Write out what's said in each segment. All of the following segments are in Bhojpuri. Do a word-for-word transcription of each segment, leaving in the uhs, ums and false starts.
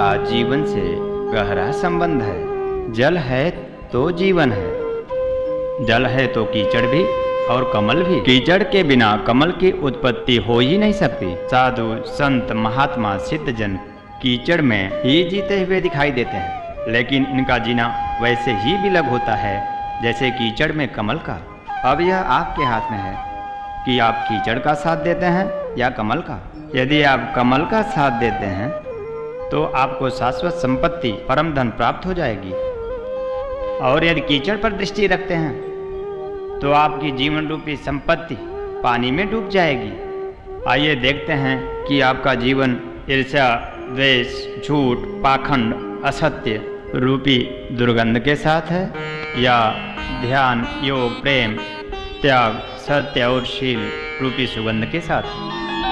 का जीवन से गहरा संबंध है। जल है तो जीवन है, जल है तो कीचड़ भी और कमल भी। कीचड़ के बिना कमल की उत्पत्ति हो ही नहीं सकती। साधु संत महात्मा सिद्धजन कीचड़ में ही जीते हुए दिखाई देते हैं, लेकिन इनका जीना वैसे ही विलग होता है जैसे कीचड़ में कमल का। अब यह आपके हाथ में है कि आप कीचड़ का साथ देते हैं या कमल का। यदि आप कमल का साथ देते हैं तो आपको शाश्वत संपत्ति परम धन प्राप्त हो जाएगी, और यदि कीचड़ पर दृष्टि रखते हैं तो आपकी जीवन रूपी संपत्ति पानी में डूब जाएगी। आइए देखते हैं कि आपका जीवन ईर्ष्या, द्वेष, झूठ, पाखंड, असत्य रूपी दुर्गंध के साथ है या ध्यान, योग, प्रेम, त्याग, सत्य और शील रूपी सुगंध के साथ है।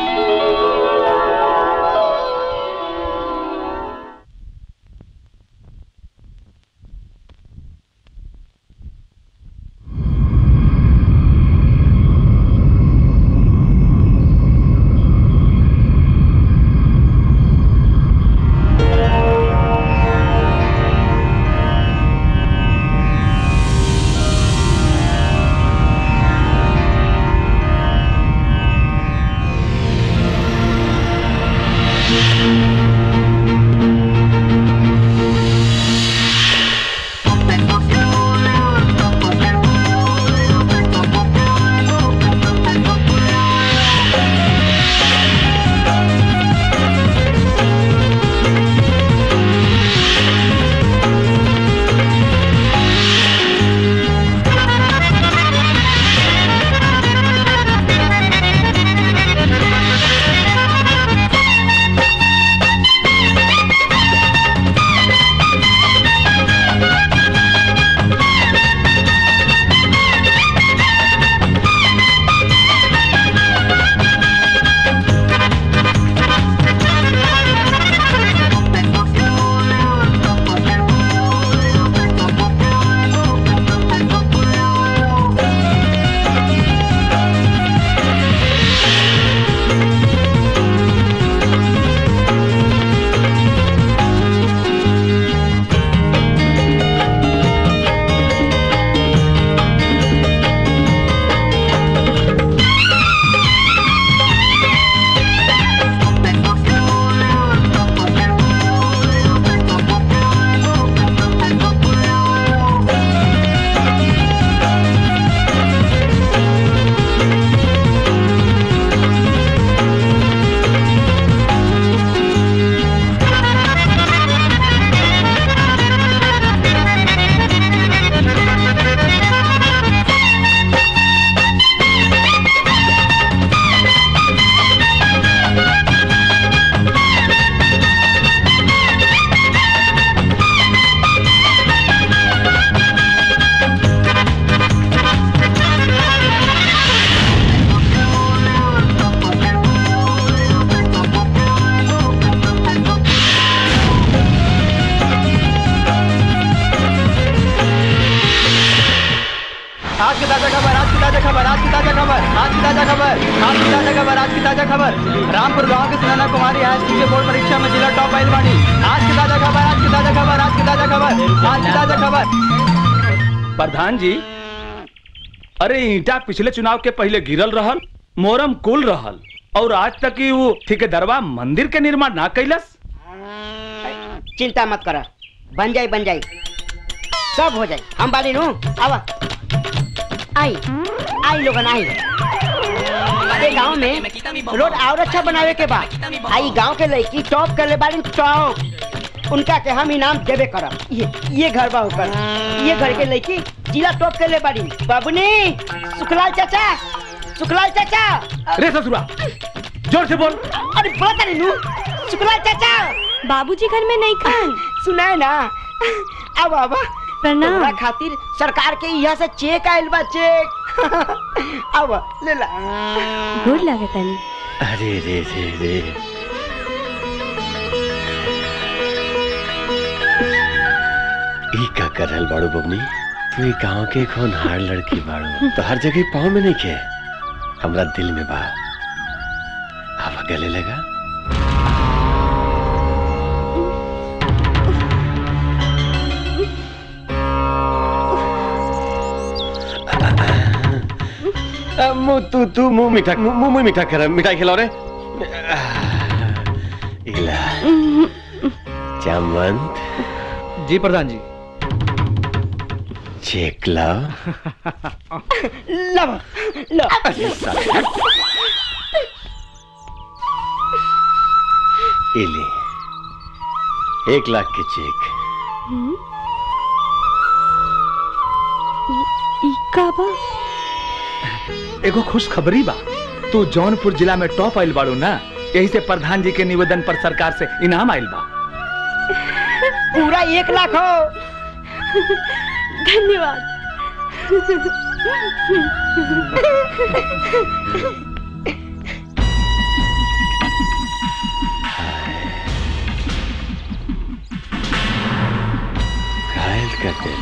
रामपुर गांव की सुनैना कुमारी हाईस्कूल के बोर्ड परीक्षा में जिला टॉप आइल बानी। आज की ताजा खबर, आज की ताजा खबर, आज की ताजा खबर, आज की ताजा खबर। प्रधान जी, अरे ईंटा पिछले चुनाव के पहले गिरल रहल, मोरम कुल रहल, और आज तक ही वो ठेकेदारवा मंदिर के निर्माण ना कैलस। चिंता मत कर, बन जाई बन जाई, सब हो जाई। हम बाली नू आवा, आई आई लोगन आई। गांव में रोड और अच्छा बनावे के बाद आई गांव के लड़की टॉप कर ले बाड़ी टॉप, उनका के हम इनाम देवे करब। ये ये घर बा होकर, ये घर के लड़की जिला टॉप कर ले बाड़ी। बाबूनी, सुखलाल चाचा, सुखलाल चाचा। रे ससुरा, जोर से बोल। अरे बोला था नू, सुखलाल चाचा। बाबूजी घर में नहीं खान सुनाए ना। अब अब प्रणाम खातिर सरकार के यहाँ से चेक आयल बा, चेक। अब ले ला। गुड लगे तनी। अरे रे रे रे, ई का करल बाड़ू बबनी, तू गांव के होनहार लड़की बाड़ू, तो हर जगह पाँव में नहीं खे, हमरा दिल में बा। अब गले लगा। मुंह तू तू मुंह मीठा मुंह मुंह मीठा कर मिठाई खिलाओ रे इला चामंत जी प्रधान जी चेक लाओ लो लो इले एक लाख के चेक काबा एगो खुश खबरी बा। तू जौनपुर जिला में टॉप आइल बाड़ू ना, यही से प्रधान जी के निवेदन पर सरकार से इनाम आइल बा। पूरा एक लाख हो। धन्यवाद। घायल कर दे।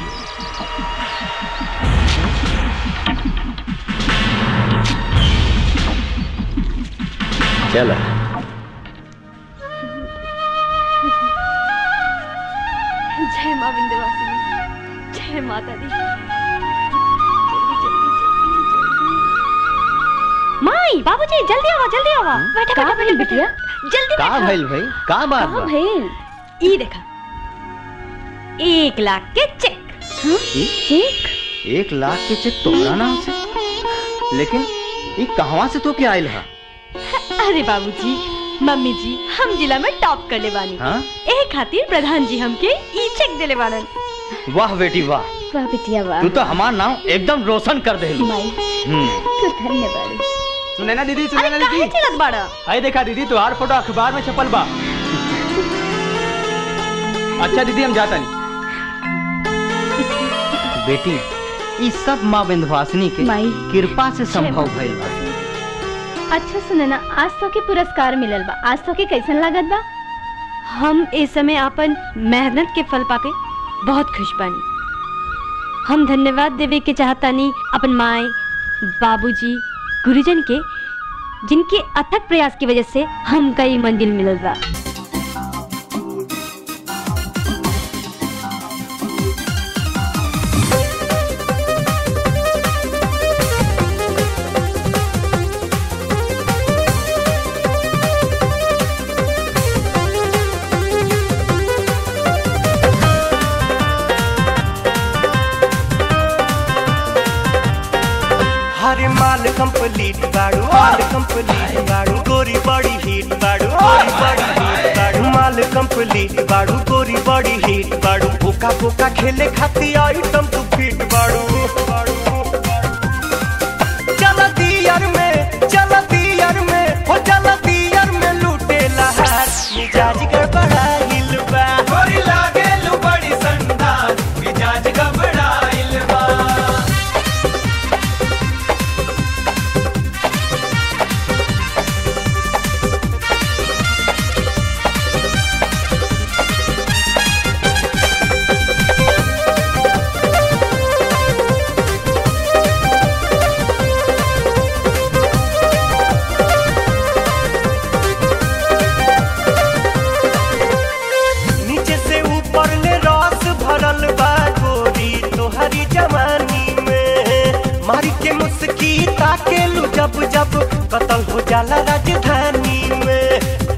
चला जय माँ विंध्यवासिनी, जय माता दी। माई बाबूजी जल्दी आवा जल्दी आवा। बैठा का बैठा भइल बिटिया? जल्दी का बैठा। भइल भाई? का बात का बा? भइल? ई देखा एक लाख के चेक। हाँ? चेक एक लाख के चेक तोहरा नाम से? लेकिन ये कहवा से तो क्या आयल है? अरे बाबूजी मम्मी जी हम जिला में टॉप करले बानी। हाँ? एही खातिर प्रधान जी हमके ई चेक देले बानन। वाह बेटी वाह, वाह बिटिया वाह। तू तो हमार नाम एकदम रोशन कर देलू। माई हम्म तू धन्यवाद। सुने ना दीदी, सुने अरे ना काहे दीदी। चिल्लत बाड़ा? आई देखा दीदी, तुम्हार फोटो अखबार में छपल बा। अच्छा दीदी हम जाता नहीं। बेटी ये सब माँ विंध्यवासिनी के माई। कृपा से संभव भइल बा। अच्छा सुने ना, आज तो के पुरस्कार मिलल बा, आज तो के कैसन लागत बा? हम इस समय अपन मेहनत के फल पाके बहुत खुश बानी। हम धन्यवाद देवे के चाहतानी अपन माए बाबूजी गुरुजन के, जिनके अथक प्रयास की वजह से हम कई मंजिल मिलल बा। हरे माल कंप्लीट बाड़ू, माल कंप्लीट बाड़ू, गोरी बड़ी हिट बाड़ू, गोरी बड़ी हिट बाड़ू, माल कंप्लीट बाड़ू, गोरी बड़ी हिट बाड़ू, भूखा भूखा खेले खाती आइटम तू फिट बाड़ू। चल दियर में, चल दियर में, हो चल दियर में लूटे लहार, मिजाज गड़बड़ाइल बा, गोरी लागे लू बड़ी संदार, मिजाज गड़बड़ाइल बा। नीचे से ऊपर ले रस भरल बा गोरी तोहरी जवानी में, मारी के मुस्की ताके लू जब जब कतल हो जाला राजधानी में।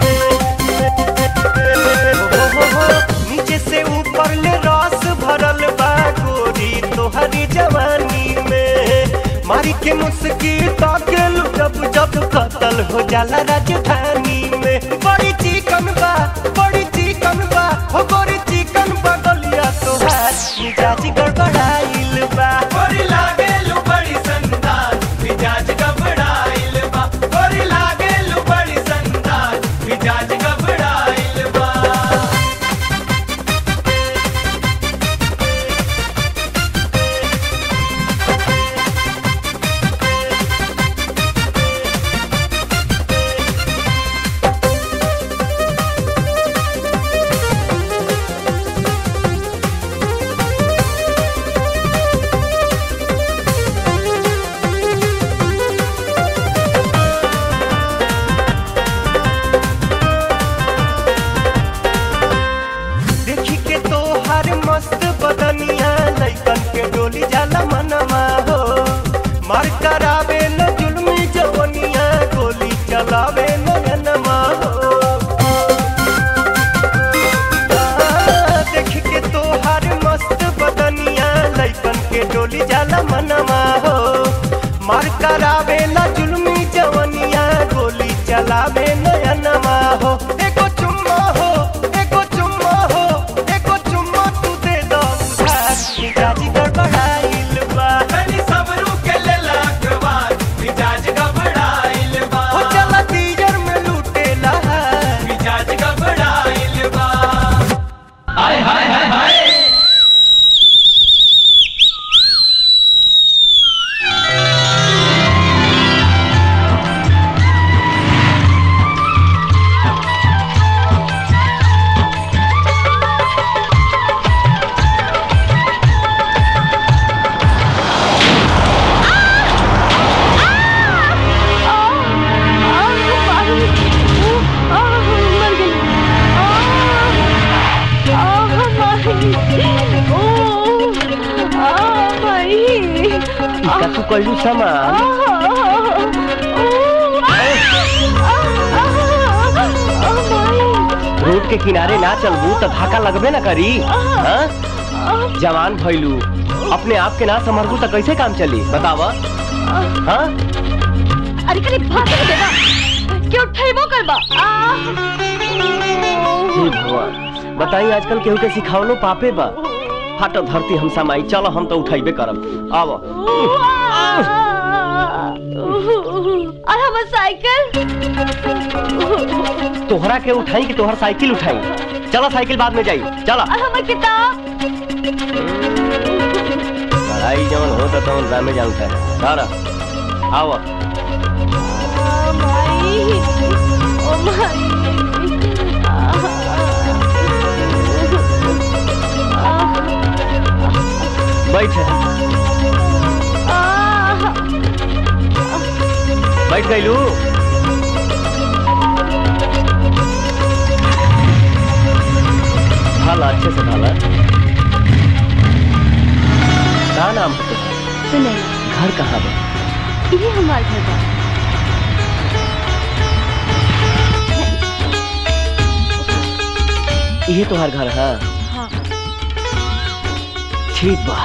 हो हो हो नीचे से ऊपर ले रस भरल बा गोरी तोहरी जवानी में, मारी के मुस्की ताके लू जब जब कतल हो जाला राजधानी में। बड़ी चिकन बा, बड़ी चिकन बा, हो गोरी चिकन बगलिया तोहार, मिजाज गड़बड़ाइल बा, गोरी लागे लू बड़ी संदार, मिजाज गड़बड़ाइल बा, गोरी लागे लू बड़ी संदार, मिजाज गड़बड़ाइल बा। देखी के तोहार मस्त बदनिया, लइकन के डोली जाला मनवा हो, मार करावे लो करावे ना जुल्मी जवनिया गोली चलावे नयनमा हो एको चुम्मा हो एको चुम्मा हो एको चुम्मा तू दे दो मिजाज गड़बड़ाइल बा तनी सबरू के ले लागवा मिजाज गड़बड़ाइल बा हो चला तीजर में लूटेला मिजाज गड़बड़ाइल बा हाय हाय हाय हाय तू कल्लू सामान रोड के किनारे ना चलबू तो धक्का लगबे ना करी। हाँ? जवान भइलू अपने आप के ना संभलबू तो कैसे काम चली बतावा। हाँ? अरे करी भाग देगा क्यों ठेबो करबा। हे भगवान बताई आजकल केहू के सिखावलो पापे बा। फाटो धरती हम समाई चलो हम तो उठाइबे करब। आवो और हमर साइकिल तोहरा के उठाई कि तोहर साइकिल उठाई। चलो साइकिल बाद में जाई चलो। और हमर किताब पढ़ाई जवन होता तो दामे जानता है सारा। आओ माई ओ माई बैठ बैठ गईलू। ढाला अच्छे से ढाला। क्या नाम है तुम्हारा? सुने घर कहाँ बा? ये हमारा घर बा। ये तुम्हार घर है? हाँ। ठीक बा।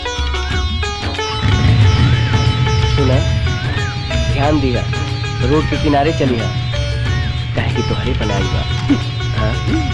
सुना ध्यान दिया रोड के किनारे चली है कहे कि तुम्हारे बनाई बा। हाँ?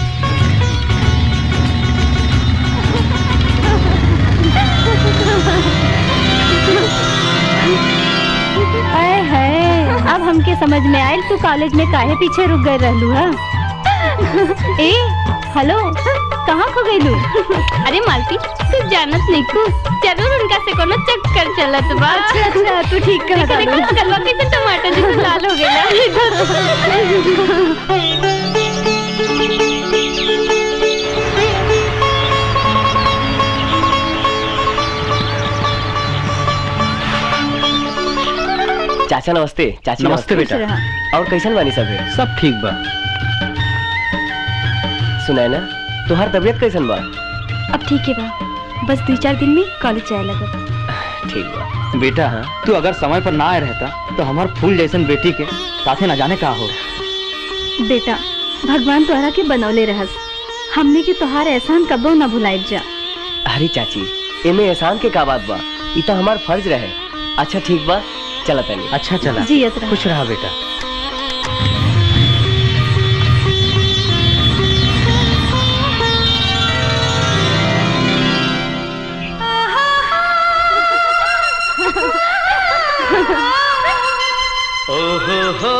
आए है अब हमके समझ में आयल तू कॉलेज में काहे पीछे रुक गए रहलू है। ए हेलो कहाँ खो गईलू? अरे मालती तू जानत नहीं तू जरूर उनका से कोनो चक्कर चलत बा। अच्छा अच्छा तू ठीक कहा था। गलवा कैसे टमाटर जैसे लाल हो गया। चाचा नमस्ते। चाची नमस्ते बेटा। और कैसन बानी सब है? सब ठीक बा। सुनाए ना तुहार तबीयत कैसन बा? अब ठीक है बा बस दो चार दिन में कॉलेज जाए लगा। ठीक बा बेटा। हाँ तू अगर समय पर ना आए रहता तो हमार फूल जैसन बेटी के साथे ना जाने का हो। बेटा भगवान तोहरा के बनौले रहस हमने के तोहार एहसान कबो ना भुलाइब जा। अरे चाची एमे एहसान के का बात बा ई तो हमार फर्ज रहे। अच्छा ठीक बा चला तनी। अच्छा चला जियत रह। खुश रहा बेटा। ओहो हो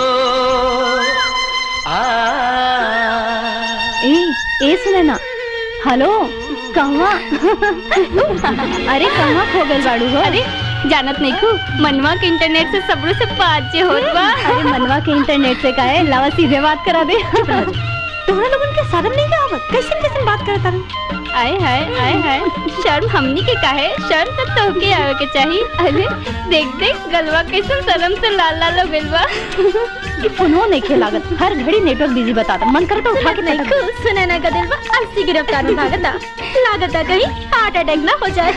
आ ए ए सुने ना हेलो कहवा अरे कहवा खो गइल बाड़ू हो? अरे जानत नहीं खू मनवा के इंटरनेट से सबरो से बात जे होत बा। अरे मनवा के इंटरनेट से काहे लावा सीधे बात करा दे। तोहरा लोगन के शर्म नहीं आवत कैसे कैसे बात करत तारू? आए हाय आए हाय शर्म हमनी के काहे शर्म तो तोहके आवे के चाहिए। अरे देख देख गलवा कैसे शर्म से लाल लाल हो गइल बा। ई फोनो नहीं खेलागत हर घड़ी नेटवर्क बिजी बताता मन करता उठा के नहीं खू सुने ना गदिल बा अस्सी गिरफ्तार में भागता लागता कहीं हार्ट अटैक ना हो जाए।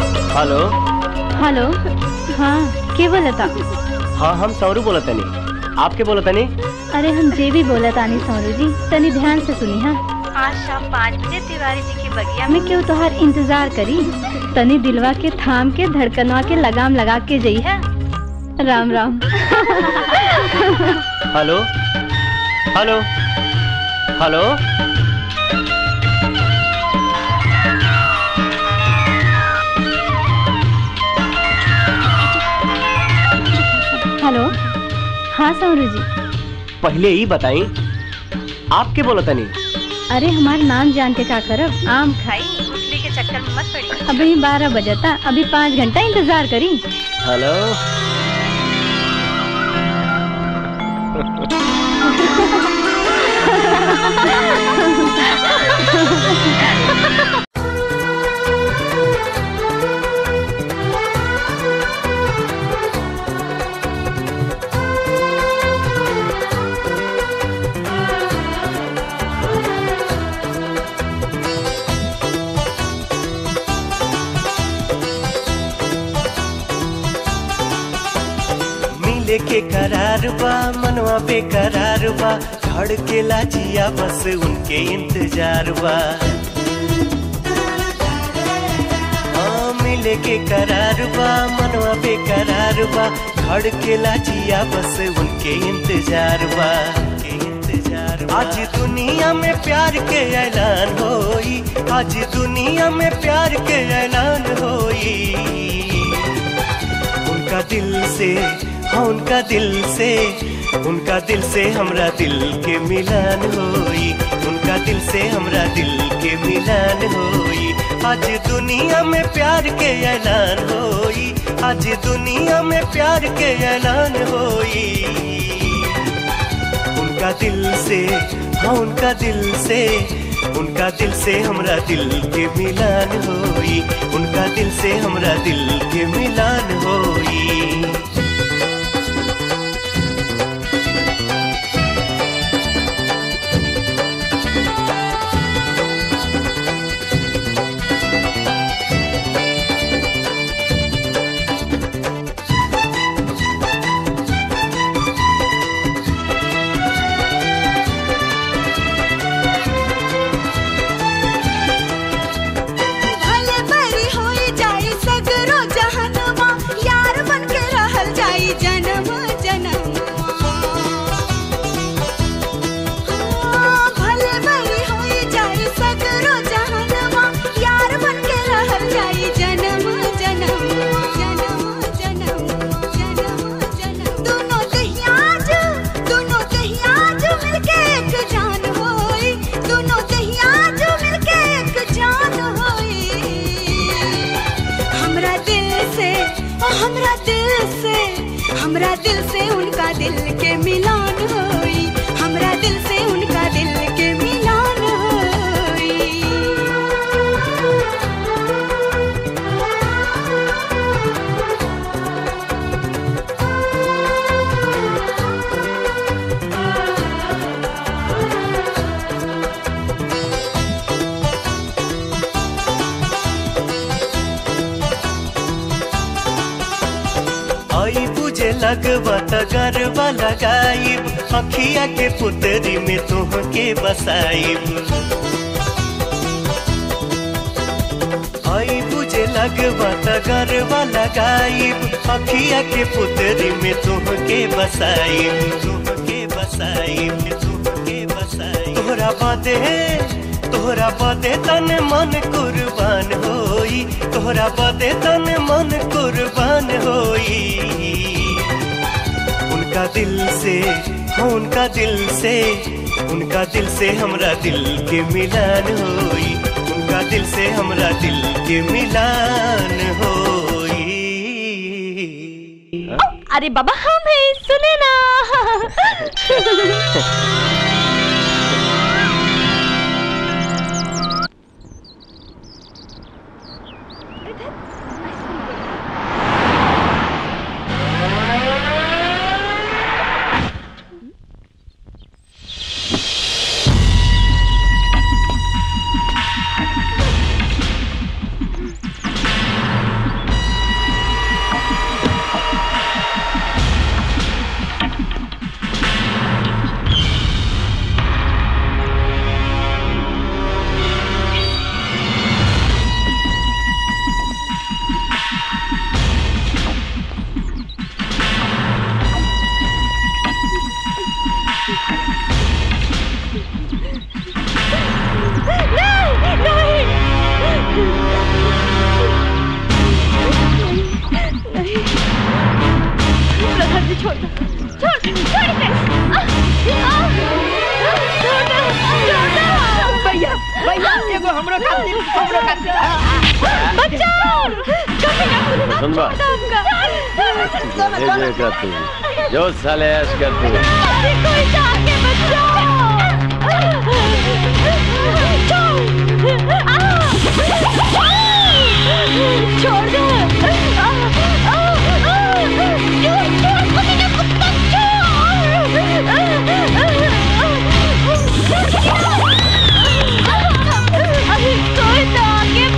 हेलो हेलो हाँ के बोलता? हाँ हम सौरू बोलत नहीं। आपके बोला तनी। अरे हम जे भी बोला तानी सौरू जी, तनी ध्यान से सुनी। हाँ, आज शाम पाँच बजे तिवारी जी के बगिया मैं क्यों तोहार इंतजार करी, तनी दिलवा के थाम के धड़कनवा के लगाम लगा के जई है। Ram Ram. Hello hello hello hello. हाँ सौरू जी। पहले ही बताई आपके बोला तनी। अरे हमारा नाम जान के क्या करब, आम खाई उठने के चक्कर में मत पड़ी। अभी बारह बजता, अभी पाँच घंटा इंतजार करी। हेलो के करार बा मनवा बेकरार बा, धड़केला जिया बस उनके इंतजार बा। हाँ मिले के करार बा मनवा बेकरार बा, धड़केला जिया बस उनके इंतजार बा, के इंतजार बा। आज दुनिया में प्यार के ऐलान होई, आज दुनिया में प्यार के ऐलान होई। उनका दिल से, हाँ उनका दिल से, उनका दिल से हमरा दिल के मिलान होई, उनका दिल से हमरा दिल के मिलान होई। आज दुनिया में प्यार के ऐलान होई, आज दुनिया में प्यार के ऐलान होई। उनका दिल से, हाँ उनका दिल से, उनका दिल से हमरा दिल के मिलान होई, उनका दिल से हमरा दिल के मिलान होई। हमरा दिल से उनका दिल के मिलान होई, हमरा दिल से उनका दिल के मिलान होई। आई बुझे लगवा त गरबा लगाइब, अखिया के पुतरी में तुहके बसाइब। आई बुझे लगवा त गरबा लगाइब, अखिया के पुतरी में तुहके बसाइब, तुहके बसाइब, तुहके बसाइब। तोहरा बादे, तोहरा बादे तन मन कुर्बान होई, तोहरा बादे तन मन कुर्बान होई। उनका दिल से, हाँ उनका दिल से, उनका दिल से हमरा दिल के मिलान होई, उनका दिल से हमरा दिल के मिलान होई। अरे बाबा हमें सुने ना। एगो हमरो खातिर हमरो खातिर बचाओ कभी ना सुन बा ये कर तू जो साले ऐश कर तू कोई जाके बचाओ छोड़ दे अभी कोई तो आगे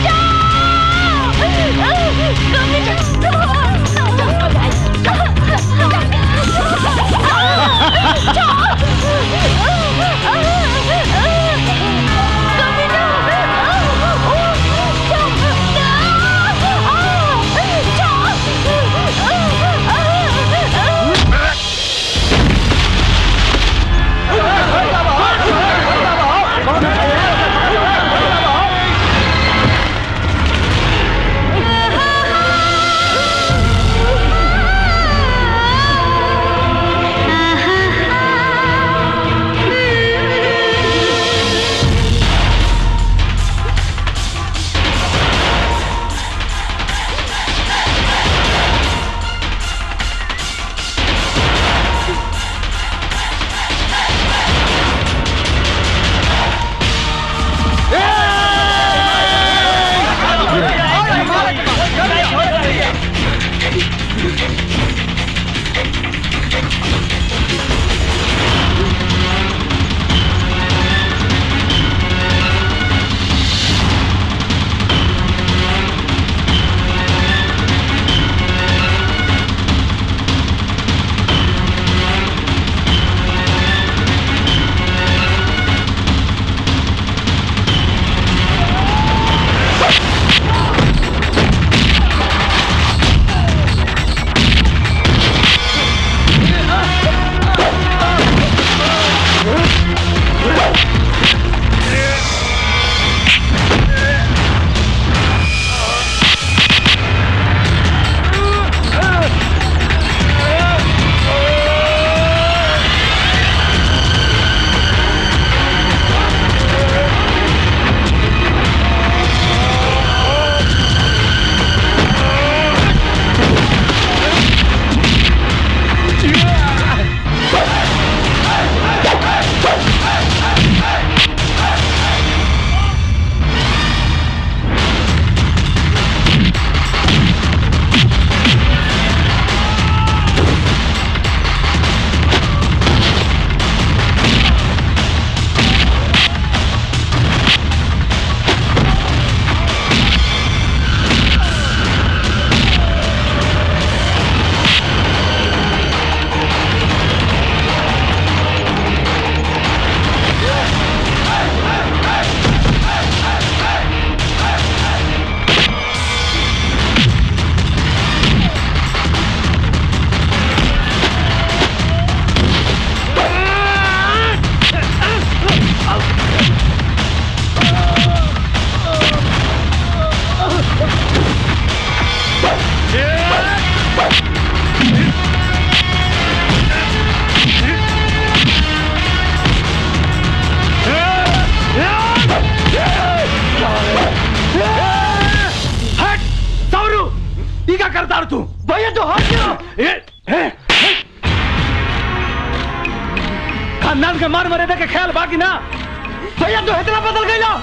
खानदान के मार मरे के ख्याल बाकी ना भैया तो इतना बदल गई लो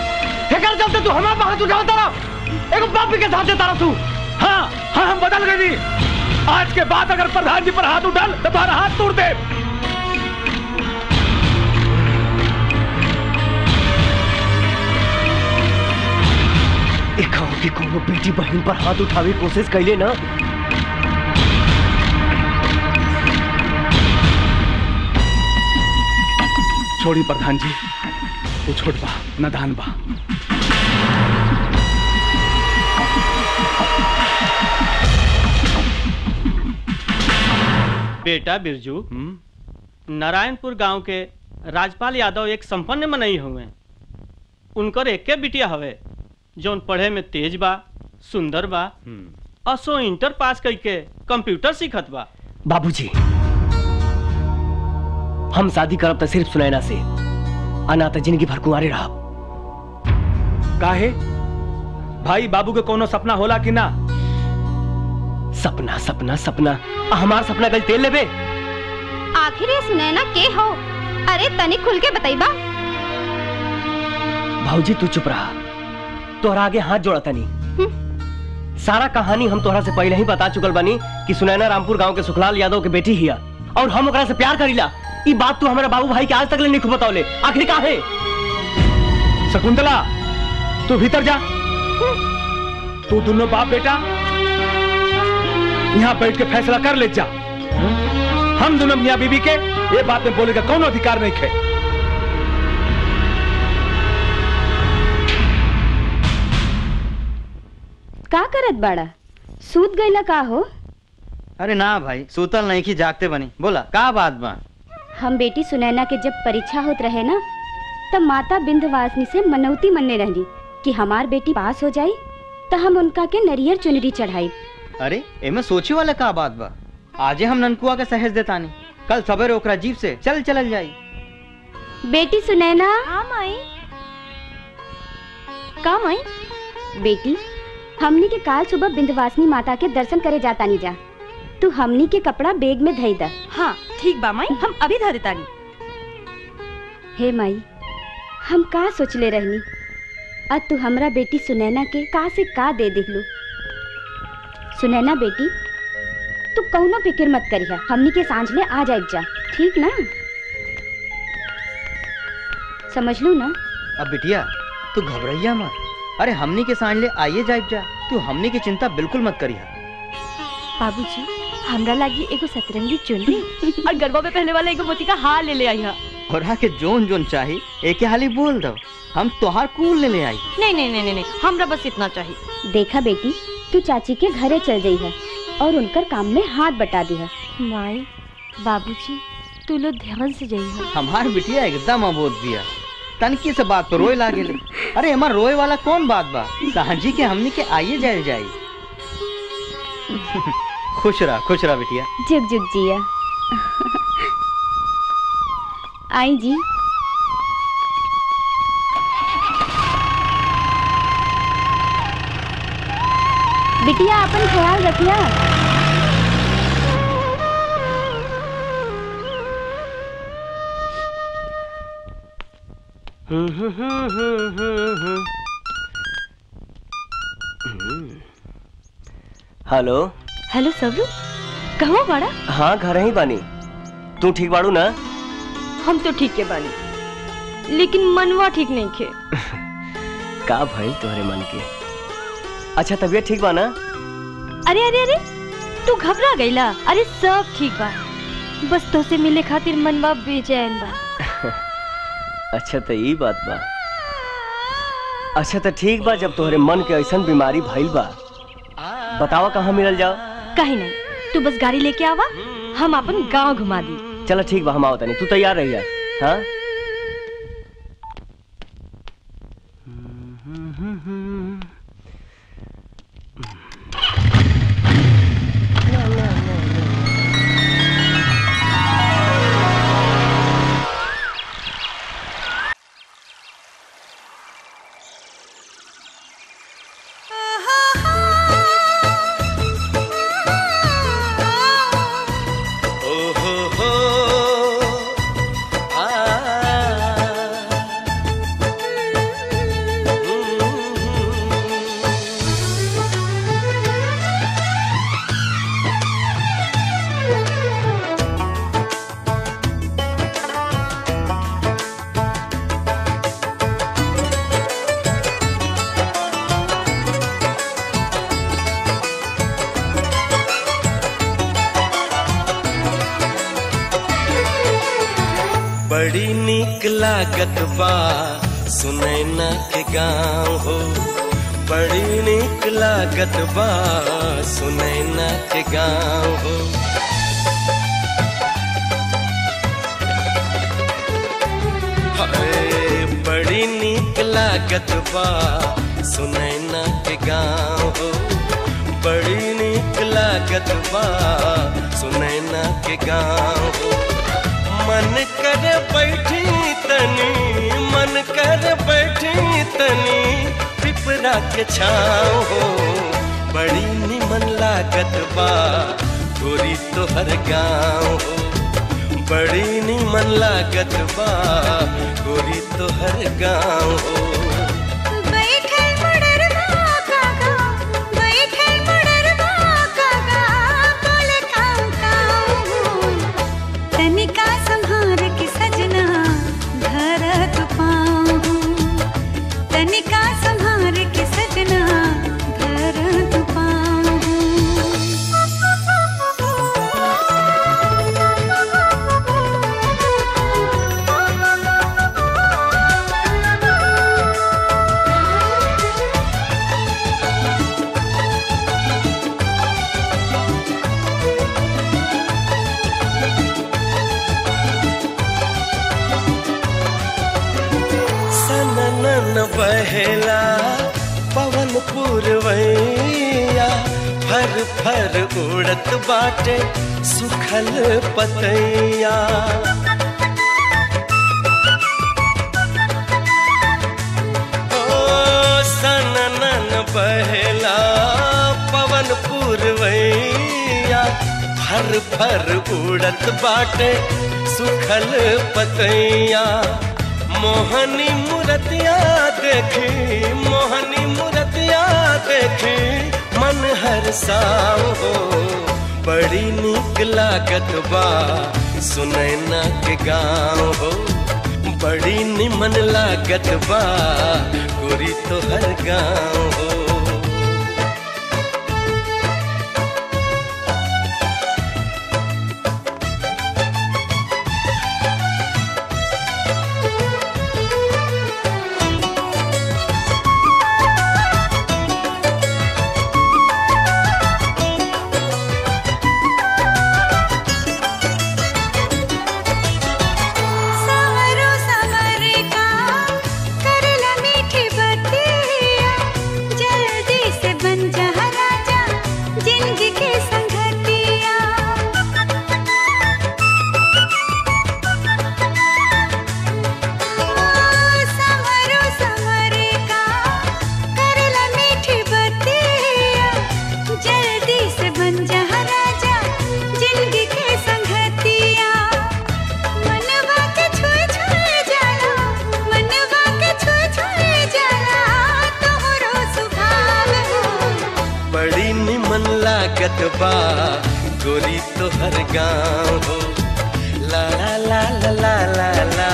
हेकर चलते तू हमारे बाहर उठाओ तारा एक पापी के साथ देता तू हाँ हाँ हम बदल गए आज के बाद अगर प्रधान जी पर हाथ उठाल तो तुम्हारा हाथ तोड़ दे की कोनो बेटी बहन पर हाथ उठावे कोशिश कैले ना छोड़ी प्रधान जी वो छोट बा नादान बा बेटा बिरजू नारायणपुर गांव के राजपाल यादव एक संपन्न मनई हुए उनकर एके बिटिया हवे जौन पढ़े में तेज बा सुंदर बा असो इंटर पास करके कंप्यूटर सीखत बा बाबूजी हम शादी करब तो सिर्फ सुनैना से अना तो जिंदगी भर कुंवारे रहब काहे भाई बाबू के कोनो सपना होला कि ना? सपना सपना सपना हमार सपना कल तेल लेबे। आखिर ये सुनैना के हो? अरे तनी खुल के बताइबा। भाऊजी तू चुप रहा, तोहरा आगे हाथ जोड़ा तनी। सारा कहानी हम तोहरा से पहले ही बता चुकल बनी कि सुनैना रामपुर गांव के सुखलाल यादव के बेटी हिया और हम ओकरा से प्यार करीला। ई बात तू हमारे बाबू भाई के आज तक ले नहीं बतावले, आखिर का है? शकुंतला तू भीतर जा। तू दोनों बाप बेटा यहाँ बैठ के फैसला कर ले जा। हम दोनों मियां बीबी के ये बात में बोले का कौन अधिकार नहीं है। का करत बाड़ा? सूत गईला का हो? अरे ना भाई, सूतल नहीं की जागते बनी। बोला का बात बा? हम बेटी सुनैना के जब परीक्षा होत रहे ना, तब माता बिंध्यवासिनी से मनौती मनने रही कि हमार बेटी पास हो जाई तो हम उनका के नरियर चुनरी चढ़ाई। अरे एमे सोचे वाला का बात बा? आजे हम ननकुआ के सहेज देतानी, कल सवेरे ओकरा जीप से चल चलल जाई। बेटी सुनैना। हाँ माई। का माई? बेटी हमनी के काल सुबह बिंध्यवासिनी माता के दर्शन करे जाता नहीं जा। तू हमनी के कपड़ा बैग में धई दा। हाँ ठीक बा माई, हम अभी धरे तानी। हे माई, हम का सोचले रहनी, आज तू हमरा बेटी सुनैना के का से का दे दिलू। सुनैना बेटी तू कौनो फिक्र मत करिया, हमनी के सांझ ले आ जाए जा, ठीक ना? समझ लू ना? अब बिटिया तू घबराइया मत। अरे हमनी के सांझ ले आइए जाए जा, तू हमनी की चिंता बिल्कुल मत करिया। बाबूजी हमरा लागी एगो सतरंगी चुनरी और गरबा में पहले वाला एगो मोती का हार ले ले आई है। और आके जोन जोन चाहिए एक हाली बोल दो, हम तोहार कूल ले ले आई। नहीं नहीं नहीं नहीं, हमरा बस इतना चाहिए। देखा बेटी, तू चाची के घरे चल गई है और उनकर काम में हाथ बटा दी है। माई बाबूजी तू लोग ध्यान से जाइए। हमार बिटिया एकदम अबोध दिया, तनकी से बात तो रोए लागे ले। अरे हमार रोए वाला कौन बात बा? सांझी के हमनी के आइए जाए जाए। खुश रहा खुश रहा बिटिया। जुग जुग जिया। आई जी। बिटिया अपन ख्याल रखिया। हेलो हेलो सबरू, कहाँ बाड़ा? हाँ घर ही बानी। तू ठीक बाड़ू ना? हम तो ठीक के बानी, लेकिन मनवा ठीक नहीं खे। का भाई तोहरे मन के? अच्छा तबीयत ठीक बा ना? अरे अरे अरे तू घबरा गईला? अरे सब ठीक बा, बस तो से मिले खातिर मनवा बेचैन बा। अच्छा तो ये बात बा। अच्छा तो ठीक बा, जब तोहरे मन के ऐसा बीमारी भइल बा, बतावा कहाँ मिलल जाओ? कहीं नहीं, तू बस गाड़ी लेके आवा, हम अपन गांव घुमा दी। चलो ठीक बा, हम आओ तनी, तू तैयार रहिया। हाँ बड़ी नीक लागत बा सुनैना के गाँव हो, बड़ी नीक लागत बा सुनैना के गाँव हो। हाय बड़ी नीक लागत बा सुनैना के गाँव हो, बड़ी नीक लागत बा सुनैना के गाँव हो। मन कर बैठी तनी, मन कर बैठी तनी, के छाँव हो बड़ी निमन लागत बा गोरी तोहर गाँव हो बड़ी निमन लागत बा गोरी तोहर गाँव हो तनिका संहार के सजना धरत पाऊं तनिका संहार के सजना धरत पाऊं सननन बहेला पवन पुरवैया फर फर उड़त बाटे सुखल पतैया ओ सननन बहेला पवन पुरवैया फर फर उड़त बाटे सुखल पतैया मोहनी मूर्तिया देखी मोहनी मूर्तिया देखी मन हर साव हो बड़ी नीक लागत बा सुनैना के गाँव हो बड़ी निमन लागत बा गोरी तोहर गाँव हो लागत बा गोरी तोहर गाँव हो ला ला ला ला ला ला ला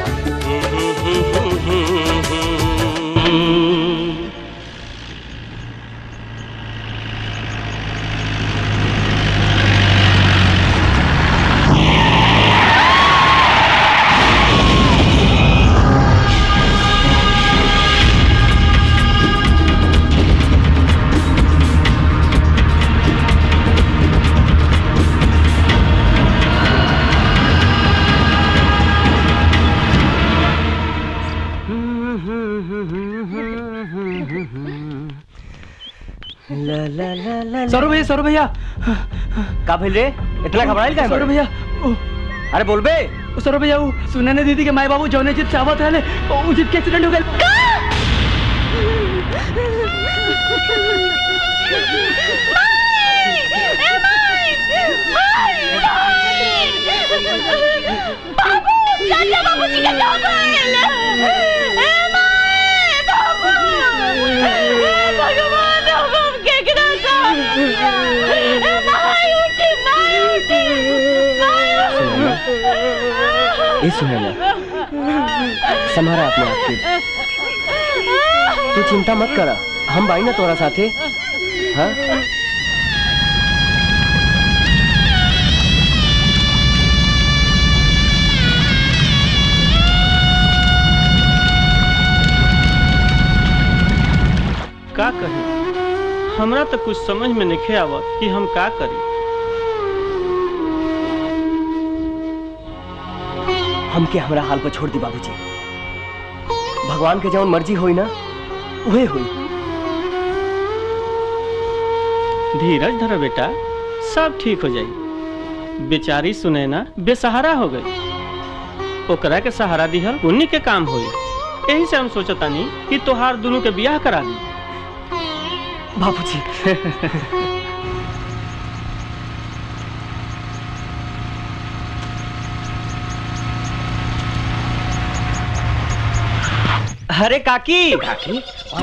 सौरभ भैया सौरभ भैया का भेल रे इतना घबराइल का सौरभ भैया अरे बोल बे सौरभ भैया वो सुनैना दीदी के माई बाबू जौने जीत चाहत रहले वो जीत के एक्सीडेंट हो गया बाबू चाचा बाबू जी का क्या हो ए सुनैना संभारा अपने आप के तू चिंता मत करा हम भाई ना तोरा साथे हाँ का कही हमरा तो कुछ समझ में नहीं आवत कि हम का करी। हमके हमरा हाल पर छोड़ दी बाबूजी, भगवान के जौन मर्जी होई ना वही हुई। धीरज धरो बेटा, सब ठीक हो जाई। बेचारी सुनैना बेसहारा हो गई, ओकरा के सहारा दिहल उन्हीं के काम होई। यही से हम सोचतानी कि तोहार दोनों के ब्याह करा दी। बाबूजी। अरे काकी काकी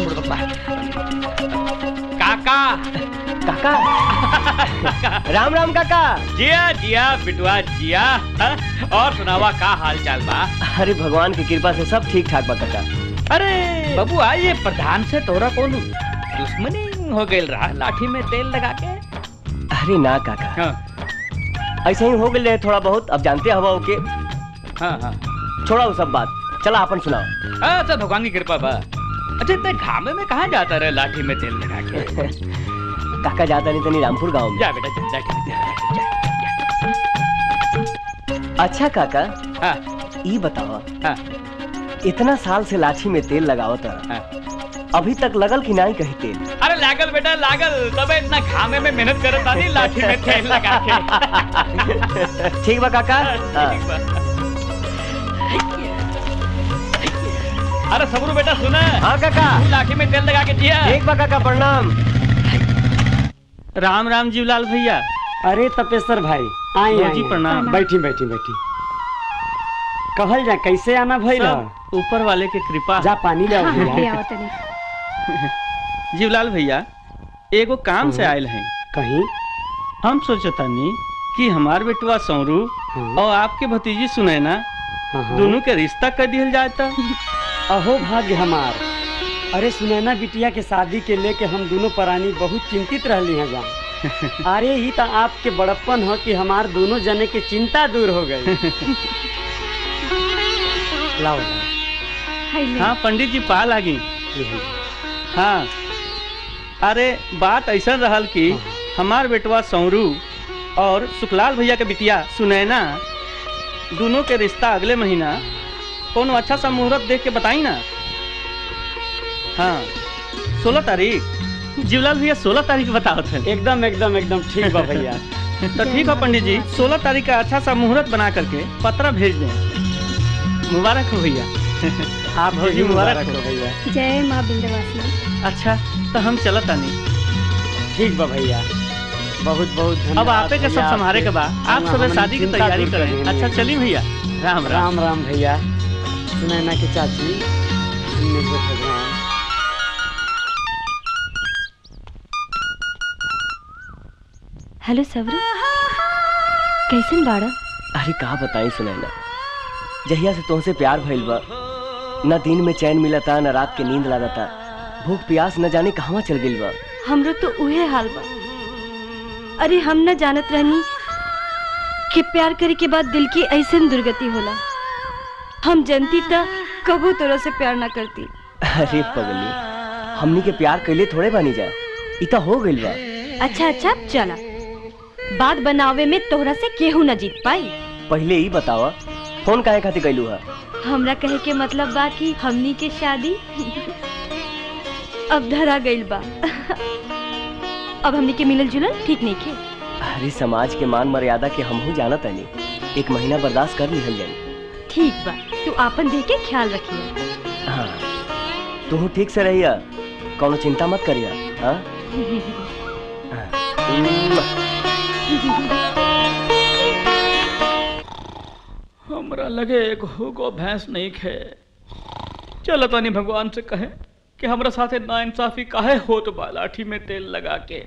काका काका राम राम काका। जिया जिया बिटुआ जिया। और सुनावा का हाल चाल बा? अरे भगवान की कृपा से सब ठीक ठाक बा काका। अरे बबुआ ये प्रधान से तोरा कौन दुश्मनी हो गई रहा लाठी में तेल लगा के? अरे ना काका हाँ। ऐसे ही हो गए थोड़ा बहुत, अब जानते हवा ओके। हाँ हाँ छोड़ा वो सब बात, चला अपन सुनाओ। अच्छा भगवान की कृपा बा। अच्छा इतने घामे में कहाँ जाता रहे लाठी में तेल लगा के? काका जाता नहीं तनी रामपुर गांव में। जा बेटा जा, लाठी में तेल लगा के। अच्छा काका हाँ ये बताओ हाँ इतना साल से लाठी में तेल लगाओ तारा हाँ। अभी तक लगल कि नहीं कहीं तेल? अरे लागल बेटा लागल, तबे इतना घामे में मेहनत करत तानी लाठी में तेल लगा के। ठीक बा काका। ठीक बा। अरे सबरू बेटा सुना। हाँ काका लाठी में तेल लगा के दिया। ठीक बा काका प्रणाम। राम राम जीवलाल भैया। अरे तपेश्वर भाई आई जी प्रणाम। बैठी बैठी बैठी। कहल जा कैसे आना भइल? ऊपर वाले के कृपा। जा पानी ले आओ भैया। जीवलाल भैया एगो काम से आयल हैं। कहीं हम सोचतानी कि हमार बेटवा सौरू और आपके भतीजी सुनैना दोनों के रिश्ता कर दिया जाए तो। अहो भाग्य हमार। अरे सुनैना बिटिया के शादी के लेके हम दोनों प्राणी बहुत चिंतित रहली हैं जान। अरे ही तो आपके बड़प्पन हो कि हमार दोनों जने की चिंता दूर हो गई। लाओ हाँ पंडित जी पा लागी। हाँ अरे बात ऐसा रहल कि हमार बेटवा सौरू और सुखलाल भैया के बिटिया सुनैना दोनों के रिश्ता अगले महीना कौन अच्छा सा मुहूर्त देख के बताई ना। हाँ सोलह तारीख। जीवलाल भैया सोलह तारीख बताओ थे। एकदम एकदम एकदम ठीक बा भैया। तो ठीक है पंडित जी सोलह तारीख का अच्छा सा मुहूर्त बना करके पत्र भेज दें। मुबारक हो भैया। आप जी मुबारक हो भैया। जय माँ विंध्यवासिनी। अच्छा तो हम चलता नहीं। ठीक बा भैया बहुत बहुत धन्यवाद। अब आपे के सब संभारे के बाद आप सब शादी की तैयारी करें। अच्छा चलिए भैया। राम राम राम राम भैया। सुनैना की चाची भगवान। हेलो सवरू कैसन बाड़ा? अरे कहा बताई सुनैना, जहिया से तुमसे प्यार भइल बा न दिन में चैन मिलता न रात के नींद लागता। भूख प्यास न जाने कहाँ चल गई बा। हमरो तो उहे हाल बा। अरे हम न जानत रहनी कि प्यार करे के बाद दिल की ऐसन दुर्गति होला। हम जनती त कबू तोरा से प्यार ना करती। अरे पगली हमनी के प्यार कैले थोड़े बनी जा, इता हो गइल बा। अच्छा अच्छा चला बात बनावे में तोहरा से केहू न जीत पाई। पहले ही बतावा फोन काहे खातिर कैलू है? हमरा कहे के मतलब बा कि हमनी के शादी अब धरा गइल बा। अब हमनी के मिलल जुलल ठीक नहीं खे। अरे समाज के मान मर्यादा के हमहू जानत हनी, एक महीना बर्दाश्त कर लिहल जाई। ठीक बा तू आपन देख के ख्याल रखिया। हाँ तू ठीक से रहिया, कौनो चिंता मत करिया। हाँ हमरा लगे एक होगो भैंस नहीं खे। चल तनी भगवान से कहे कि हमरा साथे नाइंसाफी काहे होत बा लाठी में तेल लगा के।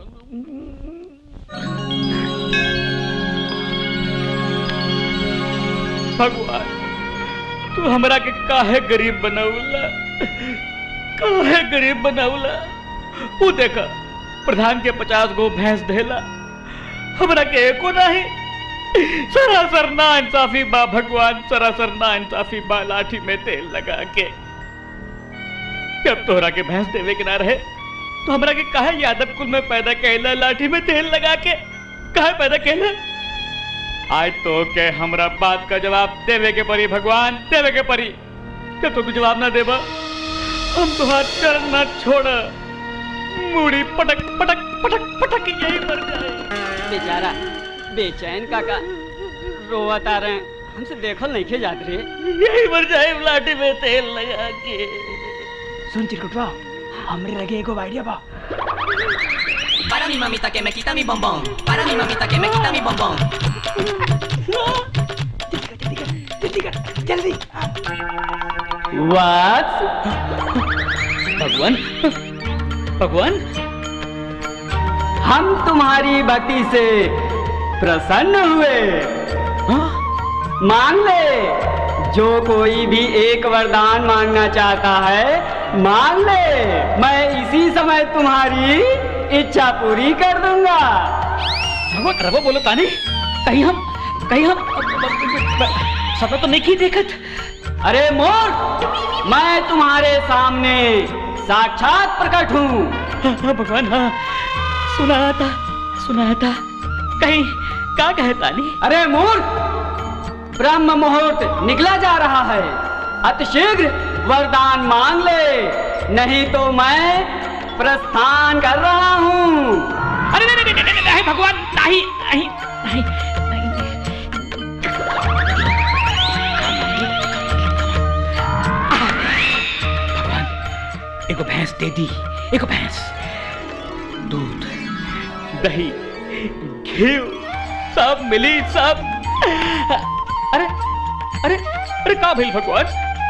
भगवान तू हमरा के काहे गरीब बनाउला, काहे गरीब बनाउला। वो देखा प्रधान के पचास गो भैंस देला, हमरा के एको नहीं। सरासर ना इंसाफी बा भगवान, सरासर ना इंसाफी बा लाठी में तेल लगा के। जब तोहरा के भैंस देवे के ना रहे तो हमरा के काहे यादव कुल में पैदा कहला, लाठी में तेल लगा के काहे पैदा कहला। आज तो के हमरा बात का जवाब देवे के परी भगवान, देवे के परी। जब तो जवाब ना देबा हम तुहार चरण ना छोड़, मुड़ी पटक पटक पटक पटक यही मर जाए। बेचारा बेचैन काका रोवत आ रहे हैं, हमसे देखल नहीं खे जात रे। यही मर जाए लाठी में तेल लगा के। सुन चिरकुटवा हमरे लगे एगो आइडिया बा। Para mi mamita que me quita mi bombón. Para mi mamita que me quita mi bombón. जल्दी वाट भगवान भगवान हम तुम्हारी भक्ति से प्रसन्न हुए। मांग ले, जो कोई भी एक वरदान मांगना चाहता है मांग ले, मैं इसी समय तुम्हारी इच्छा पूरी कर दूंगा। भगवान रवो बोलो तानी, कहीं हम कहीं हम सपना तो नहीं की देखत। अरे मूर्ख, मैं तुम्हारे सामने साक्षात प्रकट हूँ। भगवान हाँ, सुना था सुना था, कहीं क्या कहता नहीं। अरे मूर्ख, ब्रह्म मुहूर्त निकला जा रहा है, अतिशीघ्र वरदान मांग ले, नहीं तो मैं प्रस्थान कर रहा हूँ। अरे नहीं नहीं नहीं नहीं भगवान, नहीं नहीं नहीं एक भैंस दे दी, एक भैंस, दूध, दही, घी, सब मिली सब। अरे अरे अरे कहाँ भइल भगवान?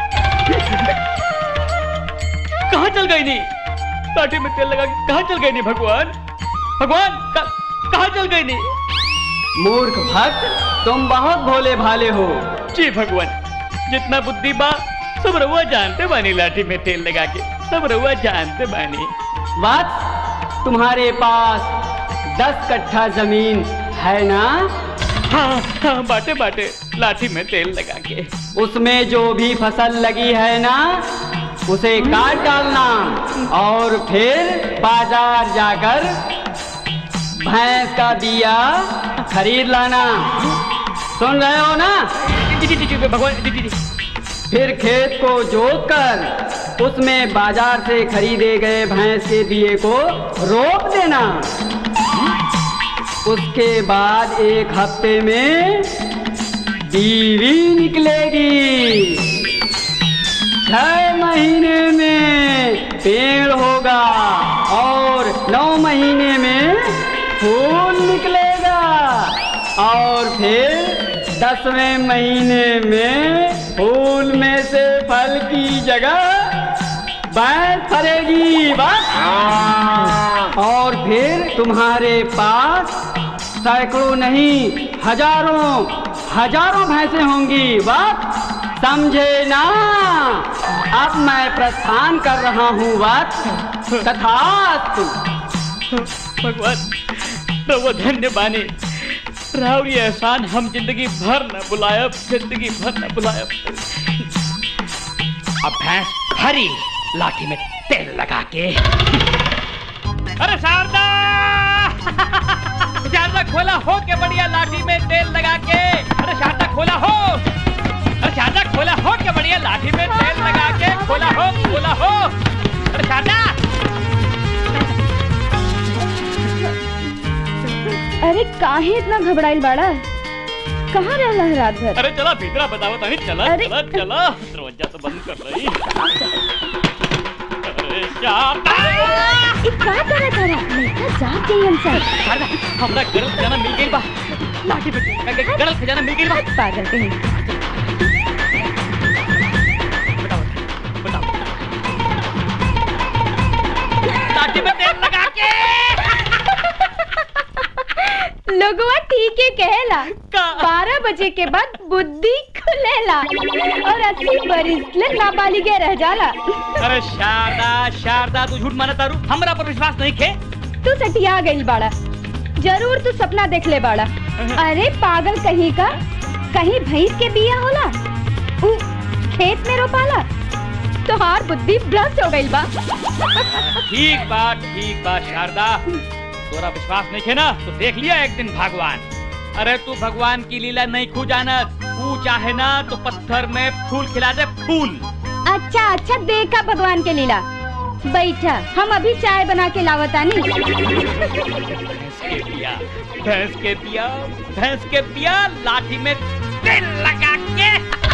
कहाँ चल गई नी? लाठी में तेल लगा के कहाँ चल गई नी भगवान? भगवान कहाँ चल गई नी? मूर्ख भक्त, तुम बहुत भोले भाले हो। जी भगवान, जितना बुद्धि बा सब रउआ जानते बानी, लाठी में तेल लगा के सब रउआ जानते बानी। बात तुम्हारे पास दस कट्ठा जमीन है ना? हाँ हाँ, बाटे बाटे लाठी में तेल लगा के। उसमें जो भी फसल लगी है ना, उसे काट डालना और फिर बाजार जाकर भैंस का दिया खरीद लाना। सुन रहे हो ना? जी जी जी भगवान जी जी। फिर खेत को जोत कर उसमें बाजार से खरीदे गए भैंस के दिए को रोप देना। उसके बाद एक हफ्ते में बीवी निकलेगी, छह महीने में पेड़ होगा और नौ महीने में फूल निकलेगा और फिर दसवें महीने में फूल में से फल की जगह भैंस फरेगी बस। और फिर तुम्हारे पास सैकड़ों नहीं हजारों हजारों भैंसें होंगी बस। समझे ना? अब मैं प्रस्थान कर रहा हूँ वक्त तथास्तु। भगवान रवो धन्य बानी, रावरी एहसान हम जिंदगी भर न बुलायब, जिंदगी भर न बुलायब। अब भैंस भरी लाठी में तेल लगा के। अरे शारदा शारदा खोला हो के बढ़िया लाठी में तेल लगा के। अरे शारदा खोला हो, अरे शारदा खोला हो के बढ़िया लाठी में तेल लगा के। खोला हो खोला हो, अरे शारदा। अरे काहे इतना घबराइल बाड़ा? कहाँ रहला है रात भर? अरे चला भीतरा बताओ तानी, चला चला चला, दरवाजा तो बंद कर रही। अरे शारदा, क्या करे तारा? लेकर जाग गई हम सब। शारदा, हमरा गरल खजाना मिल गई बा, लाठी पे गरल खजाना मिल गई बा। पागल कहीं। बताओ बताओ, लाठी में तेल लगा के। लोगवा ठीक है कहेला, बारह बजे के बाद बुद्धि खुलेला और अस्सी बरिस ले नाबालिगे रह जाला। अरे शारदा शारदा, तू झूठ माना तारू, हमरा पर विश्वास नहीं खे। तू सटिया गई बाड़ा, जरूर तू सपना देख ले बाड़ा। अरे पागल कहीं का, कहीं भैंस के बिया होला उ खेत में रोपाला, तोहार बुद्धि भ्रष्ट हो गई बा। ठीक बात ठीक बात शारदा, तोरा विश्वास नहीं है ना तो देख लिया एक दिन भगवान। अरे तू भगवान की लीला नहीं खू जानत, तू चाहे ना तो पत्थर में फूल खिला दे, फूल। अच्छा अच्छा, देखा भगवान के लीला। बैठा, हम अभी चाय बना के लावतानी। भैंस के पिया, भैंस के पिया, भैंस के पिया, लाठी में तेल लगा के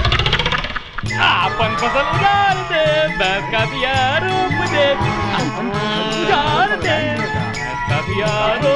अपन फसल उजाड़ दे, भैंस का पिया रोप दे, अपन फसल उजाड़ दे। यारो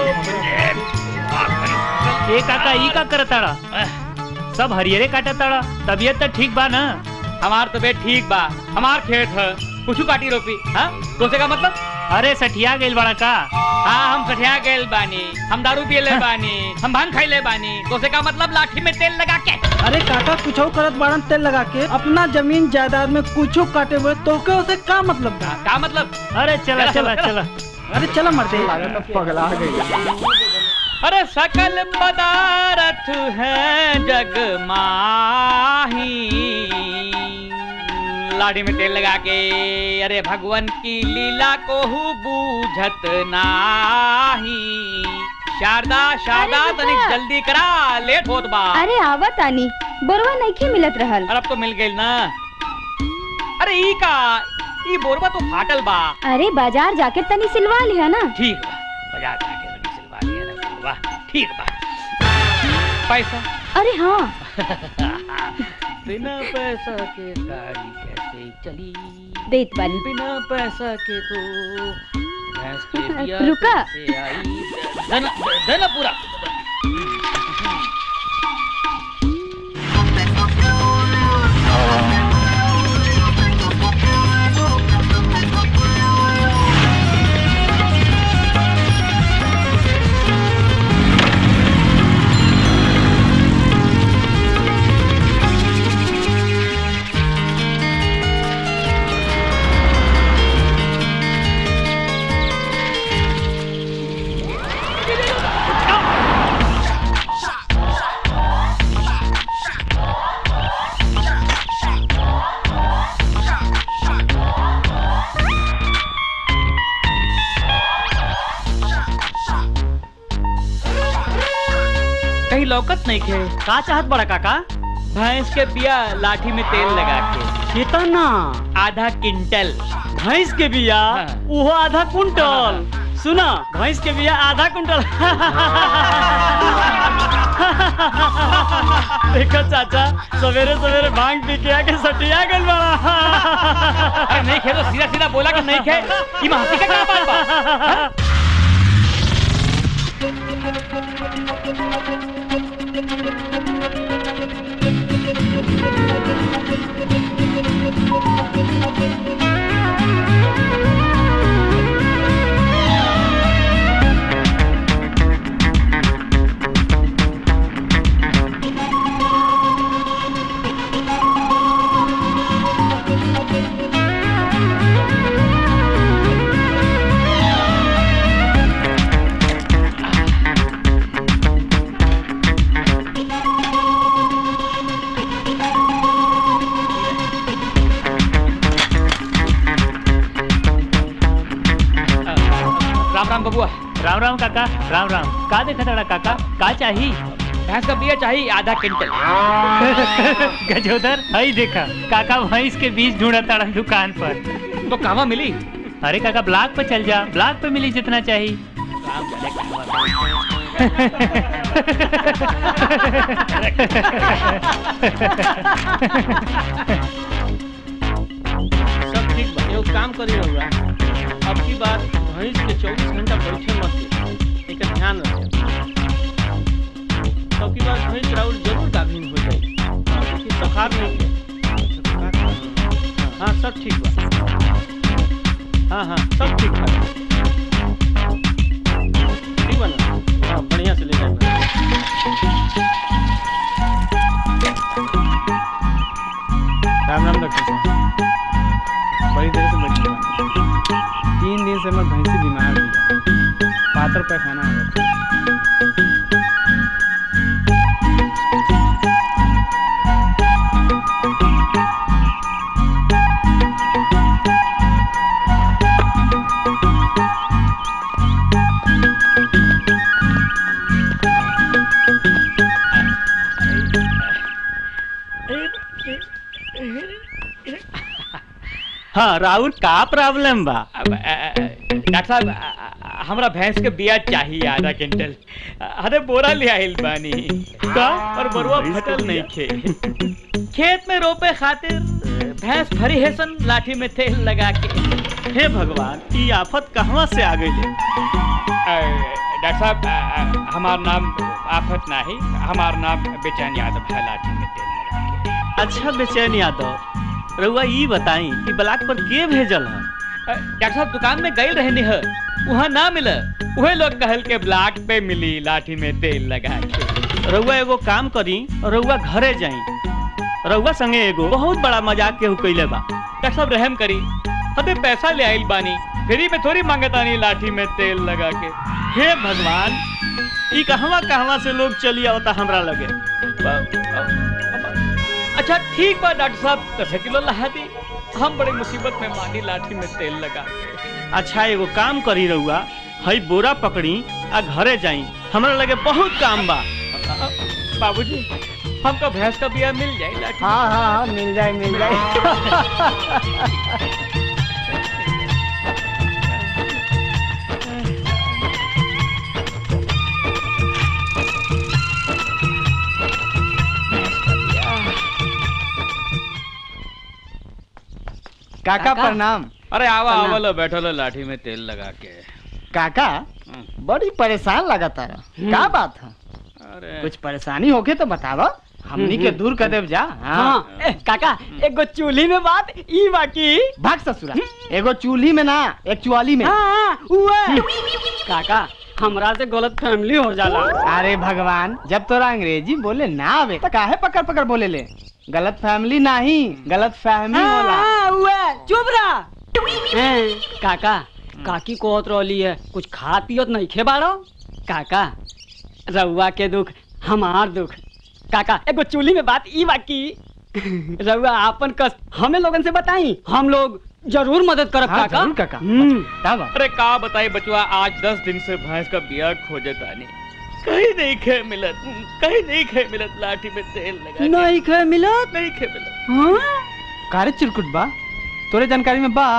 ए काका ई का करताड़ा सब हरियरे काटा ताड़ा तबियत तो ठीक बा ना हमार तबियत ठीक बा हमार खेत है कुछ काटी रोपी हाँ तोसे का मतलब अरे सठिया गेल बड़ा का हाँ हम सठिया गेल बानी हम दारू पिए ले बानी हम भांग खाई ले बानी तोसे का मतलब लाठी में तेल लगा के अरे काका कुछ करत बाड़न तेल लगा के अपना जमीन जायदाद में कुछ काटे हुए तो के उसे का मतलब का, का मतलब अरे चला चला चला अरे चला मर्दे पगला गई अरे सकल पदार्थ है जग माही लाठी में तेल लगा के अरे भगवान की लीला को बूझत नाही शारदा शारदा तनिक जल्दी करा लेट होत बा अरे आवत आनी बोरवा नहीं मिलत रहल अरे अब तो मिल गई ना अरे ई का ई बोरवा तो फाटल बा अरे बाजार जाके तनी सिलवा लिया ना ठीक बा बाजार जाके तनी सिलवा लिया ना बोरवा ठीक बा पैसा अरे हाँ बिना पैसा के गाड़ी कैसे चली देत वाली बिना पैसा के तो भैंस के बिया रुका कैसे आई धन धन पूरा कहीं लौकत नहीं खे का चाहत बड़ा काका भैंस के बिया लाठी में तेल लगा के कितना आधा क्विंटल भैंस के बिया वो आधा कुंटल सुना भैंस के बिया आधा कुंटल देखो चाचा सवेरे सवेरे भांग पी के आके सटिया गल बड़ा अरे नहीं खे तो सीधा सीधा बोला कि नहीं खे ई में हंसी का क्या बात बा बबुआ राम राम काका राम राम का देखा था काका का चाहिए भैंस का बिया चाहिए आधा क्विंटल गजोदर हई देखा काका भैंस के बीज ढूंढा ताड़ा दुकान पर तो कहाँ मिली अरे काका ब्लॉक पे चल जा ब्लॉक पे मिली जितना चाहिए सब ठीक बा एगो काम करी रहुआ अब की बात भैंस के चौबीस घंटा बैठे मत एक ध्यान रखे अब की बात भैंस राउल जरूर गाभिन हो जाए देखिए सखार नहीं है हाँ सब ठीक बा हाँ हाँ सब ठीक बा ठीक बा ना हाँ बढ़िया से ले जाना राम राम डॉक्टर साहब बड़ी देर से बैठी तीन दिन से मैं भैंसी बीमार हो गया पातर पैखाना हो गया हाँ राहुल का प्रॉब्लम बा डॉक्टर साहब हमरा भैंस के बिया चाहिए आधा क्विंटल अरे बोरा ले आइल बानी का और बरुआ फटल नहीं खे खेत में रोपे खातिर भैंस भरी हैसन लाठी में तेल लगा के हे भगवान ये आफत कहाँ से आ गई डॉक्टर साहब हमारा नाम आफत नहीं, हमारा नाम बेचैन यादव है, लाठी में तेल लगा के। अच्छा बेचैन यादव, रउआ ई बताई कि ब्लॉक पर के भेजल है? डॉक्टर साहब दुकान में गई रहनी है, वहाँ ना मिले, वही लोग कहल के ब्लॉक पे मिली लाठी में तेल लगा के। रउआ एगो काम करी, रउआ घरे जाई, रउआ संगे एगो बहुत बड़ा मजाक केहू कइले बा। डॉक्टर साहब रहम करी, हमें पैसा ले आइल बानी, फ्री में थोड़ी मांगतानी लाठी में तेल लगा के। हे भगवान, ई कहवा कहवा से लोग चली आवता हमरा लगे। अच्छा ठीक बा डॉक्टर साहब, दस किलो लहा दी, हम बड़ी मुसीबत में मानी लाठी में तेल लगा के। अच्छा एगो काम करी रउआ, हई बोरा पकड़ी आ घरे जाई, हमरा लगे बहुत काम बा। बाबूजी हमको भैंस का बिया मिल जाए लाठी? हाँ हाँ हाँ मिल जाए मिल जाए। काका प्रणाम। अरे आवा आवा लो, बैठो लो, लाठी में तेल लगा के। काका बड़ी परेशान लगा तारा, क्या बात है? अरे कुछ परेशानी होके तो बतावा, हमनी के दूर कर देव जा। हाँ ए, काका एगो चूल्ही में बात ई बाकी। भाग ससुरा, एगो चूल्ही में ना एक चुआली में। हाँ, उए। काका हमरा से गलत फैमिली हो जाला। अरे भगवान, जब तोरा अंग्रेजी बोले ना आवे तो काहे पकड़ पकड़ बोले ले? गलत फैमिली नहीं, गलत फहमी होला। चुप रहा। काका काकी कोत रोली है, कुछ खा पियत नहीं खे बाड़ो। काका रउआ के दुख हमार दुख। काका एगो चूल्ही में बात ई बाकी, रउआ आपन कष्ट हमें लोगन से बताई, हम लोग जरूर मदद करब। हाँ, काका जरूर काका। अरे का बताई बचवा, आज दस दिन से भैंस का बिया खोजे तानी, कहीं नहीं खे मिलत, कहीं नहीं खे मिलत, लाठी में तेल लगा नहीं खे मिलत, नहीं खे मिलत। कारे चिरकुट बा, तोरे जानकारी में बा?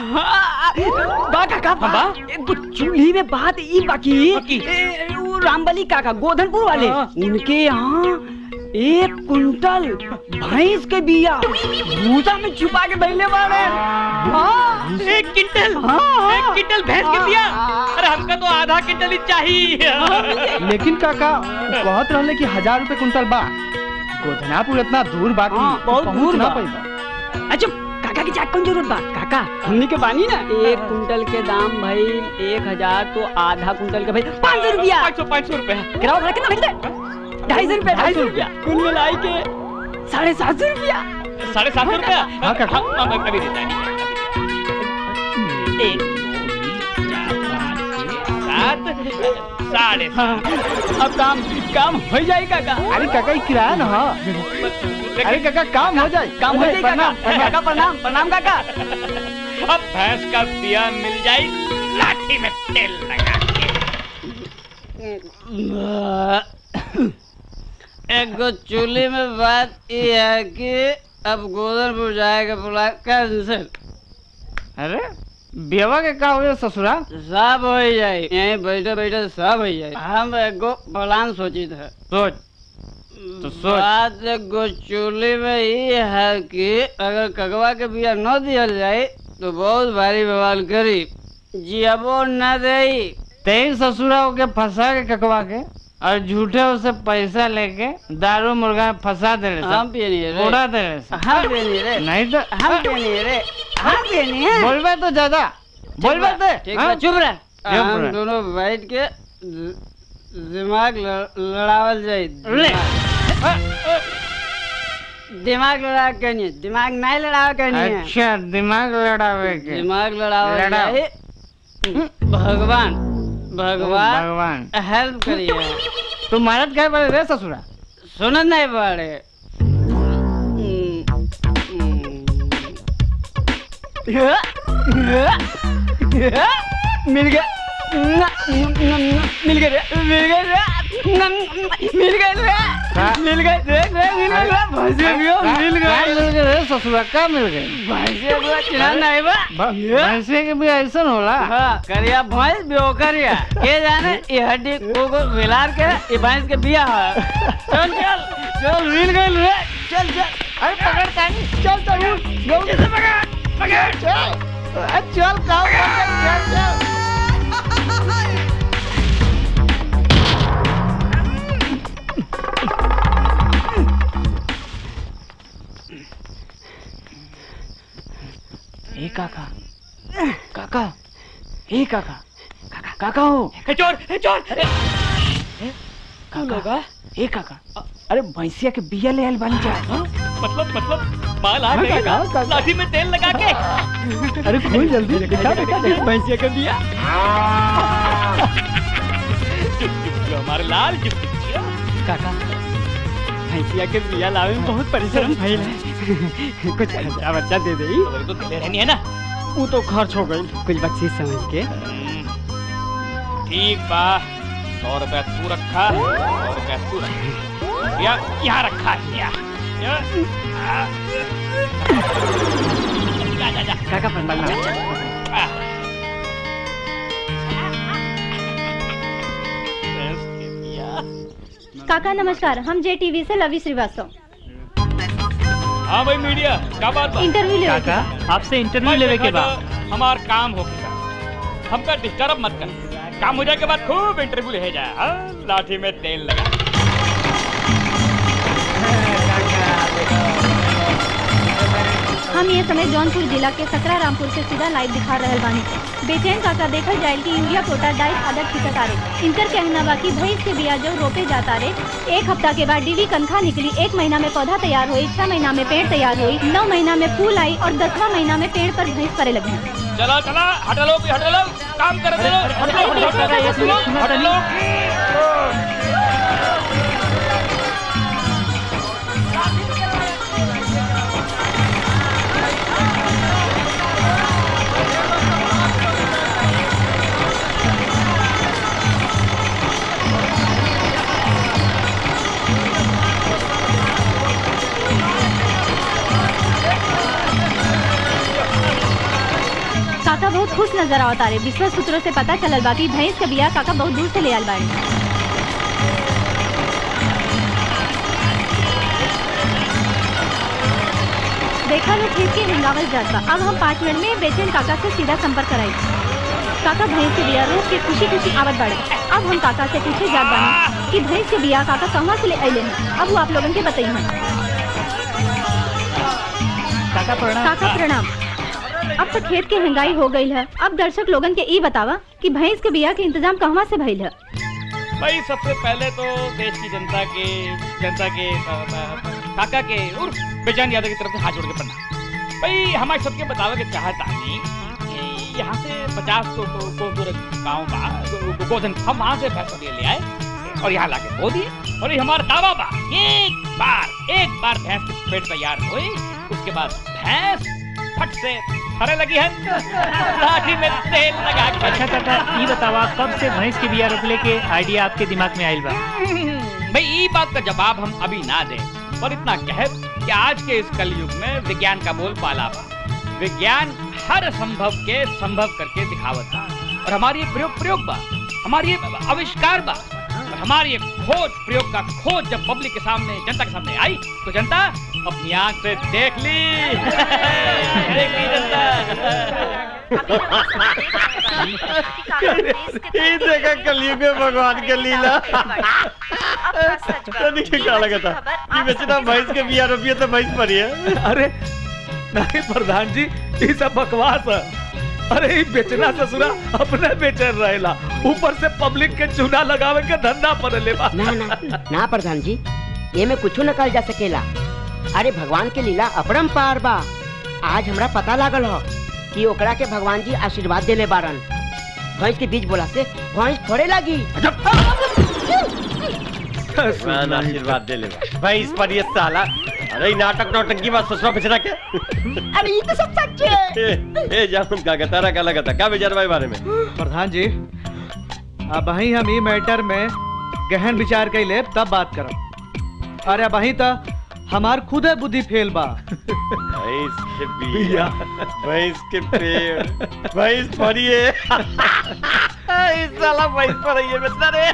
बा काका बा, एगो चूल्ही में बात ई बाकी, वो रामबली काका गोधनपुर वाले, उनके यहाँ एक कुंटल भैंस के बिया भूसा में छुपा के बैले बाड़े। हाँ, एक क्विंटल, एक क्विंटल भैंस के बिया। अरे हमका तो आधा क्विंटल ही चाहिए। लेकिन काका कहत रहले कि हजार रुपए कुंटल बा, गोधनापुर इतना दूर बाकी बहुत दूर ना बा। पैबा। अच्छा काका की चाक कौन जरूरत बा? काका हमनी के बानी ना, एक कुंटल के दाम भाई एक हजार, तो आधा कुंटल के भाई पाँच सौ रुपया। पाँच सौ पाँच सौ रुपया किराया भाड़ा कितना मिलता? ढाई सौ रुपया, ढाई सौ रुपया कुल मिलाई के साढ़े सात सौ रुपया। साढ़े सात सौ रुपया? हाँ काका, हम अभी देता नहीं। एक दो चार पाँच छः सात साढ़े सात। अब काम काम हो जाए काका। अरे काका ये किराया ना हो। अरे काका काम हो जाए, काम हो जाए काका। काका प्रणाम प्रणाम काका। अब भैंस का बिया मिल जाए, लाठी में तेल लगा के। एक चूल्ही में बात ये है कि अब गोधनपुर जाएगा बुला कैंसिल। अरे बेवा के का हुए ससुरा? सब हो जाए, यहीं बैठे बैठे सब हो जाए। हम एगो प्लान सोची थे। सोच तो सोच। बात एगो चूल्ही में ये है कि अगर कगवा के बिया न दिया जाए तो बहुत भारी बवाल करी, जियाबो न दे। तेईस ससुरा के फंसा के ककवा के और झूठे उसे पैसा लेके दारू मुर्गा में फंसा दे रहे, हम पिए नहीं रे, उड़ा दे रहे, हम पिए नहीं रे, नहीं तो हम पिए नहीं रे, हम पिए नहीं है। बोलबे तो ज्यादा बोलबे तो ठीक है, चुप रह। हम दोनों बैठ के दिमाग लड़ावल जाए। दिमाग लड़ा के नहीं, दिमाग नहीं लड़ावे के नहीं। अच्छा दिमाग लड़ावे के, दिमाग लड़ावल जाए। भगवान भगवान भगवान हेल्प करिए। तू मरद क्या बड़े रे ससुरा? सुन नहीं पड़े। मिल गया मिल गया मिल गया मिल गया मिल गए देख रे मिल गए भैंसे भी मिल गए मिल गए ससुरा का मिल गए भैंसे भी चिन्ह नहीं बा भैंसे के भी ऐसा होला। हां करिया भैंस भी करिया के जाने ये हड्डी को को मिलार के ये भैंस के बिया है। चल चल चल मिल गए रे चल चल अरे पकड़ कानी चल चल गौ से पकड़ पकड़ चल चल काम कर चल चल ए काका काका ए काका काका काका हो ए चोर ए चोर काका ए काका अरे भैंसिया के बिया ले आयल बन जा मतलब मतलब माल आ गया लाठी में तेल लगा के अरे खोल जल्दी दिखा दिखा भैंसिया के बिया हमारे लाल काका भैंसिया के बिया लावे में बहुत परिश्रम भइल है कुछ खर्चा बच्चा दे दे तो दे रहनी है ना वो तो खर्च हो गई कुछ बच्ची समझ के ठीक बा सौ रुपया तू रखा सौ रुपया तू रखा या यहाँ रखा है या जा जा जा काका प्रणाम काका नमस्कार, हम जे टीवी से लवी श्रीवास्तव। हाँ भाई मीडिया क्या बात है? इंटरव्यू ले काका आपसे इंटरव्यू लेवे के बाद हमार काम हो गया, हमका डिस्टर्ब मत कर, काम हो जाए के बाद खूब इंटरव्यू ले जाए। हाँ? लाठी में तेल लगा। हम ये समय जौनपुर जिला के सकरा रामपुर से सीधा लाइव दिखा रहे बानी। बेचैन काका देखल जाए कि यूरिया पोटा डाई आदत खिंचत आ रहे। इनकर कहना बा कि भैंस के बिया जो रोपे जाता रहे, एक हफ्ता के बाद डीवी कनखा निकली, एक महीना में पौधा तैयार हुई, छह महीना में पेड़ तैयार हुई, नौ महीना में फूल आई और दसवां महीना में पेड़ पर भैंस परे लगी। चला चला हटा लो हटा लो काम कर दे लो हटा लो। काका बहुत खुश नजर आवत आ रहे। विश्वास सूत्रों से पता चलल बा कि भैंस के बिया काका बहुत दूर से ले आल बाड़े। देखा लोग खेत के हिंगावल जात बा। अब हम पाँच मिनट में बेचैन काका से सीधा संपर्क कराई। काका भैंस के बिया रोक के खुशी खुशी आवत बाड़े। अब हम काका से पूछे जात बानी कि भैंस के बिया काका कहवा से ले अइले हैं। अब वो आप लोगन के बताइए। काका प्रणाम। काका प्रणाम। अब तो खेत के महंगाई हो गई है। अब दर्शक लोगन के ई बतावा कि भैंस के बिया के इंतजाम कहवा से भइल है। भाई सबसे पहले तो देश की जनता के जनता के काका के उर्फ बेचैन यादव की तरफ से हाथ जोड़ के प्रणाम। भाई हमारे सबके बतावे के चाहता नहीं कि यहाँ से पचास को गाँव का गोधन हम वहाँ से भैंस ले आए और यहाँ लाके बो दिए और ये हमारा दावा बा एक बार एक बार भैंस की पेट तैयार हुई उसके बाद भैंस फट से फरे लगी है लाठी में तेल लगा के। अच्छा काका ये बतावा कब से भैंस के बिया रोपले के आइडिया आपके दिमाग में आइल बा? भाई ये बात का जवाब हम अभी ना दें पर इतना कहे कि आज के इस कलयुग में विज्ञान का बोल पाला बा। विज्ञान हर संभव के संभव करके दिखावत बा और हमारी ये प्रयोग प्रयोग बा, हमारी ये आविष्कार बा और हमारी ये खोज प्रयोग का खोज जब पब्लिक के सामने जनता के सामने आई तो जनता अपनी आंख से देख ली देख ली जनता। ये देखा कलयुग में भगवान के लीला। तो देखिए क्या लगा था ये बेचना भैंस के बिया रोपिए तो भैंस मरी है। अरे नहीं प्रधान जी ये सब बकवास है। अरे ये बेचना ससुरा अपने बेचन रहेला ऊपर से पब्लिक के चूना लगावे के धंधा पर लेवा। ना ना ना प्रधान जी ये में कुछ न कल जा सकेला। अरे भगवान के लीला अपरंपार बा। आज हमरा पता लागल हो कि ओकरा के भगवान जी आशीर्वाद देले बारन। भैंस के बीज बोला से भैंस थोड़े लगी। भगवान आशीर्वाद दे ले भैंस पर ये साला। अरे नाटक नौटंकी बात ससुरा बेचना के। अरे ये तो सब सच है। ए जामुन का तारा का लगा था क्या विचार भाई बारे में? प्रधान जी अब वही हम ये मैटर में गहन विचार कर ले तब बात करब। अरे वही तो हमार खुद बुद्धि फेल बा। भैंस के बिया भैंस के पेड़ भैंस फरिए इस साला भैंस फरिए बेचना रे।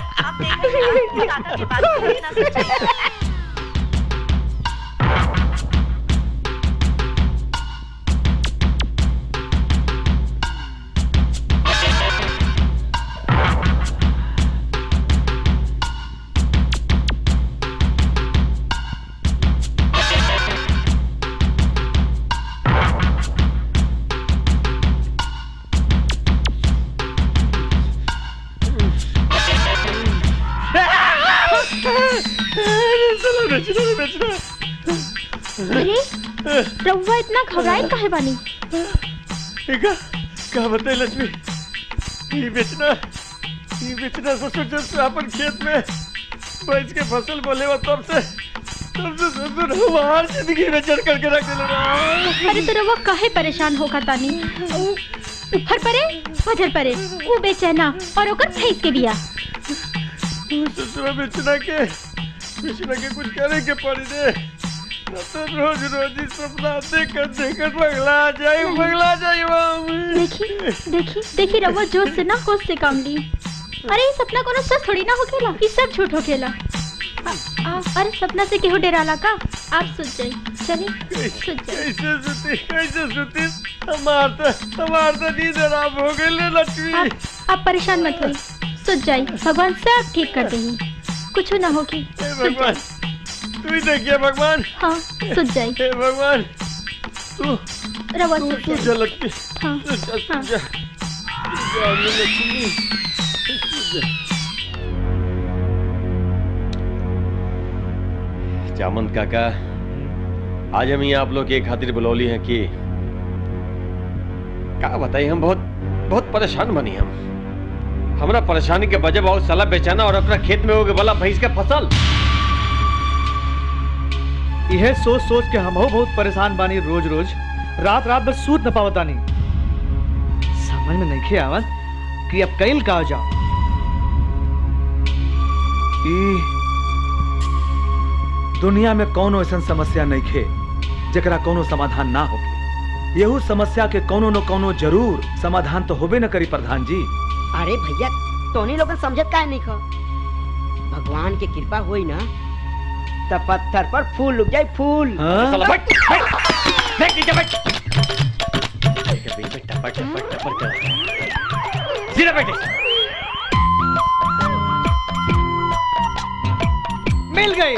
अरे रउआ इतना घबराए काहे बानी? का का बताई लक्ष्मी, ये बेचना ये बेचना ससुर जब से अपन खेत में भैंस के फसल बोले वो तब से तब से ससुर हमार जिंदगी में चढ़ करके रख दिले। अरे तो रउआ काहे परेशान होगा तानी? ऊपर परे फजर परे वो बेचैना और ओकर भैंस के बिया। ससुर बेचना के बेचना के कुछ करे के पड़ी दे, न तो रोज रोज ही सपना देखकर देखकर पगला जाए पगला जाए। देखी देखी देखी रउआ जोश से ना होश से काम ली। अरे ये सपना कोनो सच थोड़ी ना होखेला, ये सब झूठ होखेला। आ, आ, अरे सपना से केहू डराला का? आप सुत जाइए, चलिए सुत जाइए। कैसे सुती कैसे सुती हमार तो हमार तो नींद आराम हो गई लक्ष्मी। आप, आप परेशान मत होइए, सुत जाइए, भगवान सब ठीक कर देंगे, कुछ ना होगी। भगवान तू ही देखिए भगवान। हाँ सुत जाइए। हे भगवान तू रवा तू सुत तू जाइए। जा लक्ष्मी। हाँ तू जा तू हाँ। जा तू जा लक्ष्मी तू जा। जामंत काका, आज हम यहाँ आप लोग के खातिर बुलौली हैं कि क्या बताइए, हम बहुत बहुत परेशान बनी। हम हमरा परेशानी के वजह बहुत साला बेचाना और अपना खेत में होगे वाला भैंस का फसल। यह सोच सोच के हम बहुत परेशान बानी, रोज रोज रात रात बस सूत न पावतानी। समझ में नहीं आवत कि अब कैल का जाओ। ई दुनिया में कोनो ऐसा समस्या नहीं खे जकरा कोनो समाधान ना होके। यहू समस्या के कोनो न कोनो जरूर समाधान तो होबे न करी प्रधान जी। अरे भैया तोनी लोगन समझत काहे नहीं खो? भगवान की कृपा होई ना तब पत्थर पर फूल उग जाए फूल। हाँ? साला बैठ बैठ बैठ नीचे बैठ बैठ बैठ टपर टपर टपर कर सीधा बैठ। मिल गई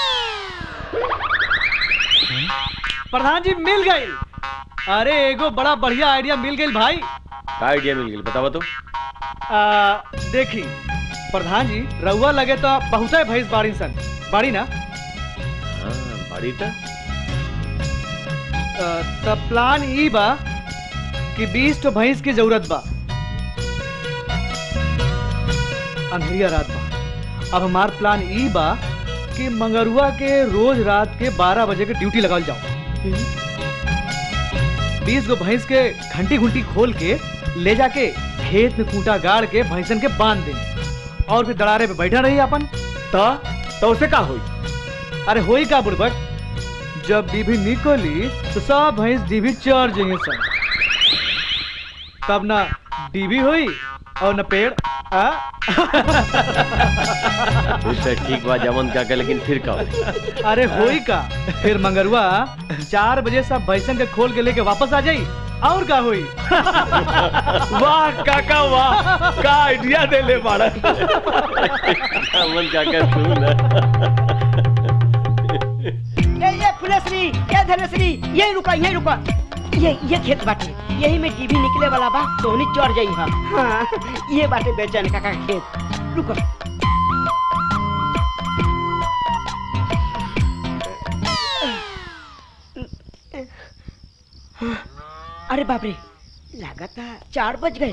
प्रधान जी, मिल गई। अरे एगो बड़ा बढ़िया आइडिया मिल गई भाई। का आइडिया मिल गई बतावा तो। आ, देखी प्रधान जी, रउआ लगे तो बहुत भैंस बाड़ी सन बाड़ी ना? हाँ बाड़ी था। तब प्लान ई बा कि बीस तो भैंस की जरूरत बा। अंधेरिया रात बा। अब हमार प्लान ई बा कि मंगरुआ के रोज रात के बारह बजे के ड्यूटी लगाल जाओ। बीस गो भैंस के घंटी घंटी खोल के ले जाके खेत में खूंटा गाड़ के भैंसन के बांध दें और फिर दड़ारे पे बैठा रही अपन। तो तो उसे का हुई? अरे होई का बुड़बक, जब डीभी निकली तो सब भैंस डीभी चढ़ जाएंगे सब। तब ना डीभी हुई और न पेड़। ठीक बात जामन काका, लेकिन फिर का? अरे होई का, फिर मंगरुआ चार बजे सब भैंसन के खोल के लेके वापस आ जाई और का हुई। वाह काका वाह, का आइडिया दे ले बाड़ा। जामन काका सुन ए ये फुलेश्री, ये धनेश्री, यही रुका यही रुका। ये ये खेत बाटे, यही में टीवी निकले वाला बा, तोहनी चढ़ जाई। हाँ हाँ ये बाटे बेचैन काका का खेत। रुको अरे बाप रे, लगाता चार बज गए।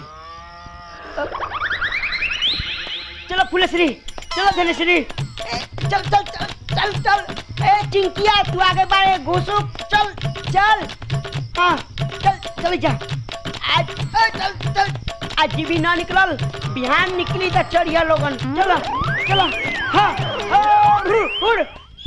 चलो फुलेश्री, चलो धनेश्री, चल चल चल चल चल। ए चिंकिया तू आगे बढ़े, घुसू चल चल। हाँ चल चल जा। आज चल चल, आज भी ना निकलल, बिहान निकली तो चढ़िया लोगन। चलो चलो। हाँ हाँ उड़।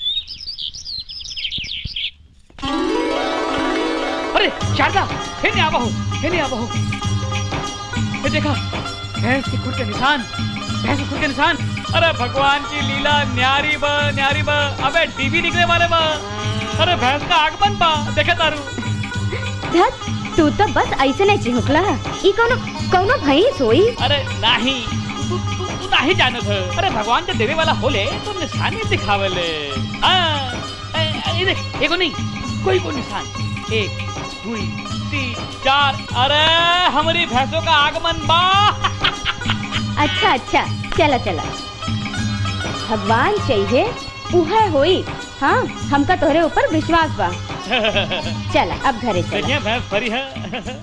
अरे शारदा, हे नहीं आवा हो, हे नहीं आवा हो। ये देखा भैंस के खुर के निशान, भैंस के खुर के निशान। अरे भगवान की लीला, न्यारी बा न्यारी बा। अबे डीबी निकले वाले बा। अरे भैंस का आगमन बा, देखे तारू। धत, तू तो बस ऐसे नहीं चिहुकला। ई कोनो कोनो भैंस होई? अरे नहीं, तू तू तू नहीं जानत है। अरे भगवान के देवे वाला होले तो निशानी दिखावेले। हां ये देख, एगो नहीं कोई को निशान। एक दुई तीन चार। अरे हमारी भैंसों का आगमन बा। अच्छा अच्छा, चला चला। भगवान चाहिए उहे होई। हाँ हमका तोहरे ऊपर विश्वास बा। चल अब घरे चल। देखिए भैंस फरी है।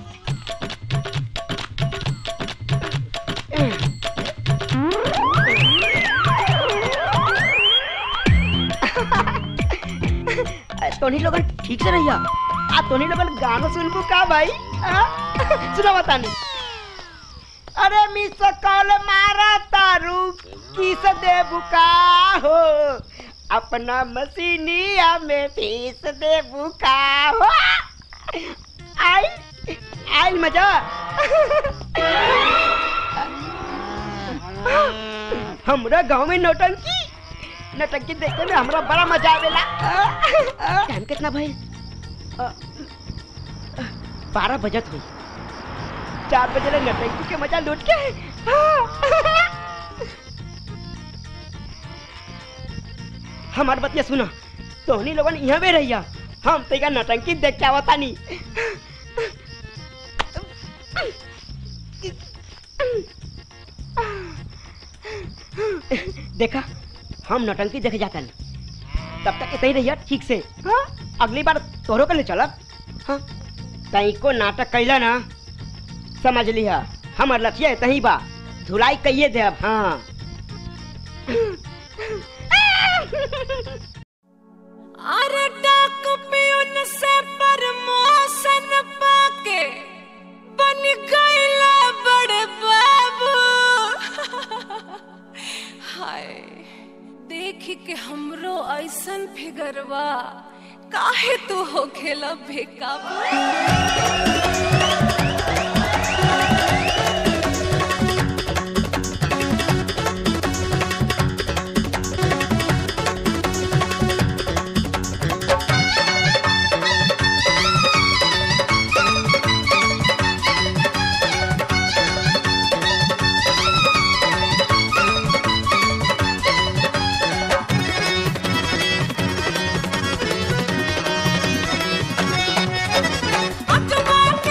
तोनी लोगन ठीक से रहिया। आ तोनी लोगन गाना सुनबू का भाई? सुना बतानी। अरे मिस कॉल मारा तारू किस देबू का हो, अपना मसीनिया में फीस देबू का हो। आई आई मजा। हमरा गांव में नौटंकी नौटंकी देखने में हमरा बड़ा मजा आवेला। टाइम कितना भाई? बारह बजत हुई। चार बजे ले नौटंकी के मजा लूट के। हमार बतिया सुना। तोहनी लोगन यहाँ भी रहिया। हम तेगा नौटंकी देख के आवता नहीं। देखा हम नौटंकी देखे जाता नहीं। तब तक इतनी रहिया ठीक से। हाँ? अगली बार तोहरो के ले चलब। हाँ? तई को नाटक कैला ना समझ लिया। हमर लथिया तही बा धुलाई कहिए दे। अब हाँ अरे डाक पियून से प्रमोशन पाके बन गईला बड़े बाबू। हाय देख के हमरो ऐसन फिगरवा काहे तू हो खेला बेकाबू। अकबर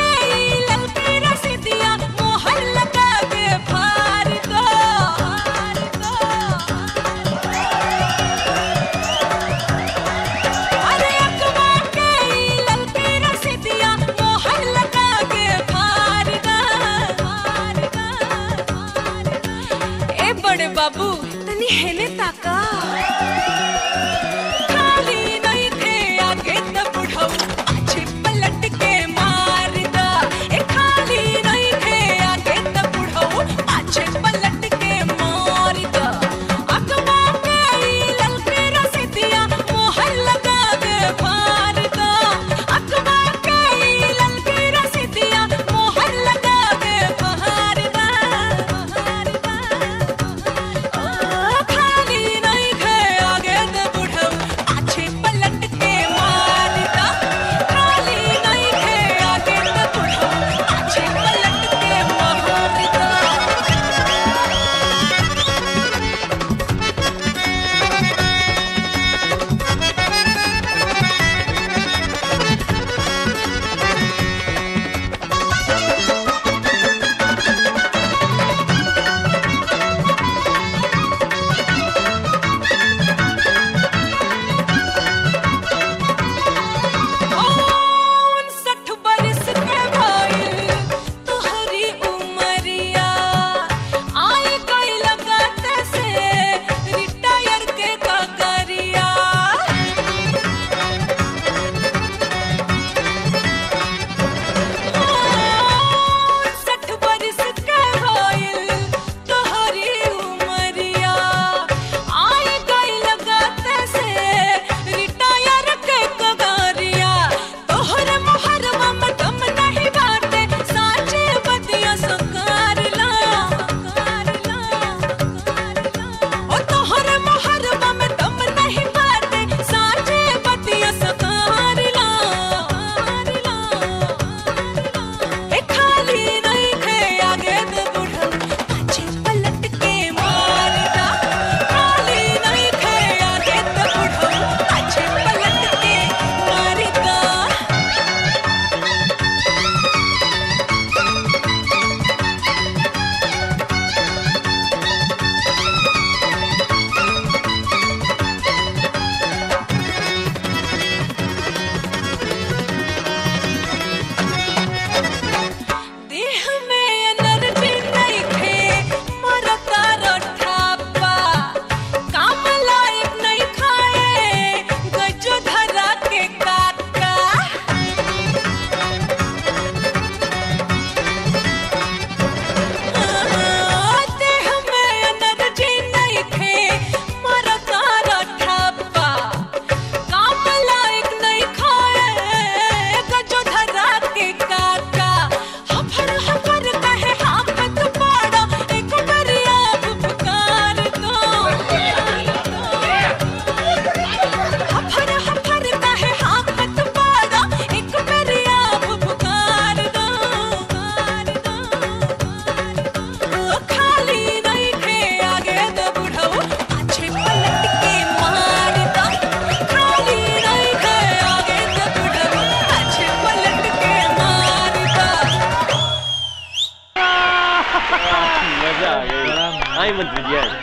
आई मंत्री जी आई।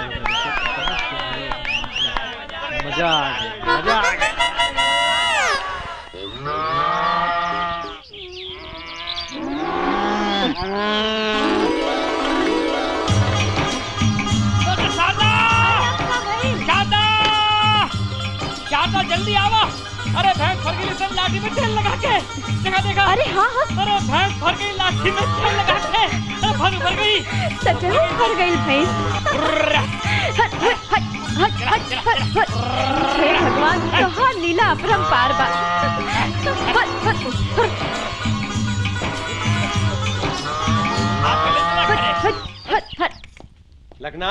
मजा आ गया मजा आ गया। शारदा जल्दी आवा। अरे भैंस फर गई सब लाठी में तेल लगा के। देखा देखा। अरे हाँ हाँ। अरे भैंस फर गई लाठी में तेल लगा के। अरे फर फर गई। सच में फर गई भैंस। हट हट हट हट हट हट हट। हे भगवान कहाँ लीला अपरंपार बा। हट हट हट हट हट। लखना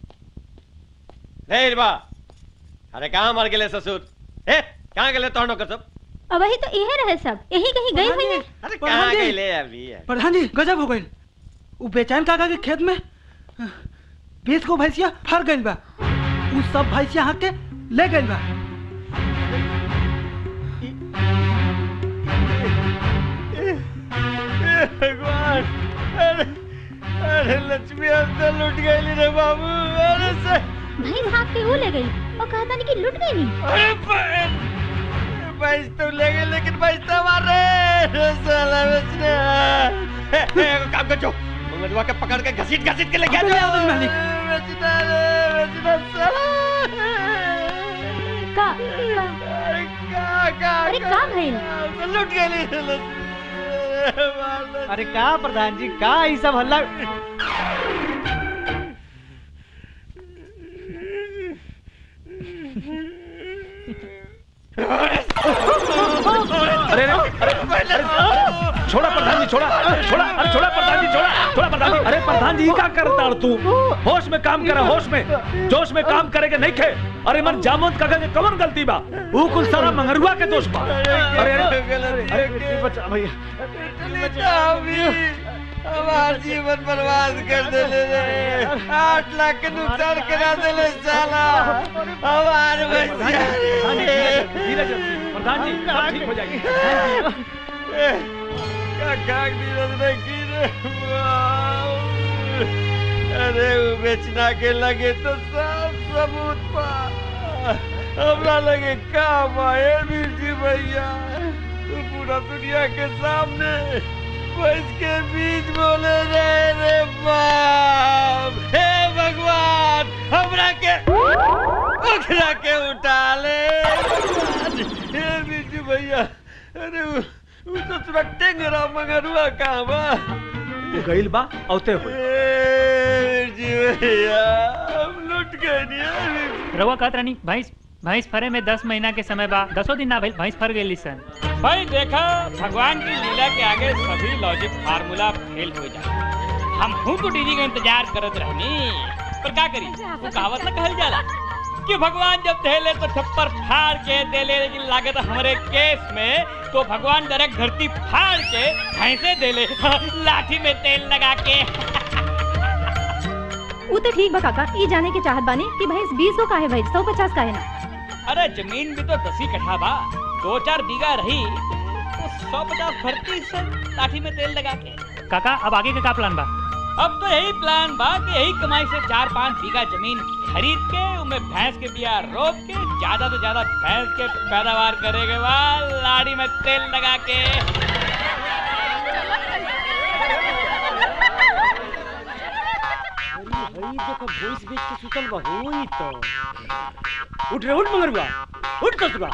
नहीं बा। अरे कहाँ मर गए ससुर? ए कहाँ गए तोड़ नौकर सब? अब वही तो यही रहे सब यही कहीं गई हुई है। अरे कहाँ गए ले अभी? प्रधान जी गजब हो गई। वो बेचैन काका के खेत में बीस को भैंसिया फर गई बा। वो सब भैंसिया हाथ के ले गई बा। भगवान अरे अरे लक्ष्मी अब तो लुट गई रे बाबू। अरे से भैंस हाथ के वो ले गई और कहता नहीं कि लुट गई नहीं। अरे भैंस तो ले गई लेकिन भैंस तो मार रहे साला बचना। काम कर जो मंगलवा के पकड़ के घसीट घसीट के लेके आ जाओ मालिक। बचना रे बचना साला। का का का अरे का भइल? लुट गई। अरे का प्रधान जी का ये सब हल्ला? अरे अरे छोड़ा प्रधान जी छोड़ा छोड़ा अरे छोड़ा प्रधान जी छोड़ा छोड़ा प्रधान जी। अरे प्रधान जी क्या करता तू? होश में काम करे होश में जोश में काम करेगा नहीं खे। अरे मन जामुन काका के कौन गलती बा? वो कुल सारा मंगरुआ के दोष बा। अरे अरे अरे बचा भैया हमार जीवन बर्बाद कर दे ले आठ लाख के नुकसान करा दे ले साला हमारे भैया। प्रधान जी सब ठीक हो जाएगी। क्या काग नीरज ने की रे। अरे वो बेचना के लगे तो सब सबूत पा हमरा लगे काम आए बीजी भैया। तो पूरा दुनिया के सामने इसके बीच बोले रे रे बाप। हे भगवान हमरा के उठा के उठा ले। हे बीजू भैया अरे वो तो सुरक्षे गरा मगरुआ कहाँ बा? गइल बा औते हो। जी भैया हम लुट गए नहीं। रवा कहत रानी भैंस भैंस फरे में दस महीना के समय बा दसों दिन ना भइल भैंस फर गई सन। भाई देखा भगवान की लीला के आगे सभी लॉजिक फार्मूला फेल हो जाए। हम हूँ तो डीजी का इंतजार करत रहनी पर क्या करी वो कहावत ना कहल जाला कि भगवान जब देले तो छप्पर फाड़ के देले लेकिन लागे तो हमारे केस में तो भगवान डायरेक्ट धरती फाड़ के भैंसे देले लाठी में तेल लगा के। वो तो ठीक बा काका ये जाने के चाहत बानी कि भैंस बीस सौ का है भाई सौ पचास का है ना। अरे जमीन भी तो दस ही कट्ठा बा दो चार बीघा रही तो सौ पचास भरती से लाठी में तेल लगा के। काका अब आगे का क्या प्लान बा? अब तो यही प्लान बा कि यही कमाई से चार पाँच बीघा जमीन खरीद के उनमें भैंस के बिया रोप के ज्यादा से ज्यादा भैंस के पैदावार करेंगे बा लाड़ी में तेल लगा के। देखो भैंस बेच के सुतल बा होई तो उठ रे उठ मंगरुआ उठ ससुरा।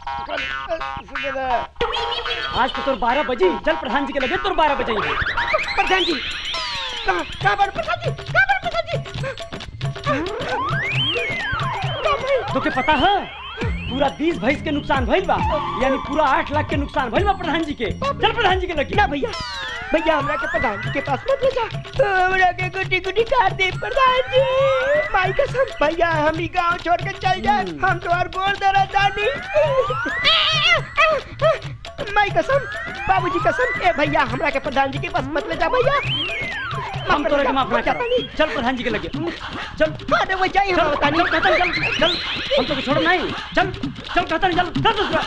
आज तो तोर बारह बजे चल प्रधान जी के लगे तोर बारह बजे। प्रधान जी कहाँ पर प्रधान जी कहाँ पर प्रधान जी? तो के पता है पूरा बीस भैंस के नुकसान भइल बा यानी पूरा आठ लाख के नुकसान भइल बा प्रधान जी के। चल प्रधान जी के लगे। ना भैया भैया हमरा के प्रधान जी के पास मत ले जा। हमरा के गुटी गुटी काट दे प्रधान जी। माई कसम भैया हम ही गांव छोड़ के चल जाए हम तो और बोल दे रहा जानी। माई कसम बाबूजी कसम ए भैया हमरा के प्रधान जी के पास मत ले जा भैया। हम तोरे के माफ ना कर। चल प्रधान जी के लगे चल। अरे वो चाहिए हम बता नहीं। चल चल चल हम तो छोड़ नहीं। चल चल कहता नहीं चल चल दूसरा।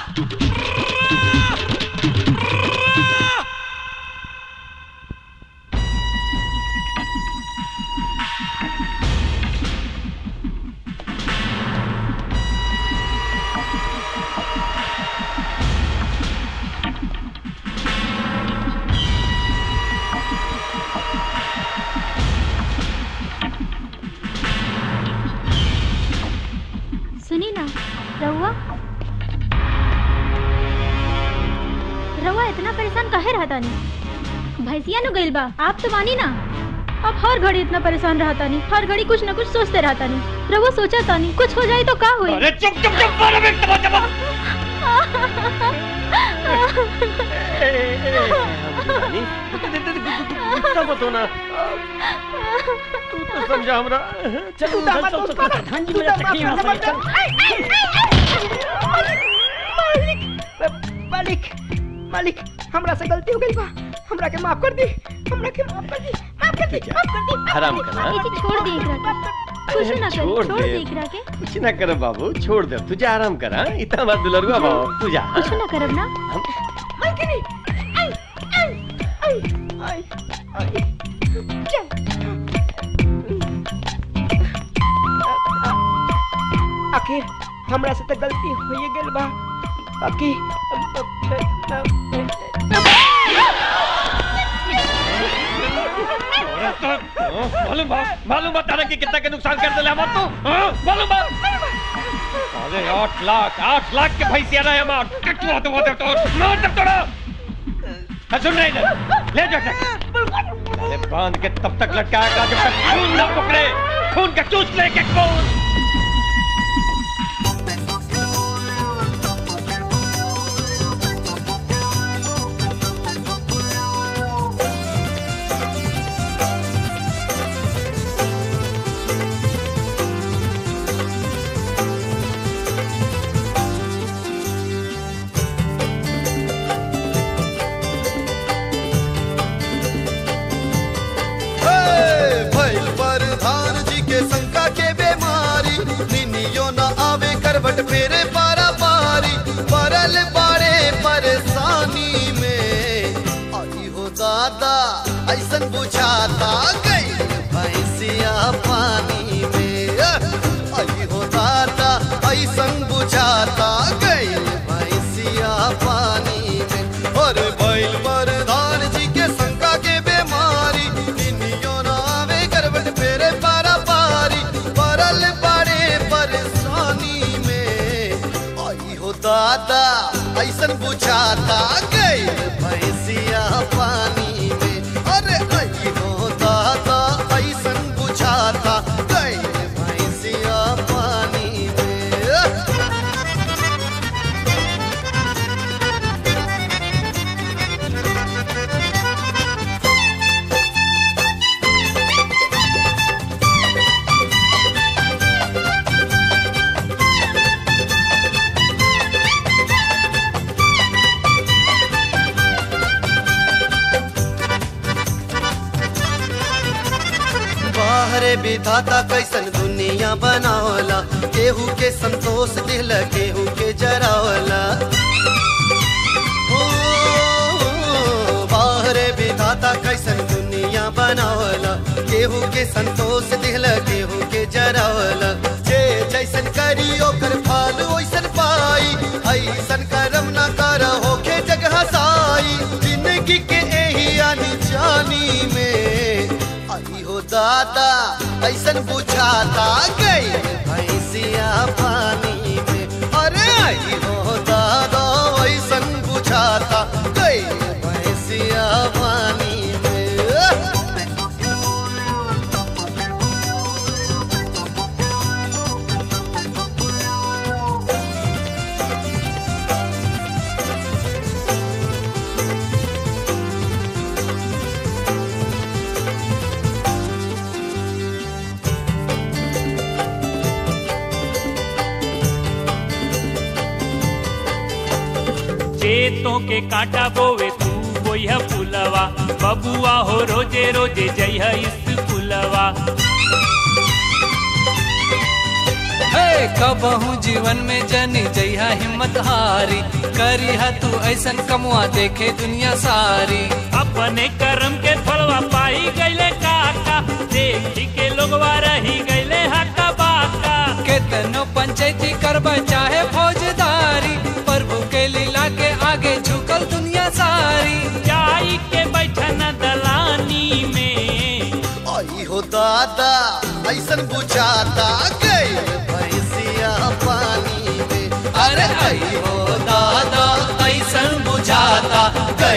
इतना परेशान काहे रहता नहीं? भैंसिया नु गइल बा, आप तो बानी ना। अब हर घड़ी इतना परेशान रहता नहीं, हर घड़ी कुछ न कुछ सोचते रहता नहीं। रवो सोचा था नहीं, कुछ हो जाए तो का होई? अरे चुप चुप चुप, मारो एक तमाचा। गुस्सा मत होना, तू तो समझा हमरा। चल चल चल चल, धांजी मेरा चक्की में फंस चल। मालिक मालिक मालिक, हमरा से गलती हो गई बा, हमरा के माफ कर दी, हमरा के माफ कर दी, माफ कर दी, माफ कर दी। आराम कर ना। ये छोड़ दे एकरा के, कुछ ना कर, छोड़ छोड़ दे। दे एकरा के। कुछ ना कर बाबू, छोड़ दे, तुझे आराम कर। हाँ, इतना मत दुलरुआ बाबू, तू जा। कुछ ना करब ना। मालकिनी, आई आई आई आई चल। आखिर हमरा से तो गलती हो ही गई बा, बाकी मालूम बा, मालूम बा तारा के कितना के नुकसान कर दिला हमार तू? हाँ, मालूम बा? अरे आठ लाख आठ लाख के भैंसिया रहे हमार, कटवा दो दे तो मार दे तोड़ा। सुन रही ना, ले जा टक। अरे बांध के तब तक लटकाएगा जब तक खून ना पकड़े, खून का चूस ले के खून। फेरे पारा पारी परल बारे परेशानी में। आई हो दादा ऐसन बुझाता गई भैंसिया पानी में। आई हो दादा ऐसन बुझाता गई भैंसिया पानी में। और बैल प्रधान जी के शंका के बीमारी, निनियो ना आवे करवट फेरे पारा पारी परल बारे परेशानी। दादा ऐसन बुझाता गई भैंसिया पानी में। अरे आई हो दादा ऐसन बुझाता गई भैंसिया पानी में। रे विधाता कैसन दुनिया बनावला, केहू के संतोष दिल केहू के जरावला। ओ बाहरे विधाता कैसन दुनिया बनावला, केहू के संतोष दिल केहू के जरावला। जे जैसन करी ओकर फल ओइसन पाई, ऐसन कर्म ना कर होके जग हसाई। जिंदगी के एही आनी जानी में आई हो दादा ऐसन बुझाता गई भैंसिया पानी में। अरे आई हो दादा ऐसन बुझाता गई भैंसिया पानी में। खेतों के कांटा बोवे तू बोई है फुलवा, बबुआ हो रोजे रोजे जई है स्कूलवा। हे कबहू जीवन में जनी जइहा हिम्मत हारी, करी है तू ऐसन कमुआ देखे दुनिया सारी। अपने कर्म के फलवा पाई गईले काका, देखी के लोगवा रही गईले हका बाका। केतनो पंचायती करबा चाहे फौजदारी, प्रभु के लीला के आगे झुकल दुनिया सारी। जाई के बैठन दलानी में आई हो दादा ऐसन बुझाता गई भैंसिया पानी में। अरे आई हो दादा ऐसन बुझाता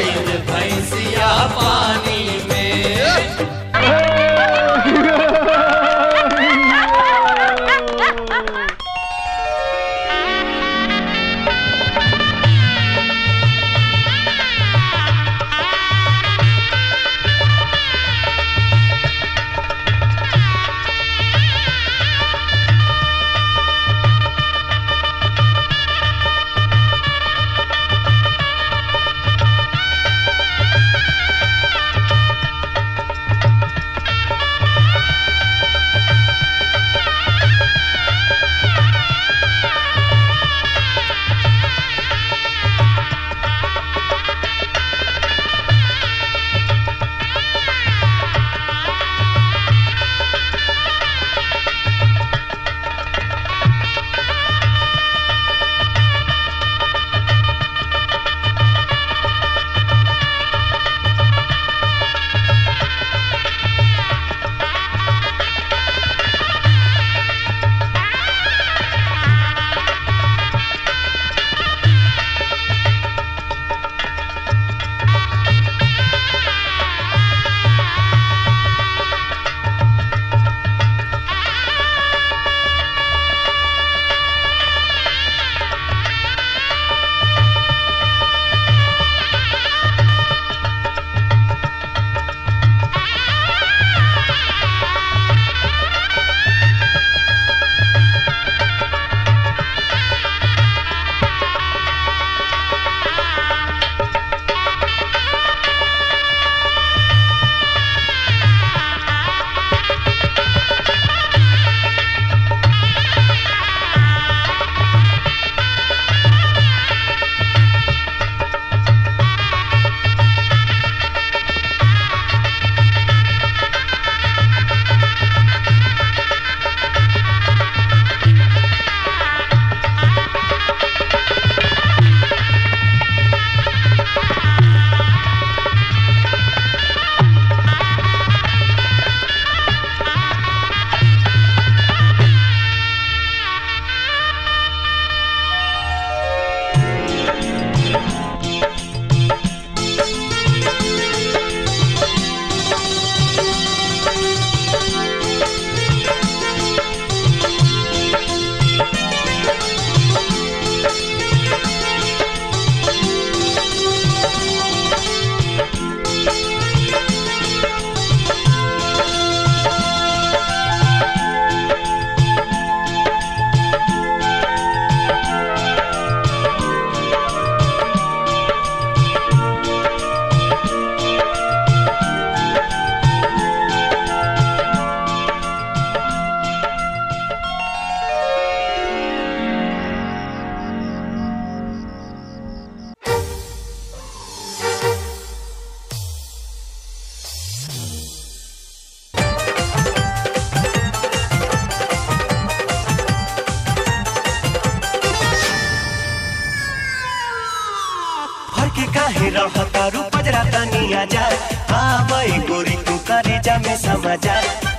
के काहे रहता रू पजरा तनी आजा आवई गोरी तू करे जा में समझा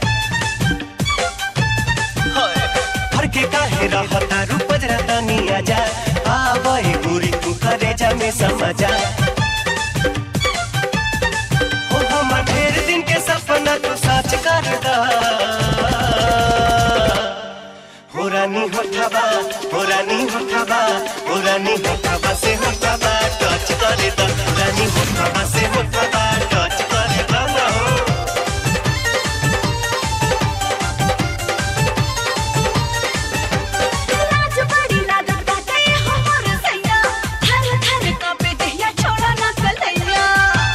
हर के काहे रहता रू पजरा तनी आजा आवई गोरी तू करे जा में समझा हो हम ढेर दिन के सपना तू सच कर दा हो रानी होठबा हो रानी होठबा हो रानी होठबा से होठबा टच करे दा रानी होठबा से होठबा टच करे दा ना हो लाज बड़ी लागत बाटे हमर सैया थर थर कांपे देहिया छोड़ा ना कलैया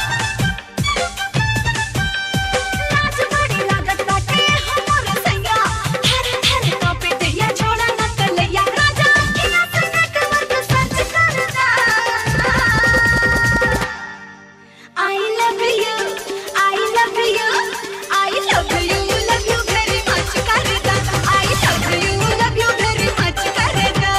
लाज बड़ी लागत बाटे हमर सैया थर थर कांपे देहिया छोड़ा ना कलैया राजा किया सना कवर तो सच करना I love you I love you I love you love you very much करदा I love you love you very much करदा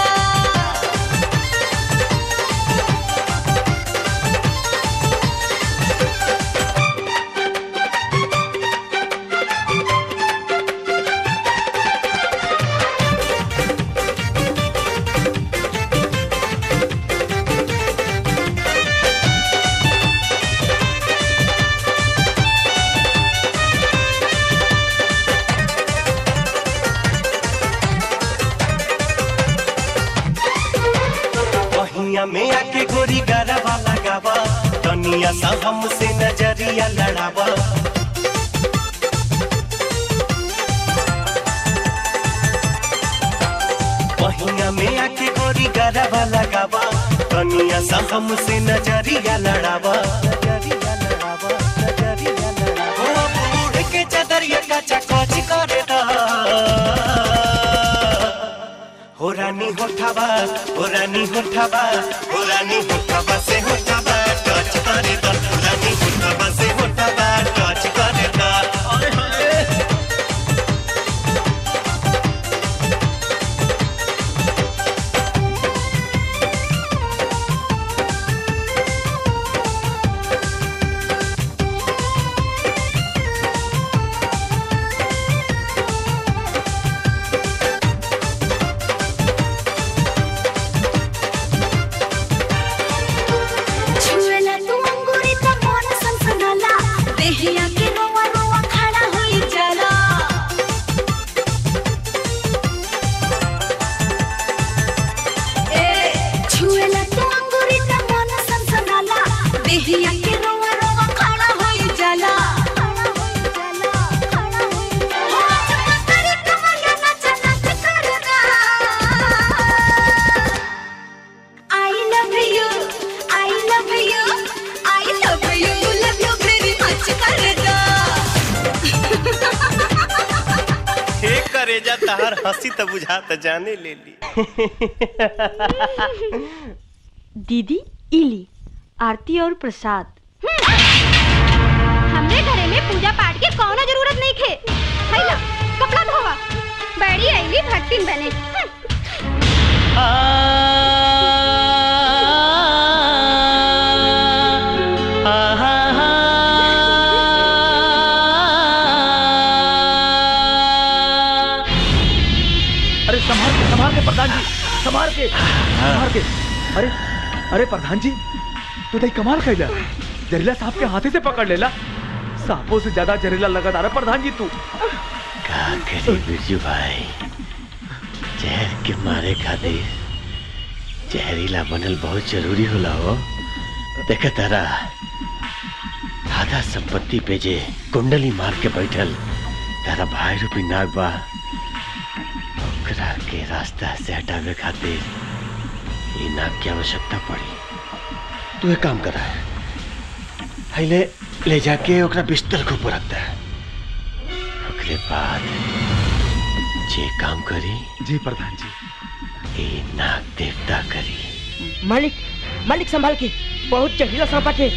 पहिया में आके गोरी गरबा लगावा दुनिया सा हमसे नजरिया लड़ावा पहिया में आके गोरी गरबा लगावा दुनिया सा हमसे नजरिया लड़ावा नजरिया लड़ावा नजरिया लड़ावा ओ बूढ़ के चदरिया का चकोच करे दा हो रानी होठबा हो रानी होठबा हो रानी होठबा से होठबा टच करे दा रानी होठबा से होठबा टच करे दा अरे हाय छुएला तू अंगूरी त मन सनसनाला देहिया के रोवा रोवा खड़ा होई जाला ए छुएला तू अंगूरी त मन सनसनाला देहिया के रोवा रोवा खड़ा होई जाला खड़ा होई जाला खड़ा होई जाला हो चमकरी कमरिया नचा नच करना I love you I love you I love you love you very much करदा हे करे जा तहार हंसी त बुझा त जाने ले ली दीदी इली आरती और प्रसाद हमरे घरे में पूजा पाठ के कौनो जरूरत नहीं खे हैला कपड़ा धोवा बड़ी आईली भट्टिन बने अरे संभाल के संभाल के प्रधान जी संभाल के संभाल के अरे अरे प्रधान जी तू दही कमाल कैला जहरीला सांप के हाथे से पकड़ लेला सांपों से ज्यादा जहरीला लगा था प्रधान जी तू का करे बिरजू भाई जहर के मारे खातिर जहरीला बनल बहुत जरूरी होला हो देख तारा आधा संपत्ति पे जे कुंडली मार के बैठल तारा भाई रूपी नाग बा ओकरा के रास्ता से हटावे खातिर ई नाग की आवश्यकता पड़ी तू एक काम करा पहले ले जाके ओकरा बिस्तर के ऊपर रख दे ओकरे बाद जे काम करी जी प्रधान जी ए नाग देवता करी मालिक मालिक संभाल के बहुत जहरीला सांप बाटे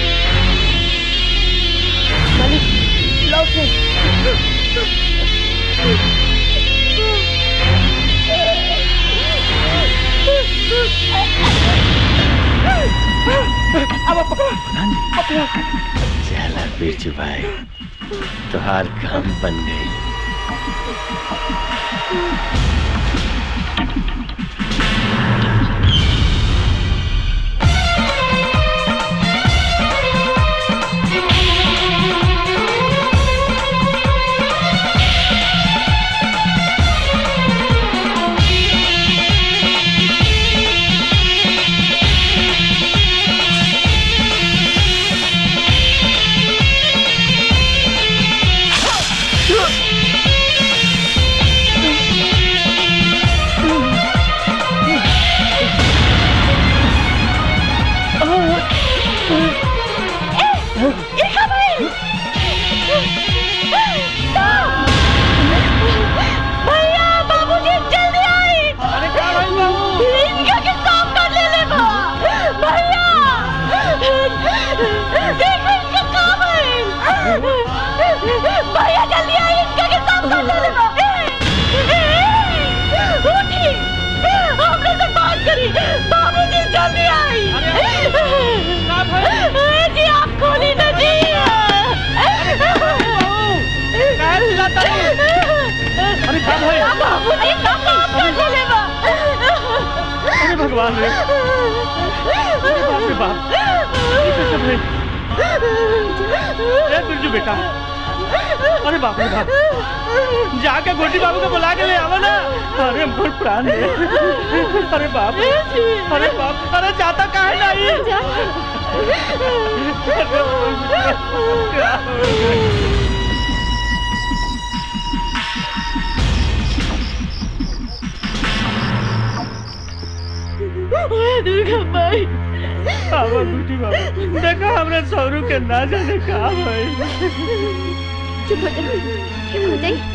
मालिक लाओ से अब पकड़ो पकड़ो। चला बिरजू भाई, तुहार काम बन गई। भगवान रे, बाप रे बाप, ये कैसे भाई? ए बिरजू बेटा, अरे बाप रे बाप, जाके गोटी बाबू को बुला के ले आओ ना। अरे मोर प्राण रे, अरे बाप, अरे बाप, अरे जाता काहे नहीं? दुर्गा भाई, आवा बेटी बाबू, देखा हमने सौरू के ना जाने कहा भाई। चुप हो जाइए, चुप हो जाइए।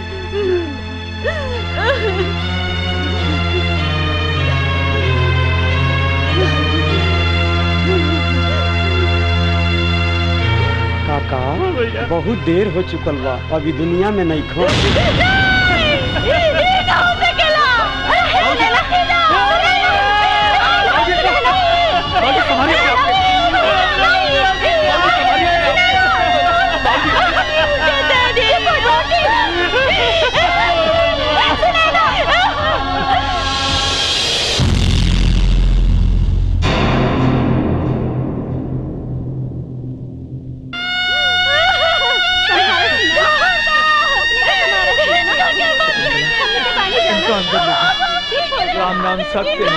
काका, बहुत देर हो चुकल बा, अभी दुनिया में नहीं खो। राम नाम सत्य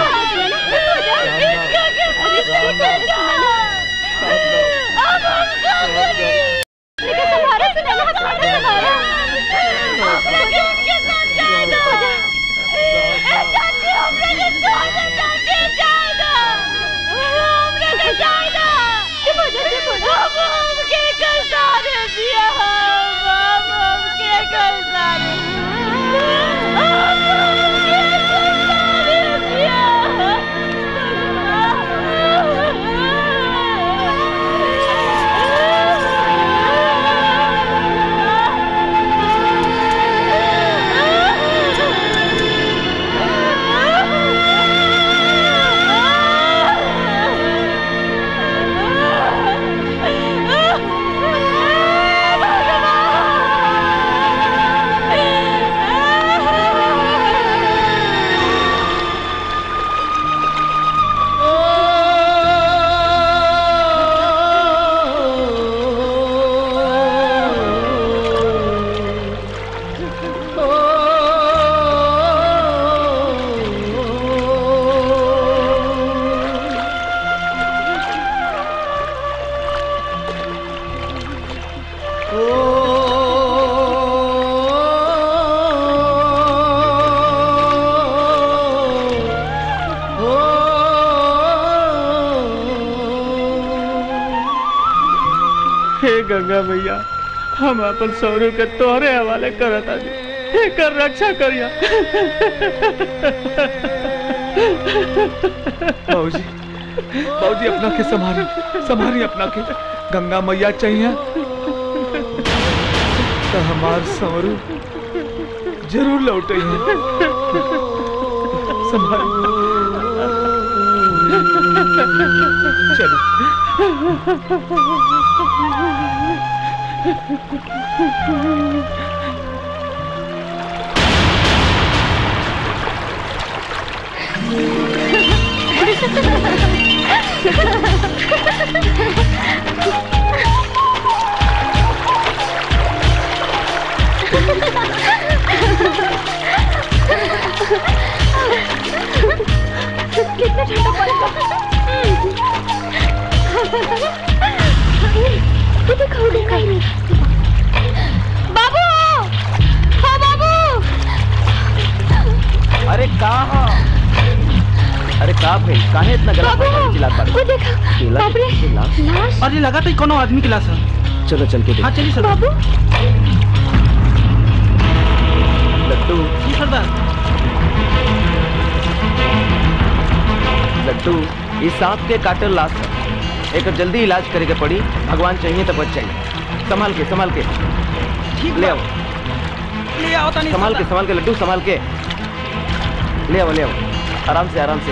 गंगा भैया, हम अपन सौरू के तोहरे हवाले करता जी, एकर रक्षा करिया। बाबूजी, बाबूजी अपना के संभारी, संभारी अपना के। गंगा मैया चाहिए तो हमार सौरू जरूर लौटे संभाल कितना ठंडा पानी वो देखो देखो बाबू हाँ बाबू अरे कहाँ अरे का भाई काहे इतना गला फाटा चिल्ला पड़ वो देखो बाप रे लाश अरे लगा तो कोनो आदमी की लाश है। चलो चल के हाँ चलिए सरदार। बाबू लड्डू जी सरदार। लड्डू इस सांप के काटल लाश है एक जल्दी इलाज करे के पड़ी भगवान चाहिए तो बच जाइए संभाल के संभाल के ठीक ले आओ ले आओ तनी संभाल के संभाल के लड्डू संभाल के ले आओ ले आओ आराम से आराम से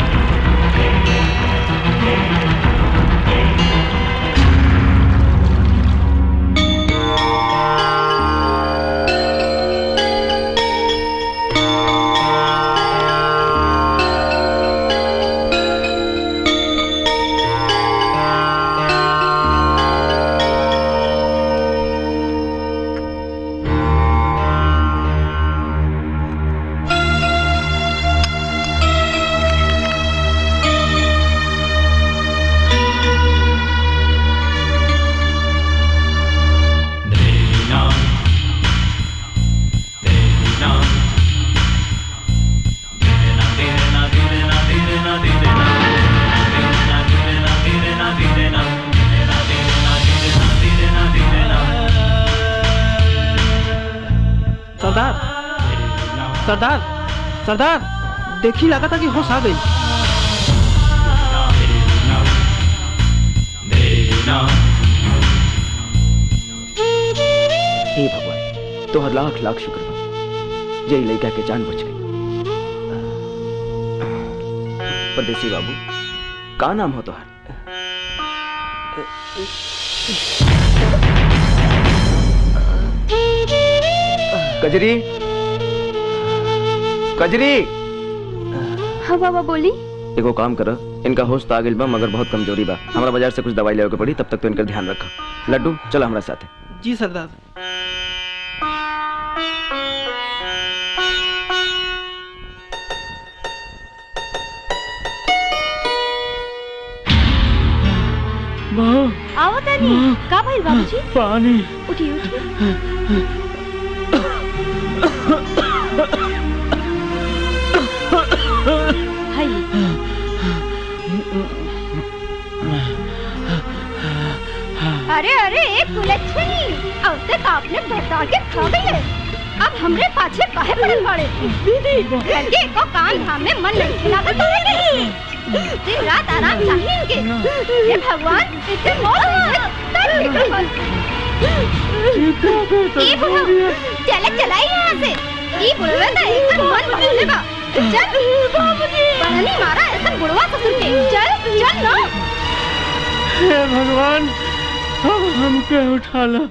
सरदार सरदार सरदार देखी लगा था कि होश आ गई। हे भगवान तोहर लाख लाख शुक्र बा जय लड़का के जान बच गई। परदेसी बाबू का नाम हो तोहर? कजरी कजरी हाँ बाबा बोली। एगो काम कर इनका होश तो आ गइल बा मगर बहुत कमजोरी बा हमरा बाजार से कुछ दवाई लेवे के पड़ी तब तक तो इनका ध्यान रखा। लड्डू चल हमरा साथे। जी सरदार। आओ तनी का भाई बाबूजी पानी उठी उठी हाय अरे अरे एक कुलच्छनी अब तक आपने बता के खा गई है अब हमरे पाछे काहे पड़ल पड़े दीदी लड़के को काम धाम में मन नहीं लागत है दिन रात आराम चाहिए इनके हे भगवान इतने मौत ये बुढ़ा चले चलाई यहाँ से ये बुढ़वा तो एकदम मन बदलने का चल बाबूजी बहनी मारा ऐसा बुढ़वा ससुर के चल चल ना हे भगवान अब हमके उठा लो।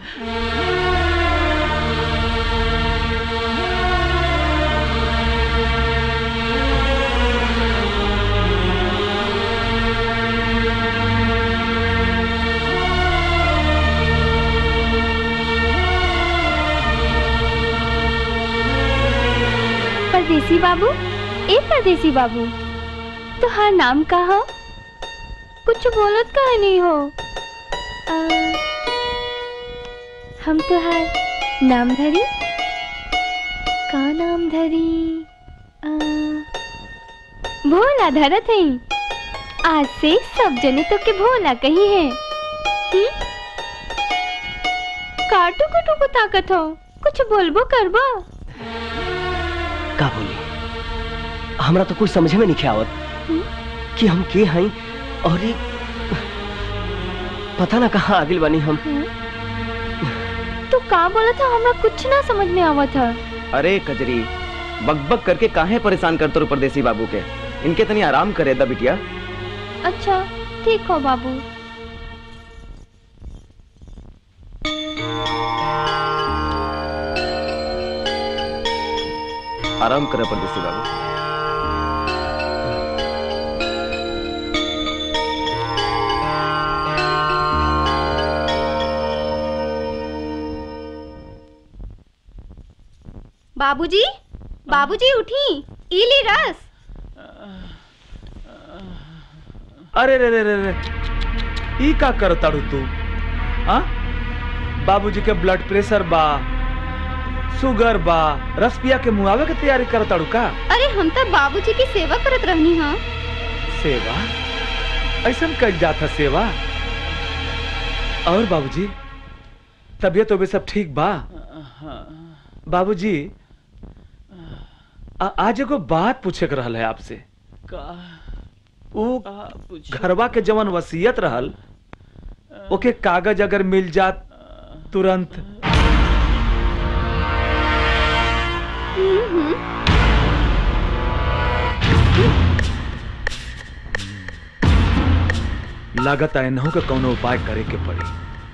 परदेसी बाबू ए परदेसी बाबू तुहार नाम का हो? कुछ बोलत काहे नहीं हो? आ, हम तुहार नाम धरी का नाम धरी आ, भोला धरत है आज से सब जने तो के भोला कही है। हुँ? काटू कुटू को ताकत हो कुछ बोलबो करबो का बोली हमरा तो कुछ समझे में नहीं आवत कि हम के हई और ये पता ना कहाँ आगिल बनी हम तू का बोला था हमरा कुछ ना समझ में आवा था। अरे कजरी बकबक करके काहे परेशान करते हो परदेसी बाबू के, इनके तनी आराम करे दा बिटिया। अच्छा ठीक हो बाबू। आराम करे परदेसी बाबू। बाबूजी बाबूजी उठी, इली रस। अरे रे रे रे रे ई का करताड़ू तू? हाँ बाबूजी के ब्लड प्रेशर बा, शुगर बा, रस पिया के मुआवे के तैयारी करताड़ू का? अरे हम तो बाबूजी की सेवा करत रहनी। हाँ सेवा? ऐसा कल जाता सेवा? और बाबूजी तबीयत तो सब ठीक बा? बाबूजी आज एगो बात पूछे के रहल है आपसे। का? वो घरवा के जवन वसीयत रहल ओके कागज अगर मिल जात तुरंत। लागत है नहु के कौनो उपाय करे के पड़ी।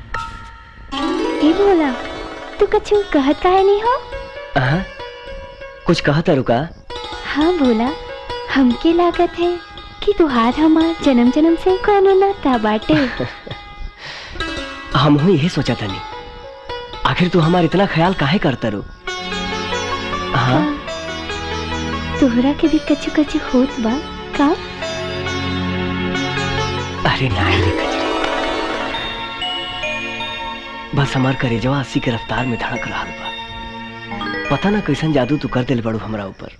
ये बोला तू कछु कहत काहे नहीं हो? हाँ? कुछ कहा था रुका? हाँ बोला, हमके लागत है कि तुहार हमार जन्म जन्म से कोनो नाता बाटे। हम हूँ यही सोचा था नहीं, आखिर तू हमारा इतना ख्याल काहे करता रू? हाँ तोहरा के भी कछु कछु होत बा का? अरे नहीं रे कजरी, बस हमार करेजवा अस्सी के रफ्तार में धड़क रहा बा। पता ना कैसन जादू तू कर दिल बड़ू हमरा ऊपर।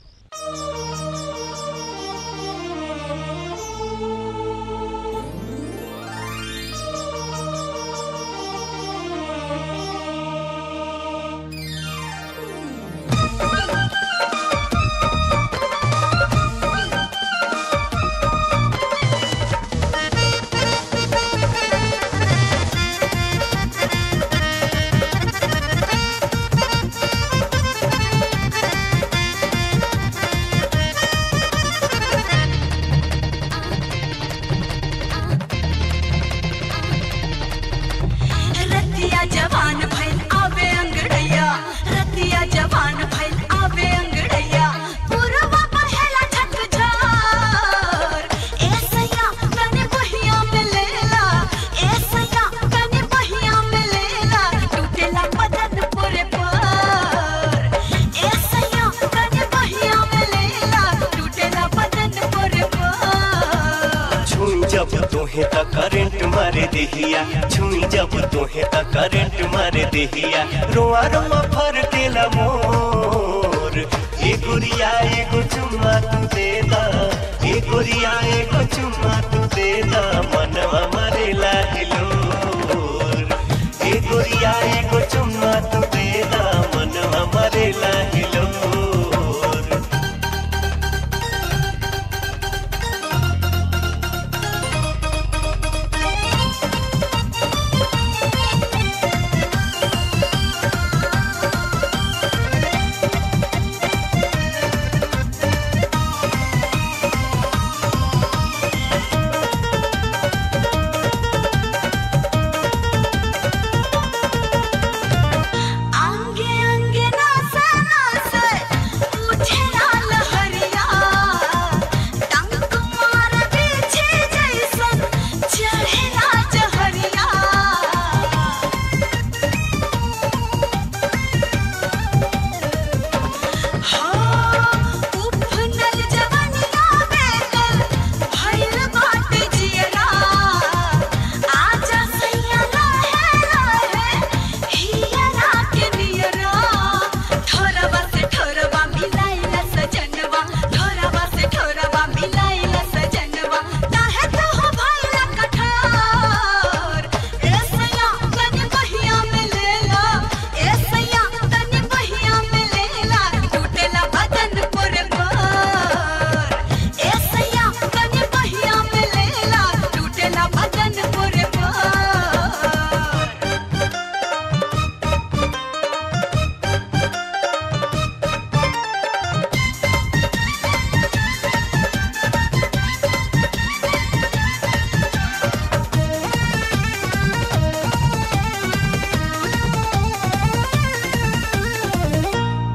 करंट मारे देहिया, छुई जब तोहे ता करंट मारे देहिया, रोआ रोआ फर केला मोर। ए गुरिया एगो चुम्मा तू दे दा, ए गुरिया एगो चुम्मा तू दे दा, मनवा मरेला हिलोर। ए गुरिया एगो चुम्मा तू दे दा, मनवा मरेला हिलोर।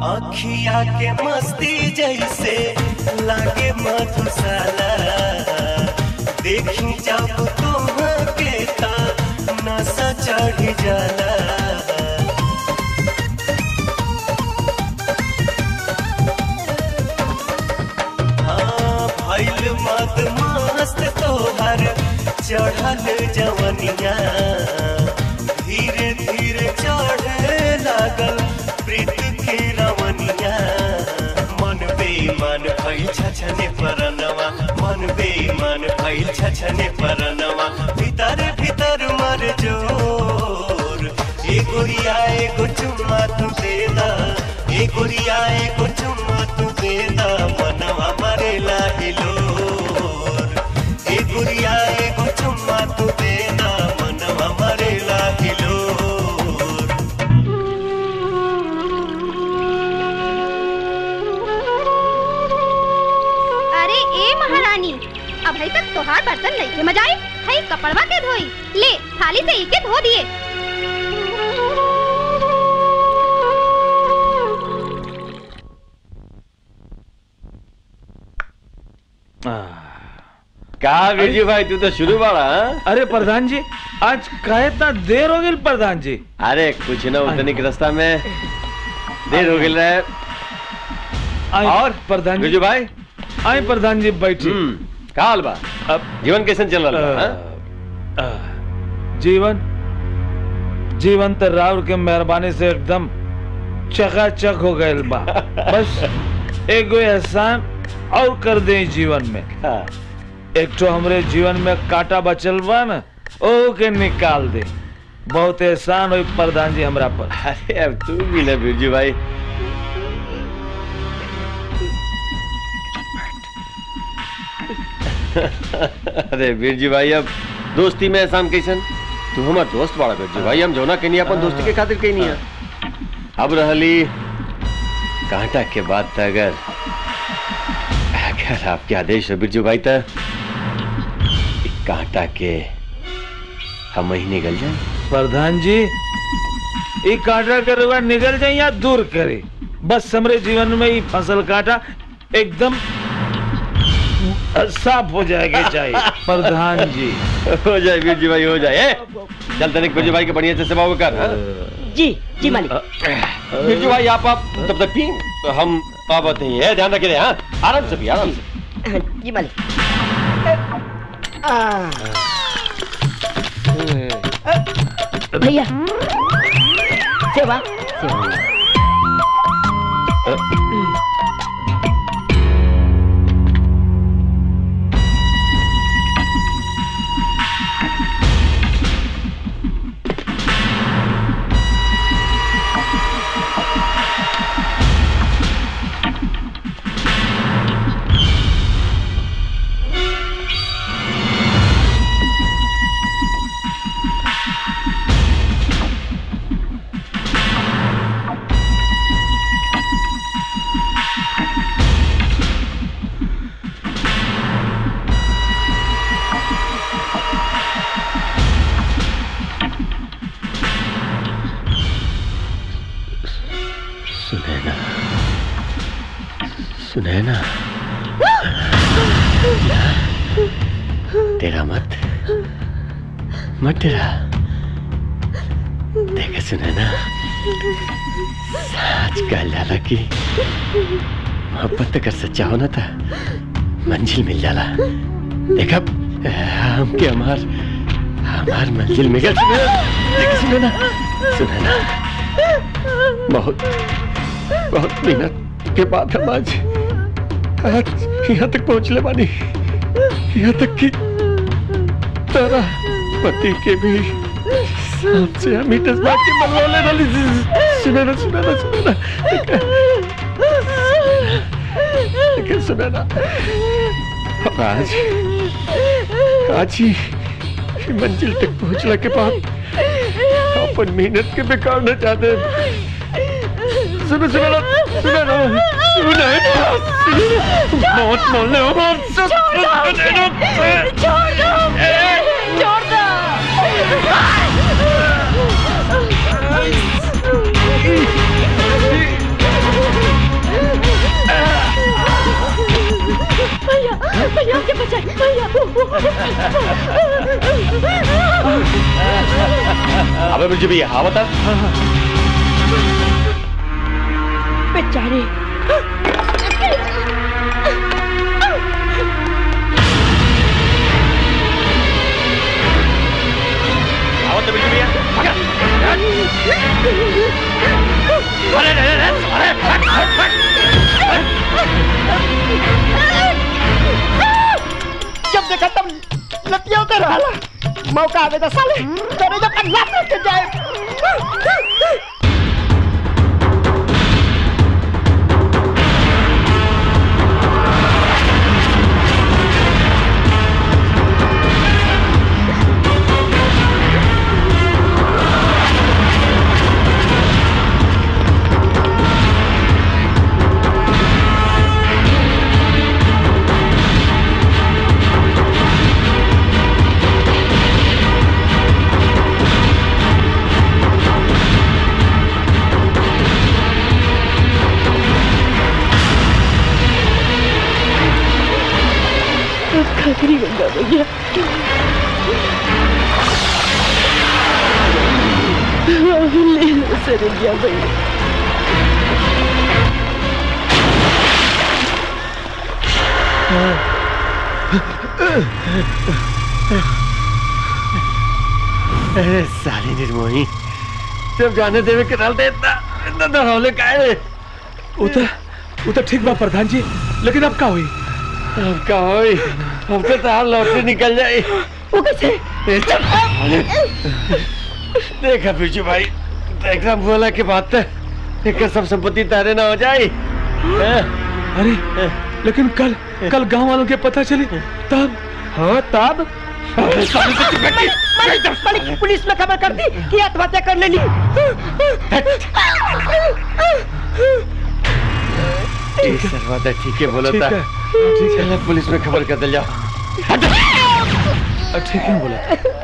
आँखिया के मस्ती जैसे लागे मधुशाला देखी जब तुमके ता नशा चढ़ जाला हाँ भइल मद मस्त तोहर चढ़ल जवनिया धीरे धीरे चढ़े लागल प्रीत के रवनिया मन बेईमान भइल छछने परनवा मन बेईमान भइल छछने परनवा भीतर भीतर मर जोर ए गोरिया एगो चुम्मा तू दे दा ए गोरिया एगो चुम्मा तू दे दा मनवा मरेला हिलोर ए गोरिया एगो चुम्मा तू दे दा मनवा मरेला हिलोर महारानी अब है तक तोहार बर्तन नहीं मजाई है कपड़वा के धोई ले थाली से इके धो दिए का बिरजू भाई तू तो शुरू वाला अरे प्रधान जी आज काहे इतना देर हो गई प्रधान जी अरे कुछ ना उतने के रास्ता में देर हो गई है और प्रधान बिरजू भाई आई प्रधान जी बैठी का हाल बा अब जीवन कैसे चल रहा है जीवन जीवन तो राव के मेहरबानी से एकदम चकाचक हो गए बा बस एक गो एहसान और कर दे जीवन में एक तो हमरे जीवन में काटा बचल बा ना ओ के निकाल दे बहुत एहसान हो प्रधान जी हमरा पर अरे अब तू भी ना बिरजू भाई अरे बिरजू भाई अब दोस्ती में एहसान कैसन तू हमार दोस्त बाड़ा बिरजू भाई हम जोना के नहीं अपन दोस्ती के खातिर कहीं नहीं है अब रहली कांटा के बाद तो अगर अगर आपके आदेश हो बिरजू भाई तो कांटा के हम ही निकल जाए प्रधान जी ये कांटा के रुआ निकल जाए या दूर करे बस हमरे जीवन में ये फसल कांटा एकदम साफ हो जाएगा चाहिए प्रधान जी हो जाए बिरजू भाई हो जाए चल तनिक बिरजू भाई के बढ़िया से सेवा कर जी जी मालिक बिरजू भाई आप आप तब तक पी तो हम आप आते हैं ध्यान रखिए हाँ आराम से पी आराम से जी मालिक भैया सेवा सेवा सुनैना तेरा मत मत तेरा देख सुनैना सच कह जाला कि मोहब्बत कर सच्चा होना था मंजिल मिल जाला देखा हमके हमार हमार मंजिल मिल गया देख सुनैना सुनैना बहुत बहुत मेहनत के बाद हम आज आज यहाँ तक पहुँचले बानी यहाँ तक कि तारा पति के भी सबसे हम जज्बात के मनवाले वाली सुना ना सुना ना सुना ना सुना ना और आज आज ही मंजिल तक पहुँचने के बाद अपन मेहनत के बेकार न चाहते सुनो सुनो ना सुनो ना सुनो ना मौत बोलने हो मौत छोड़ दो छोड़ दो छोड़ दो अबे बिरजू भैया हाँ बता। बेचारे आओ तो बिरजू भैया अरे अरे अरे जब देखा तब लतियों कर रहा मौका आवे तो साले तेरे जब अल्लाह के जाए। खतरी गंगा भैया ले लो सरैया भैया। अरे साली निर्मोही जब जाने देवे के डालते इतना इतना डरावले काहे रे? उतर उतर ठीक बा प्रधान जी, लेकिन अब का हुई? अब का हुई? अब तो तार लौटे निकल जाए। वो कैसे? देखा बिरजू भाई, देखा बोला के बात है, एक सब संपत्ति तारे ना हो जाए। अरे लेकिन कल कल गांव वालों के पता चली तब? हाँ तब मालिक पुलिस में खबर कर दी कि आत्महत्या कर लेनी। ठीक है सरवादा, ठीक है बोला था। चलो पुलिस में खबर कर दे जाओ। ठीक है बोला।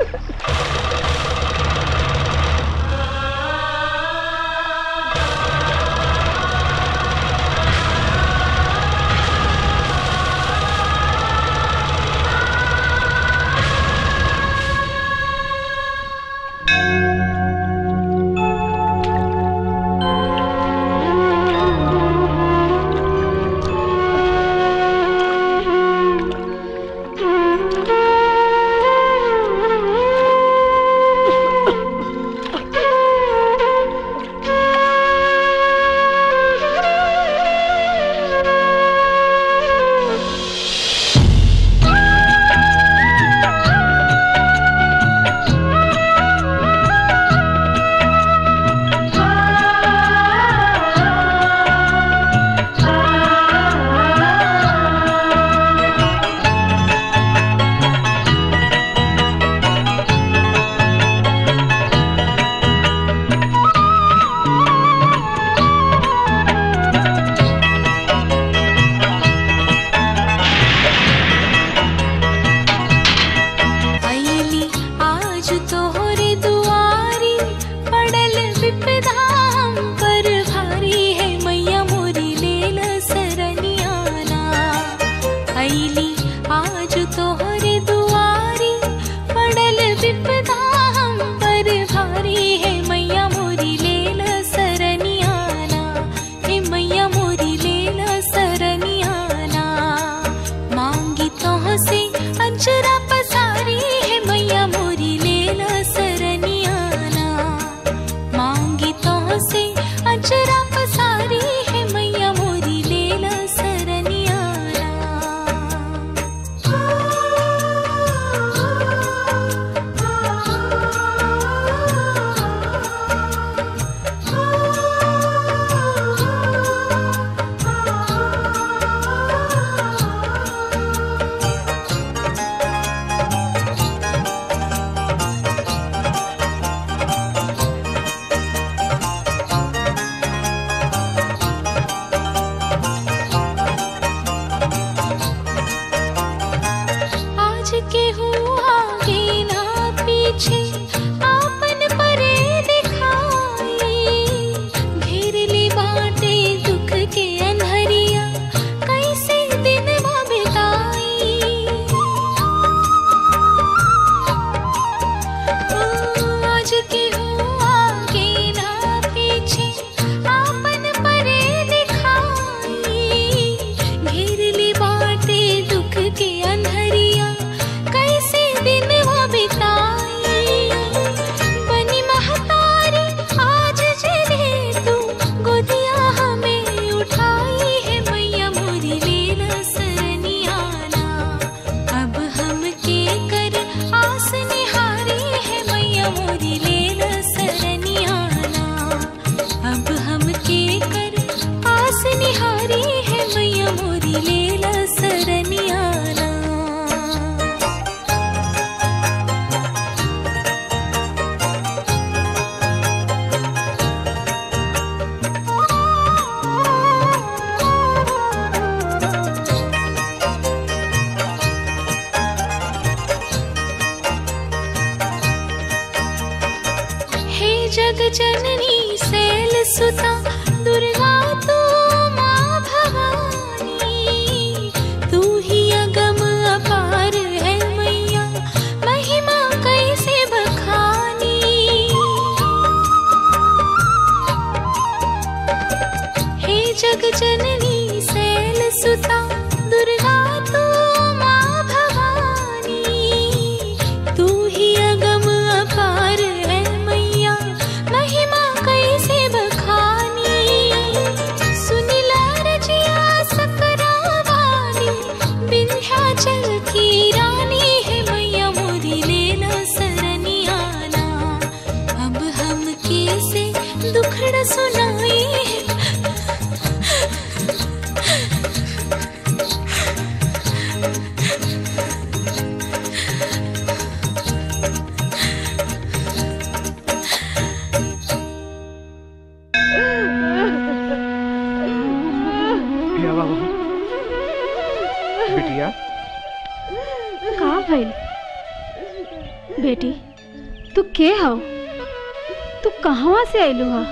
जननी शैल सुता दुर्गा तू माँ भवानी, तू ही अगम अपार है मैया, महिमा कैसे बखानी। हे जग जननी शैल सुता दुर्गा तू माँ भवानी, तू ही अगम अपार है मैया, महिमा कैसे बखानी। सुनिला रजिया सकरा वाली, विंध्याचल की रानी है मैया, मोरी लेना सरनियाना। अब हम कैसे दुखड़ा सुनाए, पिया बाबू, बिटिया का भइल बेटी? तू के हो? तू कहवा से आइलू हा?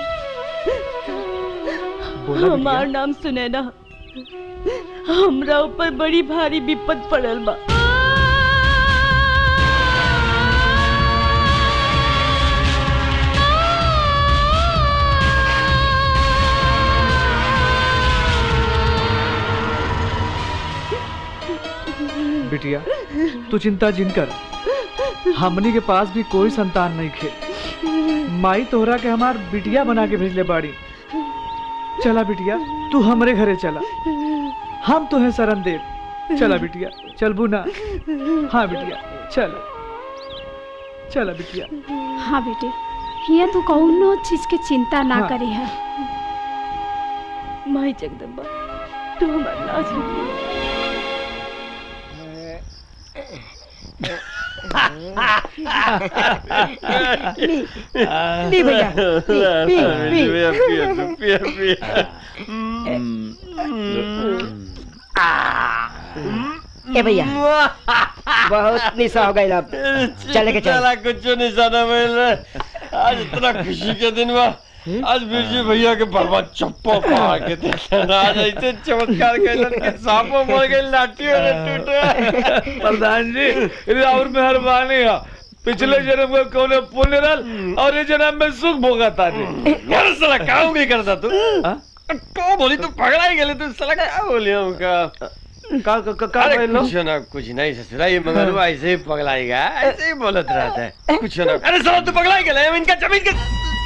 हमार नाम सुनैना, हमरा ऊपर बड़ी भारी विपद पड़ल बा। बिटिया तू चिंता जिन कर, हमनी के पास भी कोई संतान नहीं खे। माई तोहरा के हमार बिटिया बना के भेजले बाड़ी। चला बिटिया तू हमरे घरे चला, हम तुम्हें शरण देव। चला बिटिया, चलबू ना? हाँ बिटिया चला, चला बिटिया। हाँ बेटे, हिया तू कौनो चीज के चिंता ना हाँ। करी है। माई जगदम्बा तू हमार लाज रखी। ली ली भैया, पी पी पी पिया पिया पिया पिया। ए भैया बहुत निशा हो गई, अब चले के चल। चला कुछ निशा ना मिल। आज इतना खुशी के दिन बा, आज बिरजू भैया के बर्बाद चप्पो पा के देखा ना, आज ऐसे चमत्कार कैलन के सांपों मर गए, लाठियों ने टूटे। प्रधान जी और मेहरबानी है, पिछले जन्म में कौन पुण्य रल और ये जन्म में सुख भोगा था। यार साला काम नहीं करता तू। को बोली तू पगड़ा ही गले, तू साला क्या बोली हमका? का का का अरे कुछ ना कुछ नहीं ससुरा, ये मगर ऐसे ही पगलाएगा, ऐसे ही बोलत रहता है। कुछ ना। अरे साला तू पगला ही गले, इनका जमीन के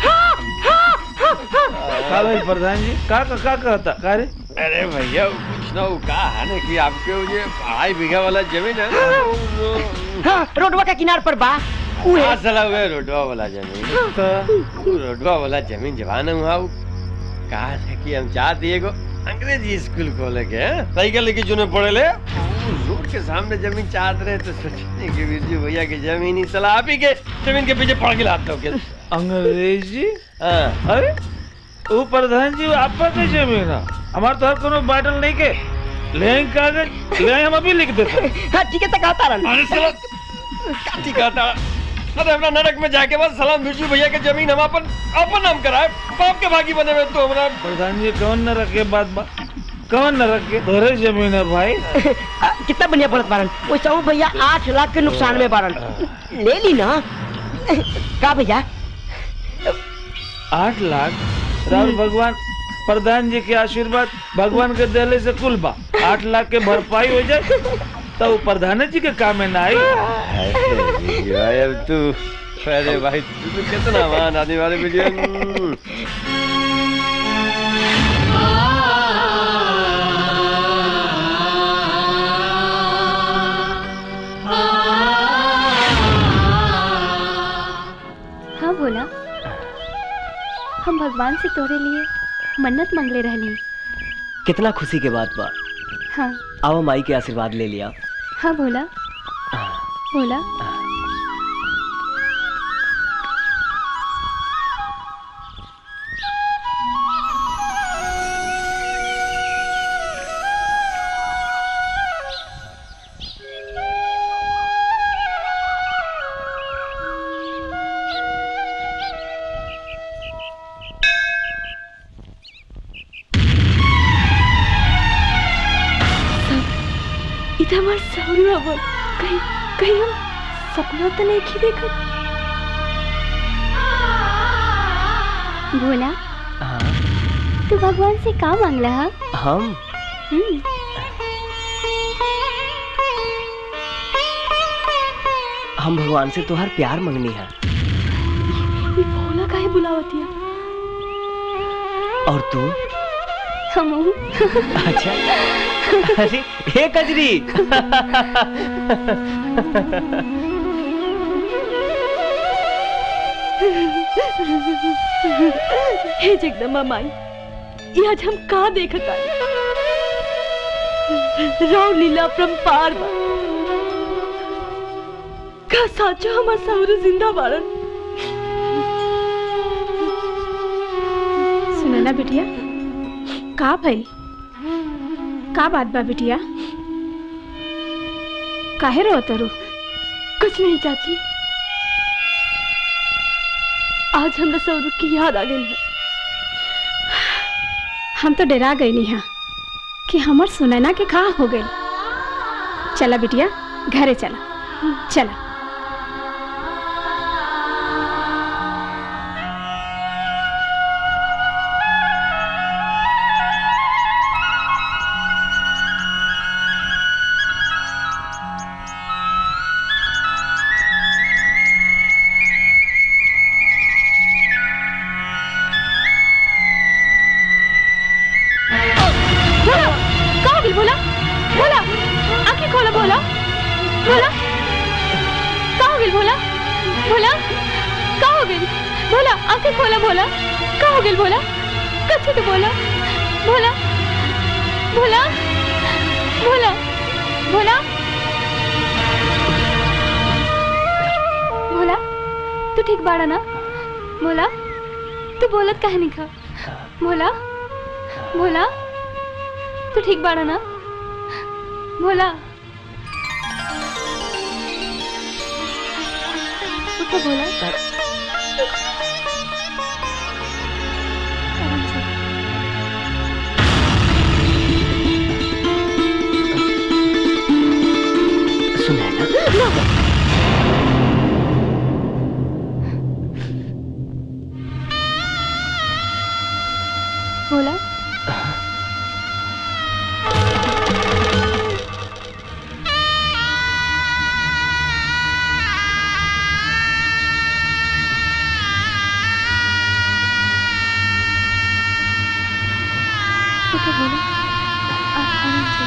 का भाई प्रधान जी का का का कहता का रे? अरे भैया कुछ ना वो कहा है ना कि आपके ये अढ़ाई बीघा वाला जमीन है ना, हाँ, रोडवा के किनार पर बा। हाँ साला वो रोडवा वाला जमीन, वो रोडवा वाला जमीन जवान हुआ वो कहा है कि हम चाहते हैं को अंग्रेजी स्कूल खोले के, साइकिल लेके जो पढ़े ले रोड के सामने जमीन चाहते रहे, तो सोचने की बिरजू भैया की जमीन ही साला आप ही के जमीन के पीछे पड़ के लाते हो के अंग्रेजी। अरे वो प्रधान जी आपका के जमीन है, हमारे तो हर कोनो बाटल नहीं के ले कागज ले, हम अभी लिख देते। हाँ ठीक है, तो कहता रहा। अरे साला ठीक कहता, अरे अपना नरक में जाके बस सलाम बिरजू भैया के जमीन हम अपन अपन नाम कराए, बाप के भागी बने में तो हमरा। प्रधान जी कौन न रखे बात बा, कौन न रखे तोरे जमीन है भाई। कितना बढ़िया बोलत बारन, वो सब भैया आठ लाख के नुकसान में बारन, ले ली ना का भैया? आठ लाख राहुल भगवान प्रधान जी के आशीर्वाद भगवान के देले से कुल बा आठ लाख के भरपाई हो जाए, तो प्रधान जी के काम में ना आई। अब तू अरे भाई तू कितना मान आने वाले वीडियो। हाँ बोला, हम भगवान से तोरे लिए मन्नत मांगले रहली। कितना खुशी के बात बा। हाँ आओ माई के आशीर्वाद ले लिया। हाँ बोला बोला। तो हमारे सौरू हवन कहीं कहीं हम सपना तो नहीं की देखा। भोला तू भगवान से का मांगला है? हम हम्म हम भगवान से तुहार प्यार मंगनी है। ये भोला काहे बुलावती है? और तू? हम अच्छा अरे हे कजरी हे जगदम्बा माई, ये आज हम का देखता है? राव लीला परम्पार बा। का साचो हमार सौरू जिंदा बारन। सुना ना बिटिया, का भाई का बात बा बिटिया? काहे रो तरू? कुछ नहीं चाची, आज हमरा सौरू की याद आ गई है। हम तो डरा गई नहीं हाँ कि हमार सुनैना के कहा हो गई। चला बिटिया घरे चला चला। भोला भोला आंखें खोलो भोला भोला का हो गई भोला भोला का हो गई भोला आंखें खोलो भोला का हो गई भोला कच्चे तो बोला भोला भोला भोला भोला भोला तू ठीक बाड़ा ना? भोला तू बोलत काहे नहीं खा? भोला भोला तू ठीक बाड़ा ना? भोला उठो भोला। सुनैना भोला उठो भोला, आप आराम से।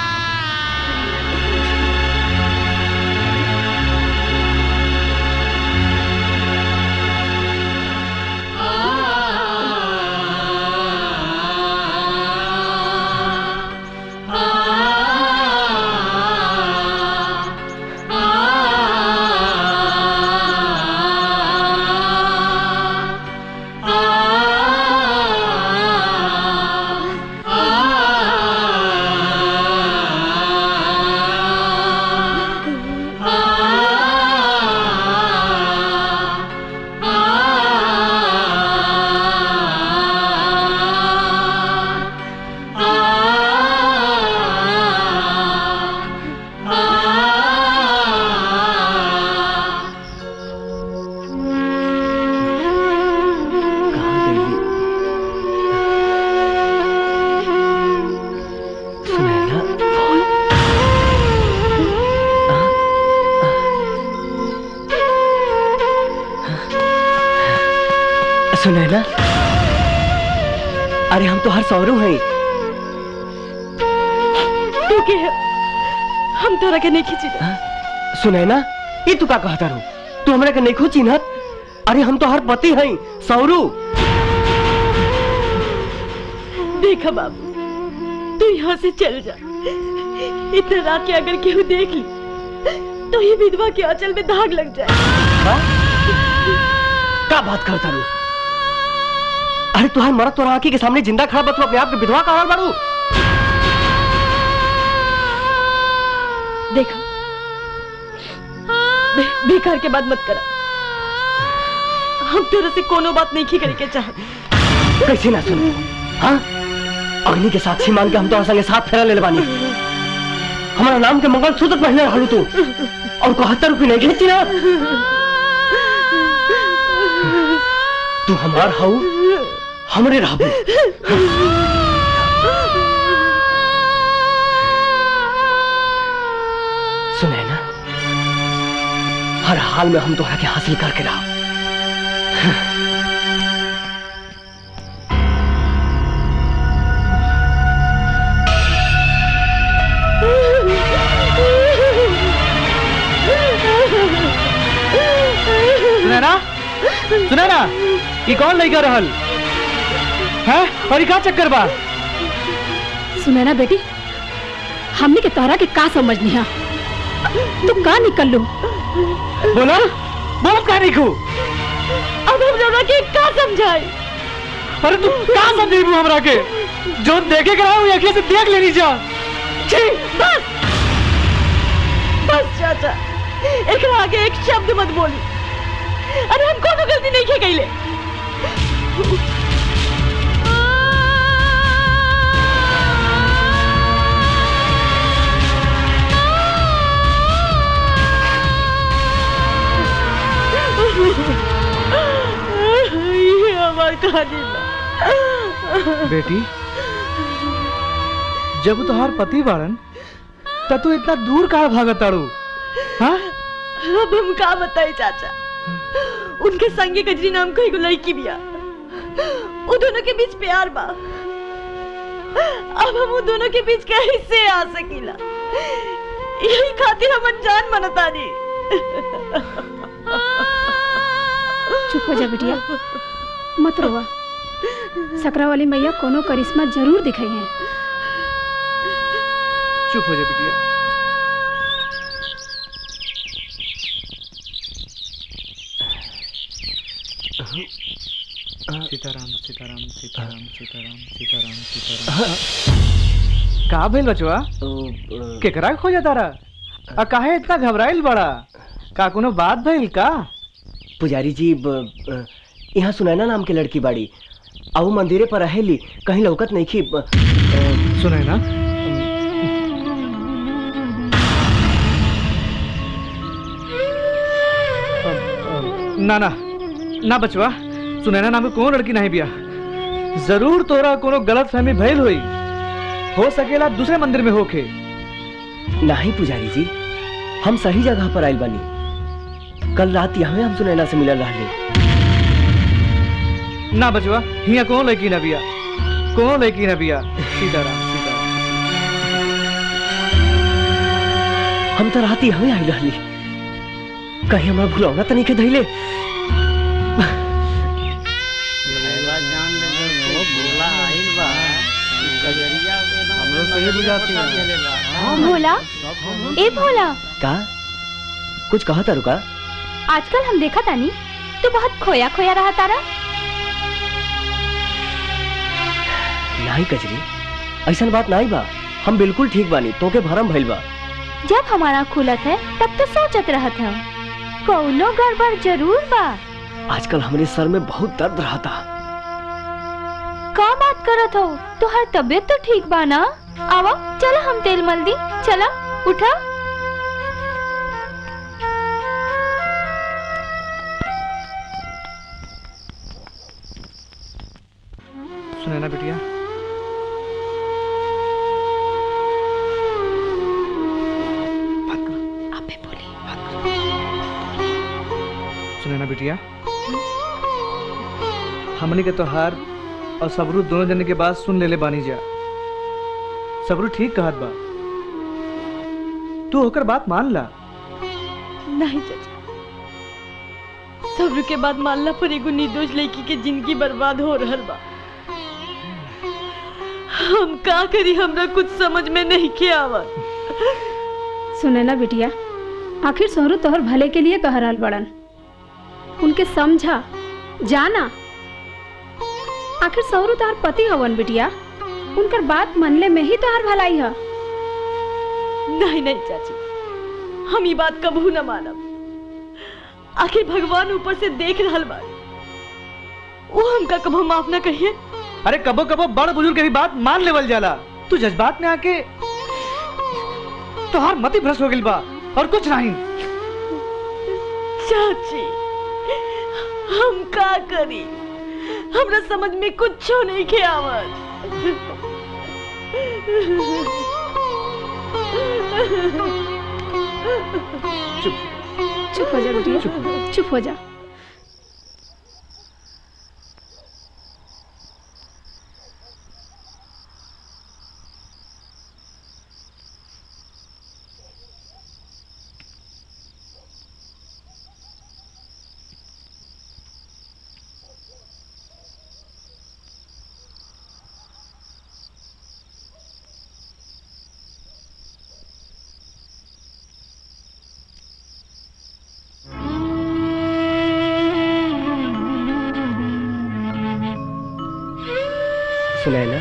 सुनैना अरे हम तो हर सौरू हैं। तू के है? हम तोरा के नहीं खींची। सुनैना ये तू का कहता रू? तू हमरा के नहीं खींची ना? अरे हम तो हर पति हैं सौरू। देखा बाबू तू यहाँ से चल जा। इतने रात के अगर केहू देख ली तो ये विधवा के आंचल में दाग लग जाए। हा? का बात करता रू? अरे तुहार मरद तोरा आंखी के सामने जिंदा खड़ा बतू अपने आप के विधवा कहा बाड़ू। देखा बे, बेकार के बात मत करा। हम तेरे से कोनो बात नहीं की करे के चाहते। कैसे ना सुन? हाँ अग्नि के साक्षी मान के हम तो संगे साथ फेरा ले बानी। हमारा नाम के मंगलसूत्र पहने रहलू तू और कहत्तर रुपये नहीं घेती ना। तू हमार हाउ हमरे रहबू। सुने ना, हर हाल में हम तोहरा के हासिल करके रहा। सुनैना, सुनैना, ये कौन लेकर रहल है और ये का चक्कर बा? सुनैना बेटी, हमने के तोहरा के का समझनी है? तू का निकल लू? बोला बोल का नहीं खू। अब हम दोनों के का समझाए? अरे तू का समझेबू हमरा के? जो देखे करा हुई आंखें से देख लेनी जा। छी, बस बस चाचा, एक आगे एक शब्द मत बोली। अरे हम कोनो गलती नहीं किए कइले। ये हमारी कहानी ना। बेटी, जब तुहार पति बाड़न तब तू इतना दूर कहाँ भागत ताड़ू? हाँ? अब हम का बताई चाचा, उनके संगे कजरी नाम को एगो लड़की बिया, वो दोनों के बीच प्यार बा। अब हम वो दोनों के बीच कैसे आ सकीला? यही खातिर हम अनजान मनतानी। चुप हो जा बिटिया, मत रोवा। सकरा वाली मैया कोनो करिश्मा जरूर दिखाई है। चुप हो जा बिटिया। सीताराम सीताराम सीताराम सीताराम सीताराम सीताराम। का भेल बचवा? केकरा खो जाता रहा? आ काहे इतना घबराइल बड़ा? का कोनो बात भइल का? पुजारी जी, यहाँ सुनैना नाम के लड़की बाड़ी, आओ मंदिरे पर रहेली, कहीं लौकत नहीं की। सुनैना? ना ना ना बचवा, सुनैना नाम के कौन लड़की नहीं बिया। जरूर तोरा कोनो गलत फहमी भइल हुई, हो सकेला दूसरे मंदिर में होके। नहीं पुजारी जी, हम सही जगह पर आइल बानी। कल रात यहाँ हम सुनैना से मिलल रहले। ना बचवा, हियां कौन लड़की ना बिया, कौन लड़की ना बिया। सीताराम सीताराम। हम तो रात यहाँ आइल रहली, कहीं हमारा भुलौना तो नहीं के धैले। भोला, ए भोला, का कुछ कहा था रुका? आजकल हम देखा तानी तू बहुत खोया खोया रहा तारा। नहीं कजरी, ऐसा बात नहीं बा, हम बिल्कुल ठीक बानी, तो के भरम भइल बा। जब हमारा खुलत है तब तो सोचत रहत है कौनो गड़बड़ जरूर बा। आजकल हमारे सर में बहुत दर्द रहता। का बात करत हो? तुहार तबीयत तो ठीक बा ना? आवा चला हम तेल मल दी। चला उठा। सुनैना बिटिया, आपे बोली। सुनैना बिटिया, हमनी के तोहार और सबरू दोनों जने के बात सुन ले ले बानी जा। सबरू ठीक कहत बा, तू होकर बात मान ला। नहीं चाचा, सब्र के बाद मानला पर एगो निर्दोष लड़की के जिंदगी बर्बाद हो रहल बा। हम का करी, हमरा कुछ समझ में नहीं के आवत। सुनैना बिटिया, आखिर सोहरू तोहर भले के लिए कह रहल बड़न, उनके समझा जाना। आखिर सोहरू तोहर पति हवन बिटिया, उनकर बात मनले में ही तोहर भलाई है। नहीं नहीं चाची, हम ये बात कबू न मानब। आखिर भगवान ऊपर से देख रहल बा, वो हमका कबू माफ न कहिए। अरे कबो कबो बड़ बुजुर्ग की बात मान लेवल जाला। तू जज्बात में आके तोहार मति भ्रष्ट हो गई बा और कुछ नहीं। चाची हम का करी, हमरा समझ में कुछ नहीं के आवत। चुप चुप हो जा बेटी, चुप हो जा। सुनैना,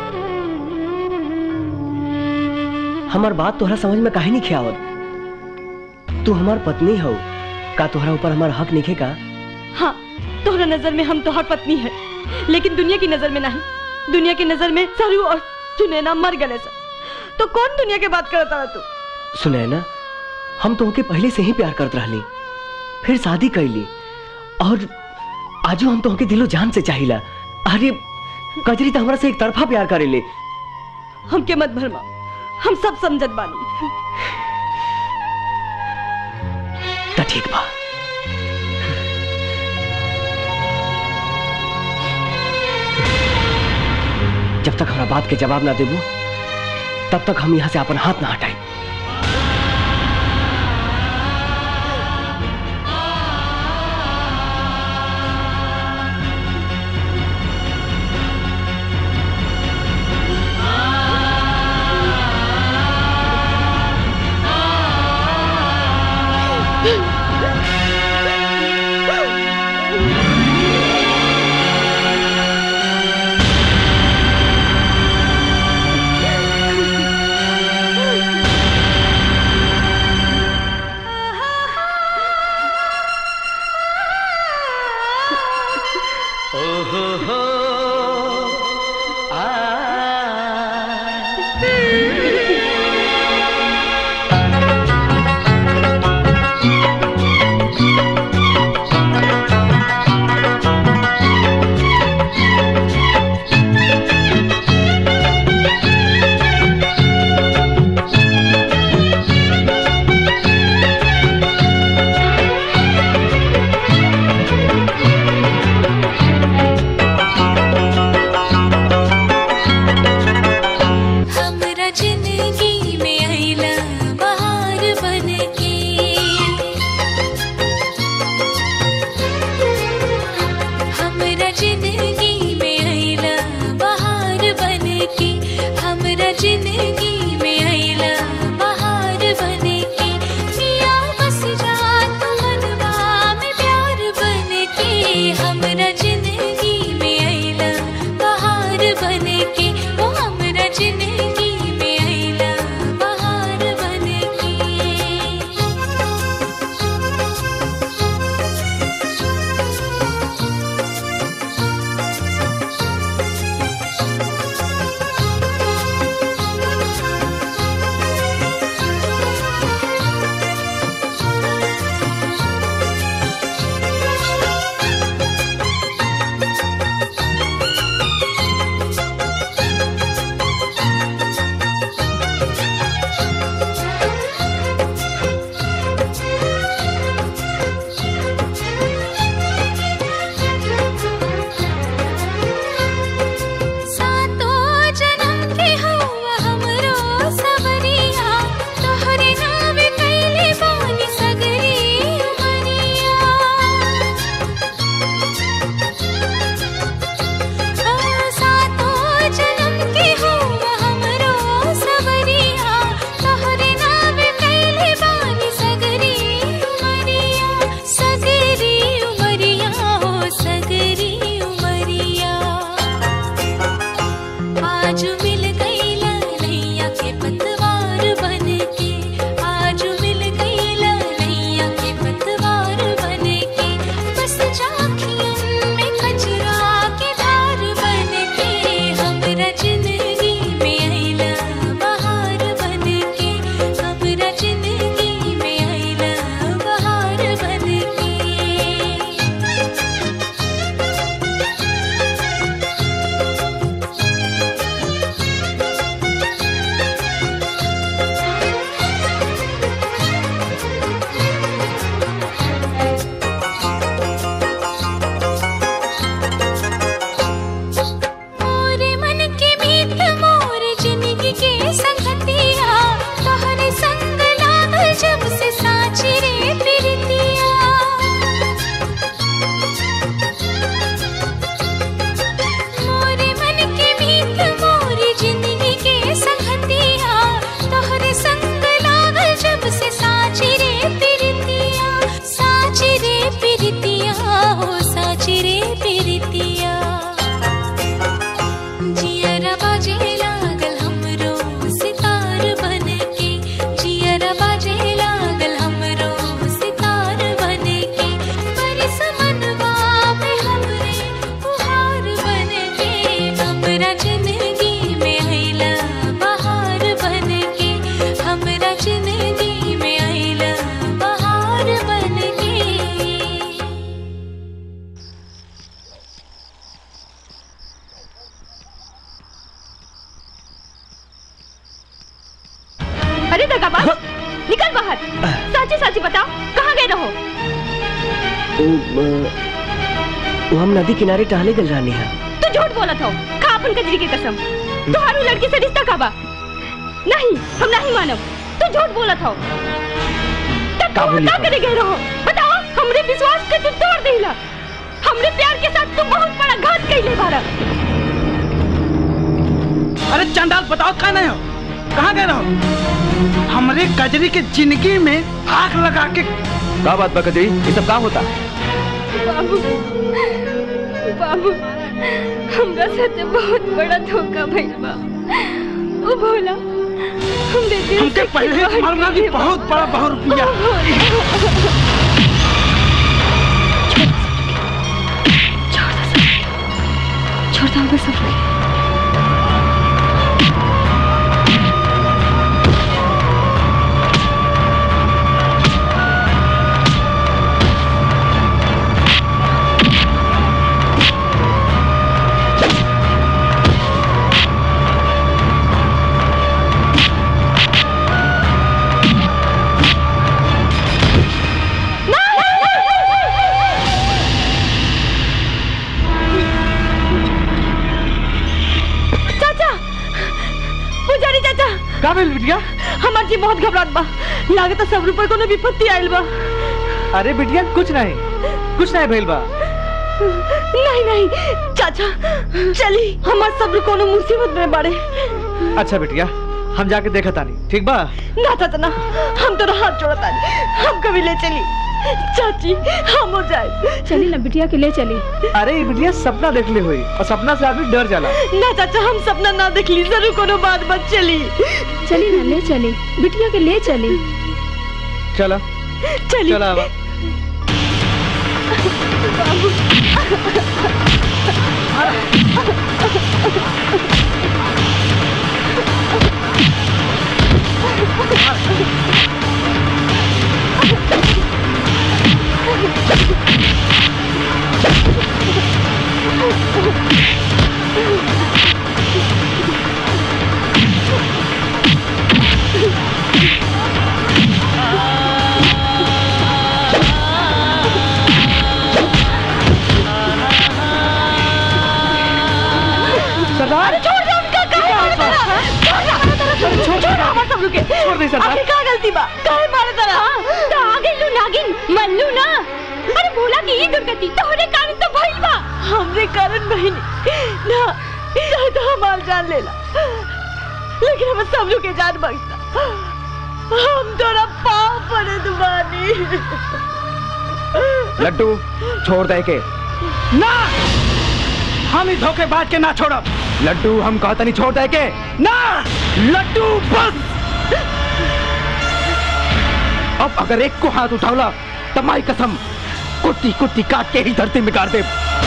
हमार बात तोहरा समझ में काहे नहीं खियावत? तू हमार पत्नी हो, का तोहरा ऊपर हमार हक नहीं का? हाँ, तोहरा नजर में हम तोहर पत्नी है, लेकिन दुनिया की नजर में नहीं। दुनिया की नजर में सरू और सुनैना मर गए सब। तो कौन दुनिया के बात करता है तू? सुनैना, हम तोहके पहले से ही प्यार करत रहली, फिर शादी कैली और आजो हम तोहके दिलो जान से चाहिला। अरे कजरी तो हमरा से एक तरफा प्यार करेले। हमके मत भरमा, हम सब समझत बानी। तो ठीक बा, जब तक हमरा बात के जवाब ना देबू तब तक हम यहाँ से अपन हाथ ना हटाई। अरे दगाबाज, निकल बाहर। साची साची बताओ, कहाँ गए रहो? वो, वो हम नदी किनारे टहले गल रानी है। तू झूठ बोला था, खा अपन कजरी की कसम। तुम्हारू लड़की से रिश्ता काबा? नहीं, हम नहीं मानव। तू झूठ बोला था। तब तुम क्या करे गए रहो? बताओ, हमरे विश्वास के तू तोड़ देला। हमरे प्यार के साथ तू बहुत बड़ा घात कइले बारा। अरे चंडाल, बताओ कहाँ नहीं हो? कहाँ गए रहो? हमरे कजरी के जिंदगी में आग लगा के। क्या बात बा कजरी, ये सब क्या होता? बाबू, बाबू, हमरा साथ बहुत बड़ा धोखा भइल बा। ओ भोला, हमरे दिल हमके पहले ही मालूम कि बहुत बड़ा बहुत रुपया। छोड़ दो बस सब। बिटिया, हमार जी बहुत घबरात बा। लागत सब रुपए को विपत्ति आइल बा। अरे बिटिया, कुछ नहीं कुछ नहीं भइल बा। नहीं नहीं चाचा, चली, हमार सब कोनो मुसीबत में बाड़े। अच्छा बिटिया, हम जाके देखा तानी, ठीक बा? ना चाचा ना, हम तो हाथ जोड़ा तानी, हम कभी ले चली। चाची, हम हो जाए। चली ना बिटिया के ले चली। अरे बिटिया, सपना देख ले हुई और सपना से आदमी डर जाला। ना चाचा, हम सपना ना देख ली, जरूर कोनो बात बच चली। चली ना, ले चली, बिटिया के ले चली। चला चली चला अब। सरदार, छोड़ दे उनका, काहे मारे तरह? छोड़ छोड़ हमार सब रुके। छोड़ दे सरदार। आखिर का गलती बा? काहे मारे तरह? हाँ, तो आ गइलू नागिन, मल्लू ना। अरे भोला की ई दुर्गति तोहरे कारण तो भइल बा। हमरे कारण बहिनी ना, ना तो हमार जान लेला, लेकिन हम सब लोग के जान बख्शा। हम तोरा पाँव पड़े दुबानी। लड्डू, छोड़ दे के। ना, हम ही धोखेबाज के ना छोड़ब। लड्डू, हम कहता नहीं छोड़ दे के। ना लड्डू, बस। अब अगर एक को हाथ उठावला तो माई कसम कुट्टी कुट्टी काट के ही धरती में गाड़ दे।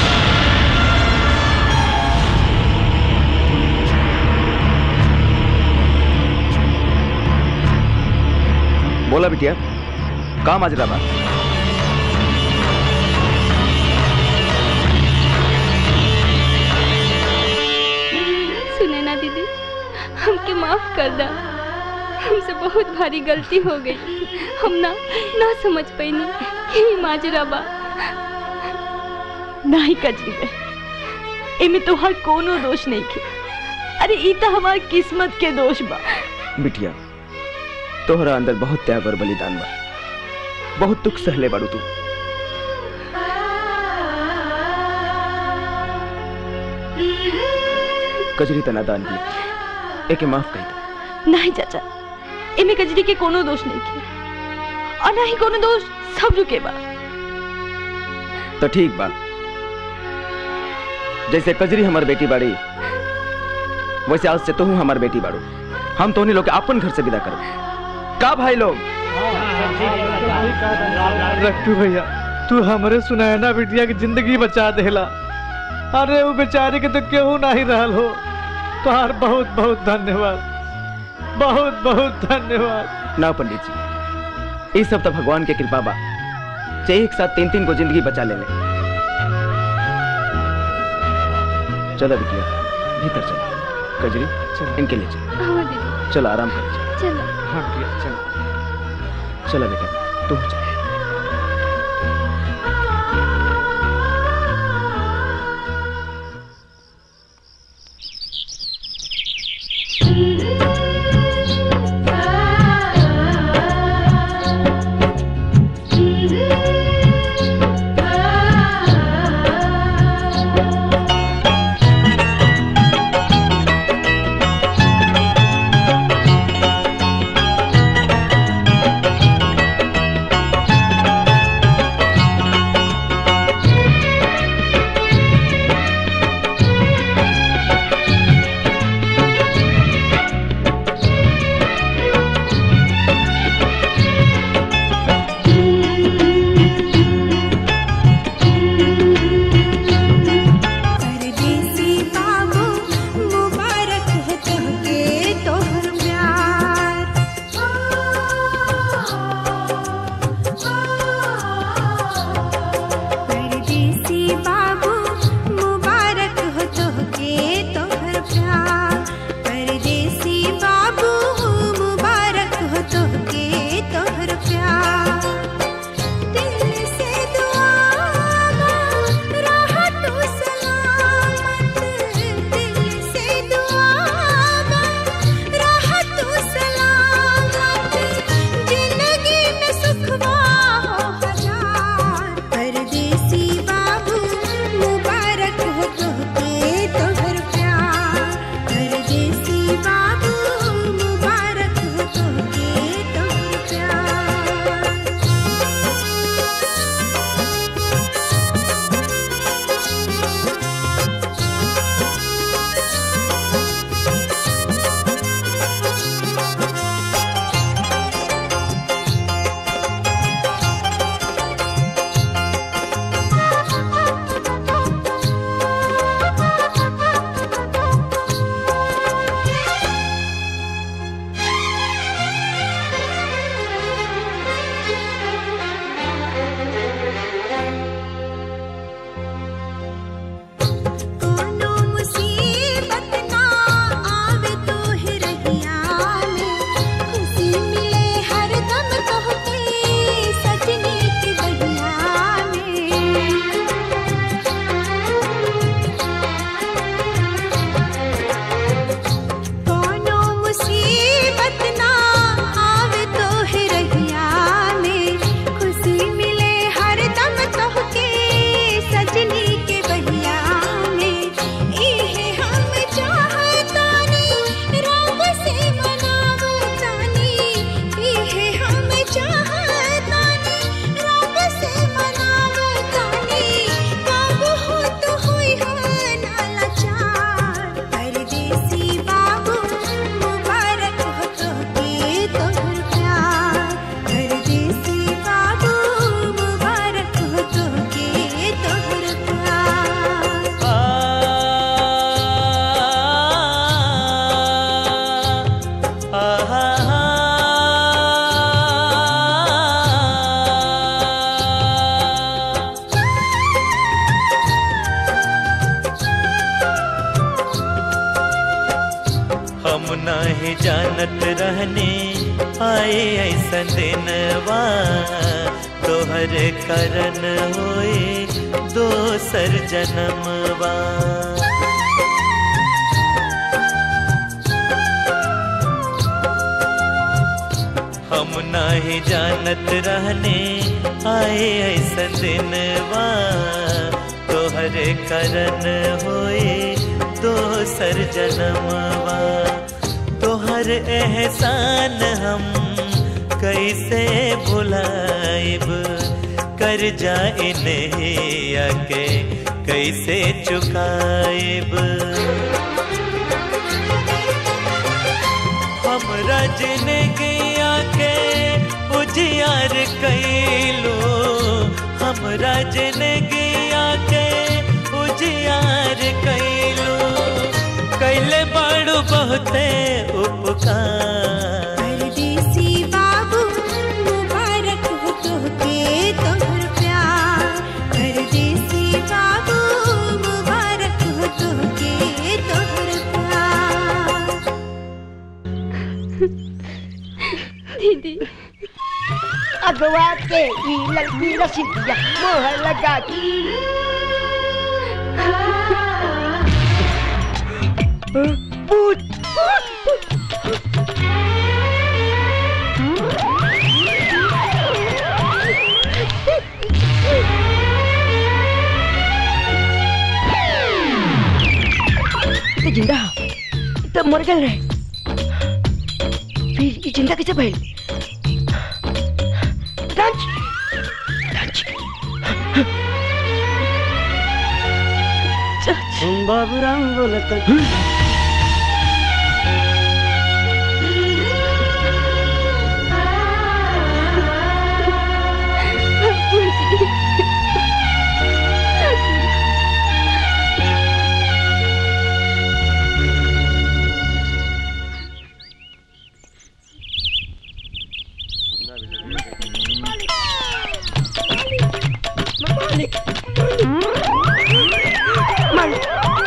बोला बिटिया, कहाँ माजरा बा? सुने ना दीदी, हमके माफ कर दा। हमसे बहुत भारी गलती हो गई। हम ना ना समझ पैनी कि माजरा बा। नहीं कजरी बे, इमे तोहार कोनो दोष नहीं के। अरे ई तो हमार किस्मत के दोष बा। बिटिया, तोहरा अंदर बहुत त्याग और बलिदान बा। बहुत दुख सहले बाड़ू तू। कजरी तना दान की, एके माफ कही दो। नहीं चाचा, इमे कजरी के कोनो दोष नहीं के, और नहीं कोनो दोष सब रुके बा। तो ठीक बा, जैसे कजरी हमार बेटी बाड़ी, वैसे आज से तू हमार बेटी बाड़ू। हम तो लोग अपन घर से विदा करो। का भाई लोग? रट्टू भैया, तू हमारे सुनैना बिटिया की जिंदगी बचा देला। अरे वो बेचारे के तो केहू नहीं रहल हो। तोहार बहुत बहुत धन्यवाद, बहुत बहुत धन्यवाद। ना पंडित जी, ये सब तो भगवान के कृपा बा। चाहे एक साथ तीन तीन को जिंदगी बचा ले। चलो बिटिया, भीतर चलो। कजरी इनके ले चलो। हाँ दीदी चलो आराम कर। चलो। हाँ चलो चलो बेटा तुम चलो। नाही जानत रहने आए ऐसा दिनवा तोहर करन होए दोसर जन्मवा। हम नाही जानत रहने आए ऐसा दिनवा तोहर करन होए दोसर जन्मवा। तोहर एहसान हम कैसे भुलाइब कर जाए नहीं आके कैसे चुकाइब। हमरा जिंदगी आके उजियार कैलो हमरा जिंदगी आके उजियार कैलो कैले बड़ू बहुते उपकार। परदेसी बाबू मुबारक हो तोहके तोहर प्यार। परदेसी बाबू मुबारक हो तोहके तोहर प्यार। दीदी अगवा के ई लड़की रसिया मोहर लगा के भूत तो जिंदा तो मर गए रहे फिर ये जिंदा कैसे भइल लंच लंच बाबू राम बोलता मालिक मालिक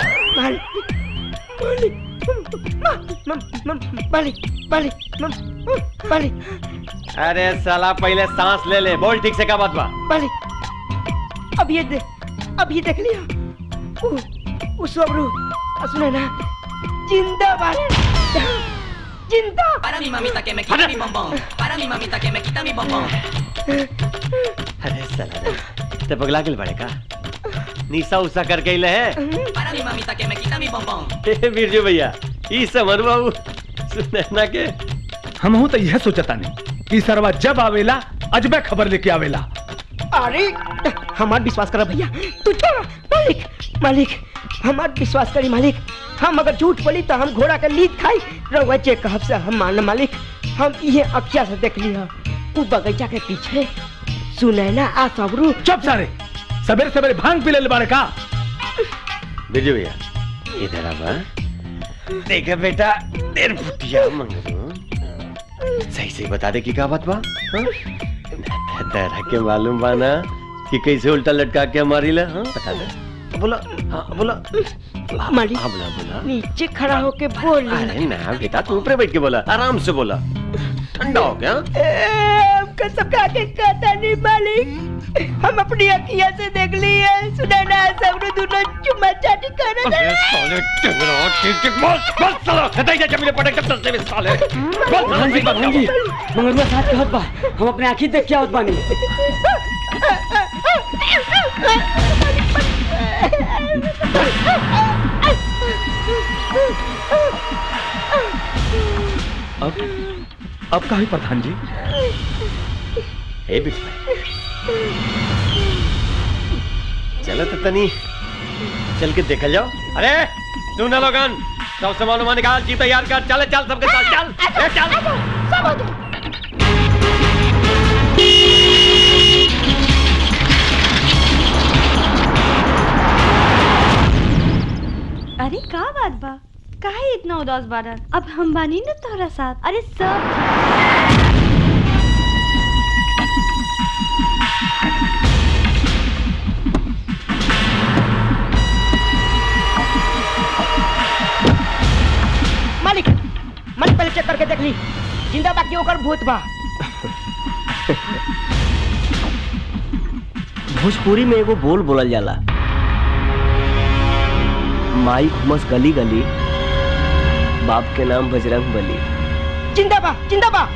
मालिक मालिक मालिक मालिक अरे साला पहले सांस ले ले बोल ठीक से क्या बात बा मालिक अब ये दे अब ये देख लिया उस अबरू सुना ना जिंदा बालिक जिंदा Para mi mamita que me quita mi bombón. Para mi mamita que me quita mi bombón. अरे साला ते पगला के बड़े का निशा उसा करके ही ले है Para mi mamita que me quita mi bombón. ए बिरजू भैया ई समर बाबू सुनैना के हम हूं तो यह सोचता नहीं कि सरवा जब आवेला अजबे खबर लेके आवेला। अरे हमार विश्वास करा भैया तू छोड़ा मालिक मालिक हमार विश्वास करी मालिक हम अगर झूठ बोली तो हम घोड़ा का लीद खाई रउआ जे कहब से हम मान मालिक हम ये अखिया से देख लिया वो बगीचा के पीछे सुनैना आ सबरू चुप सारे सवेरे सवेरे भांग पी ले बाड़े का बिरजू भैया इधर आवा देखा बेटा देर फुटिया मंगरू सही सही बता दे कि क्या बात बा तेरा के मालूम बा ना कि कैसे उल्टा लटका के मारी ला हाँ बता दे बोला हाँ बोला मालिक हाँ बोला बोला नीचे खड़ा होके बोल अरे ना बेटा तू ऊपर बैठ के बोला आराम से बोला ठंडा हो गया हमका सबका के कहता नहीं मालिक हम अपनी अखियां से देख लिए सुनैना सबरू दोनों चुम्मा चाटी कर रहे हैं साले टिंगरा ठीक ठीक बोल बोल साला हटाई जा जमीन पटक तब तक साले बोल भांजी भांजी मंगरुआ साथ कहत बा हम अपने आंखी देख के आवत बानी अब अब का ही प्रधान जी ए बिस्मिल चलो तो तनी चल के देखल जाओ अरे सुन ना लोगन सब सामान वामान निकाल जी तैयार कर चले चल सबके साथ चल ए चल सब अरे का बात बा काहे इतना उदास बारन अब हम बानी न तोहरा साथ अरे सब मालिक मालिक पहले चेक करके देख ली जिंदा बाकी होकर भूत बा भोजपुरी में एगो बोल बोलल जाला माई घुमस गली गली बाप के नाम बजरंग बली जिंदा बा जिंदा बा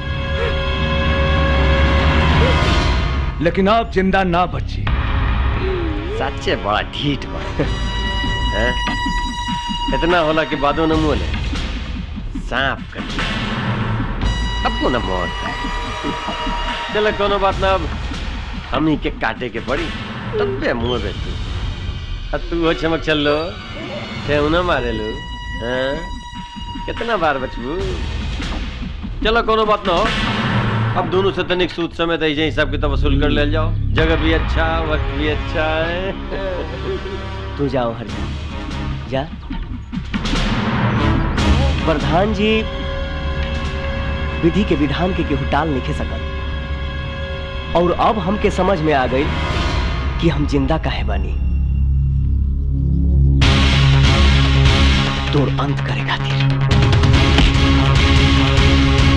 लेकिन आप जिंदा ना बची सच्चे बड़ा ढीठ बा हैं? इतना होला कि बादो न मोले सांप कर दिया अब को न मौत है चलो कोनो बात ना अब हम ही के काटे के पड़ी तब बे मुंह पे तू अब तू हो चमक चल लो क्यों ना मारे लो हैं? कितना बार बचबू चलो कोनो बात ना हो अब दोनों से तनिक सूद समेत ऐसे हिसाब किताब वसूल कर ले जाओ जगह भी अच्छा वक्त भी अच्छा है तू जाओ हर जा प्रधान जी विधि के विधान के केहू टाल नहीं सकत और अब हमके समझ में आ गई कि हम जिंदा काहे बानी तोर अंत करे खातिर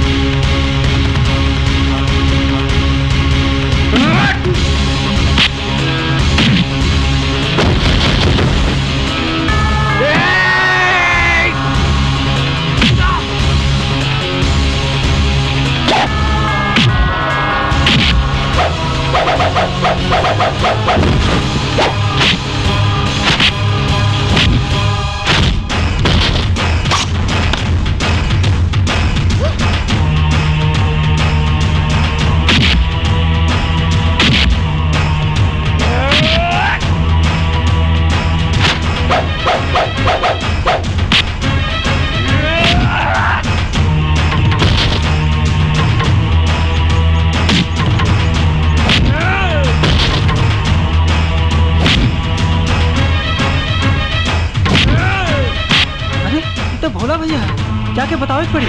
है जाके बताओ एक पड़ी।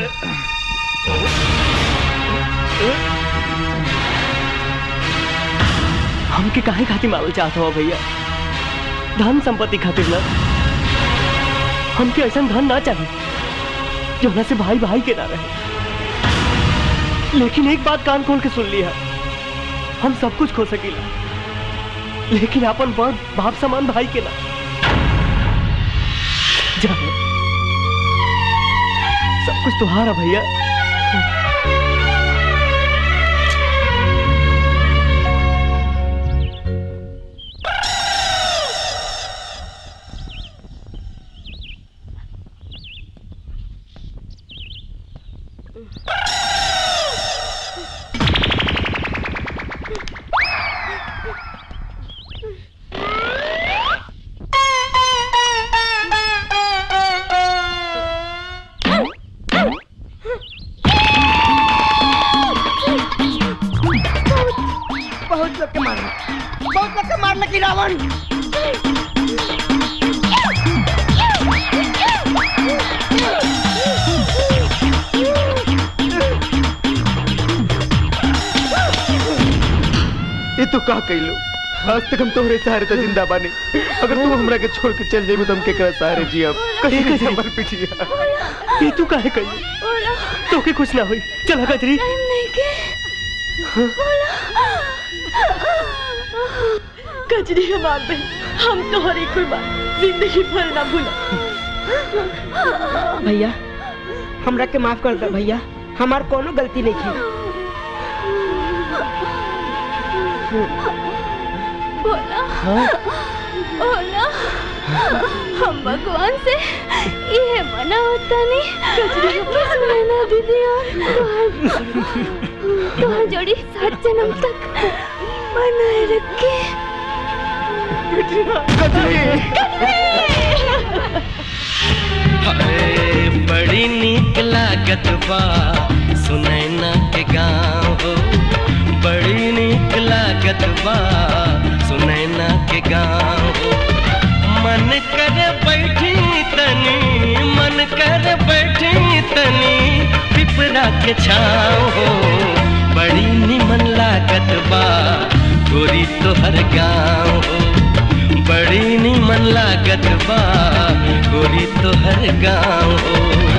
हमके काहे खातिर मारल चाहत हो भैया? धन संपत्ति खातिर ना। हमके ऐसा धन ना चाहिए जोना से भाई भाई के ना रहे। लेकिन एक बात कान खोल के सुन लिया, हम सब कुछ खो सकीला, लेकिन अपन बड़ बाप समान भाई के ना। जा सब कुछ तुम्हारा भैया। बहुत लोग के मारना, बहुत लोग के मारना की रावण। ये तो का कहलो, आज तक हम तोहरे सहारे तो जिंदा बानी। अगर तू हमरा के छोड़ के चल जाइबो तो हम केकरा सहारे जियब? कहीं कहीं हमर पिटिया। ये तू काहे कही? तो के कुछ ना होई। चला गजरी। नहीं के कजरी हमार बहन, हम तोहरी कुर्बान जिंदगी भर ना भूला। भैया हमरा के माफ कर दे भैया, हमार कोनो गलती नहीं थी। बोला बोला हम भगवान से ये मना होता नहीं कजरी सुनैना दीदी और तोहर जोड़ी सात जन्म तक बनाए रखे। अरे बड़ी नीक लागत बा सुनैना के गाँव हो, बड़ी नीक लागत बा सुनैना के गाँव हो। मन कर बैठी तनी, मन कर बैठी तनी पिपरा के छाँव हो। बड़ी निमन लागत बा गोरी तोहर गाँव हो, बड़ी निमन लागत बा गोरी तोहर गाँव हो।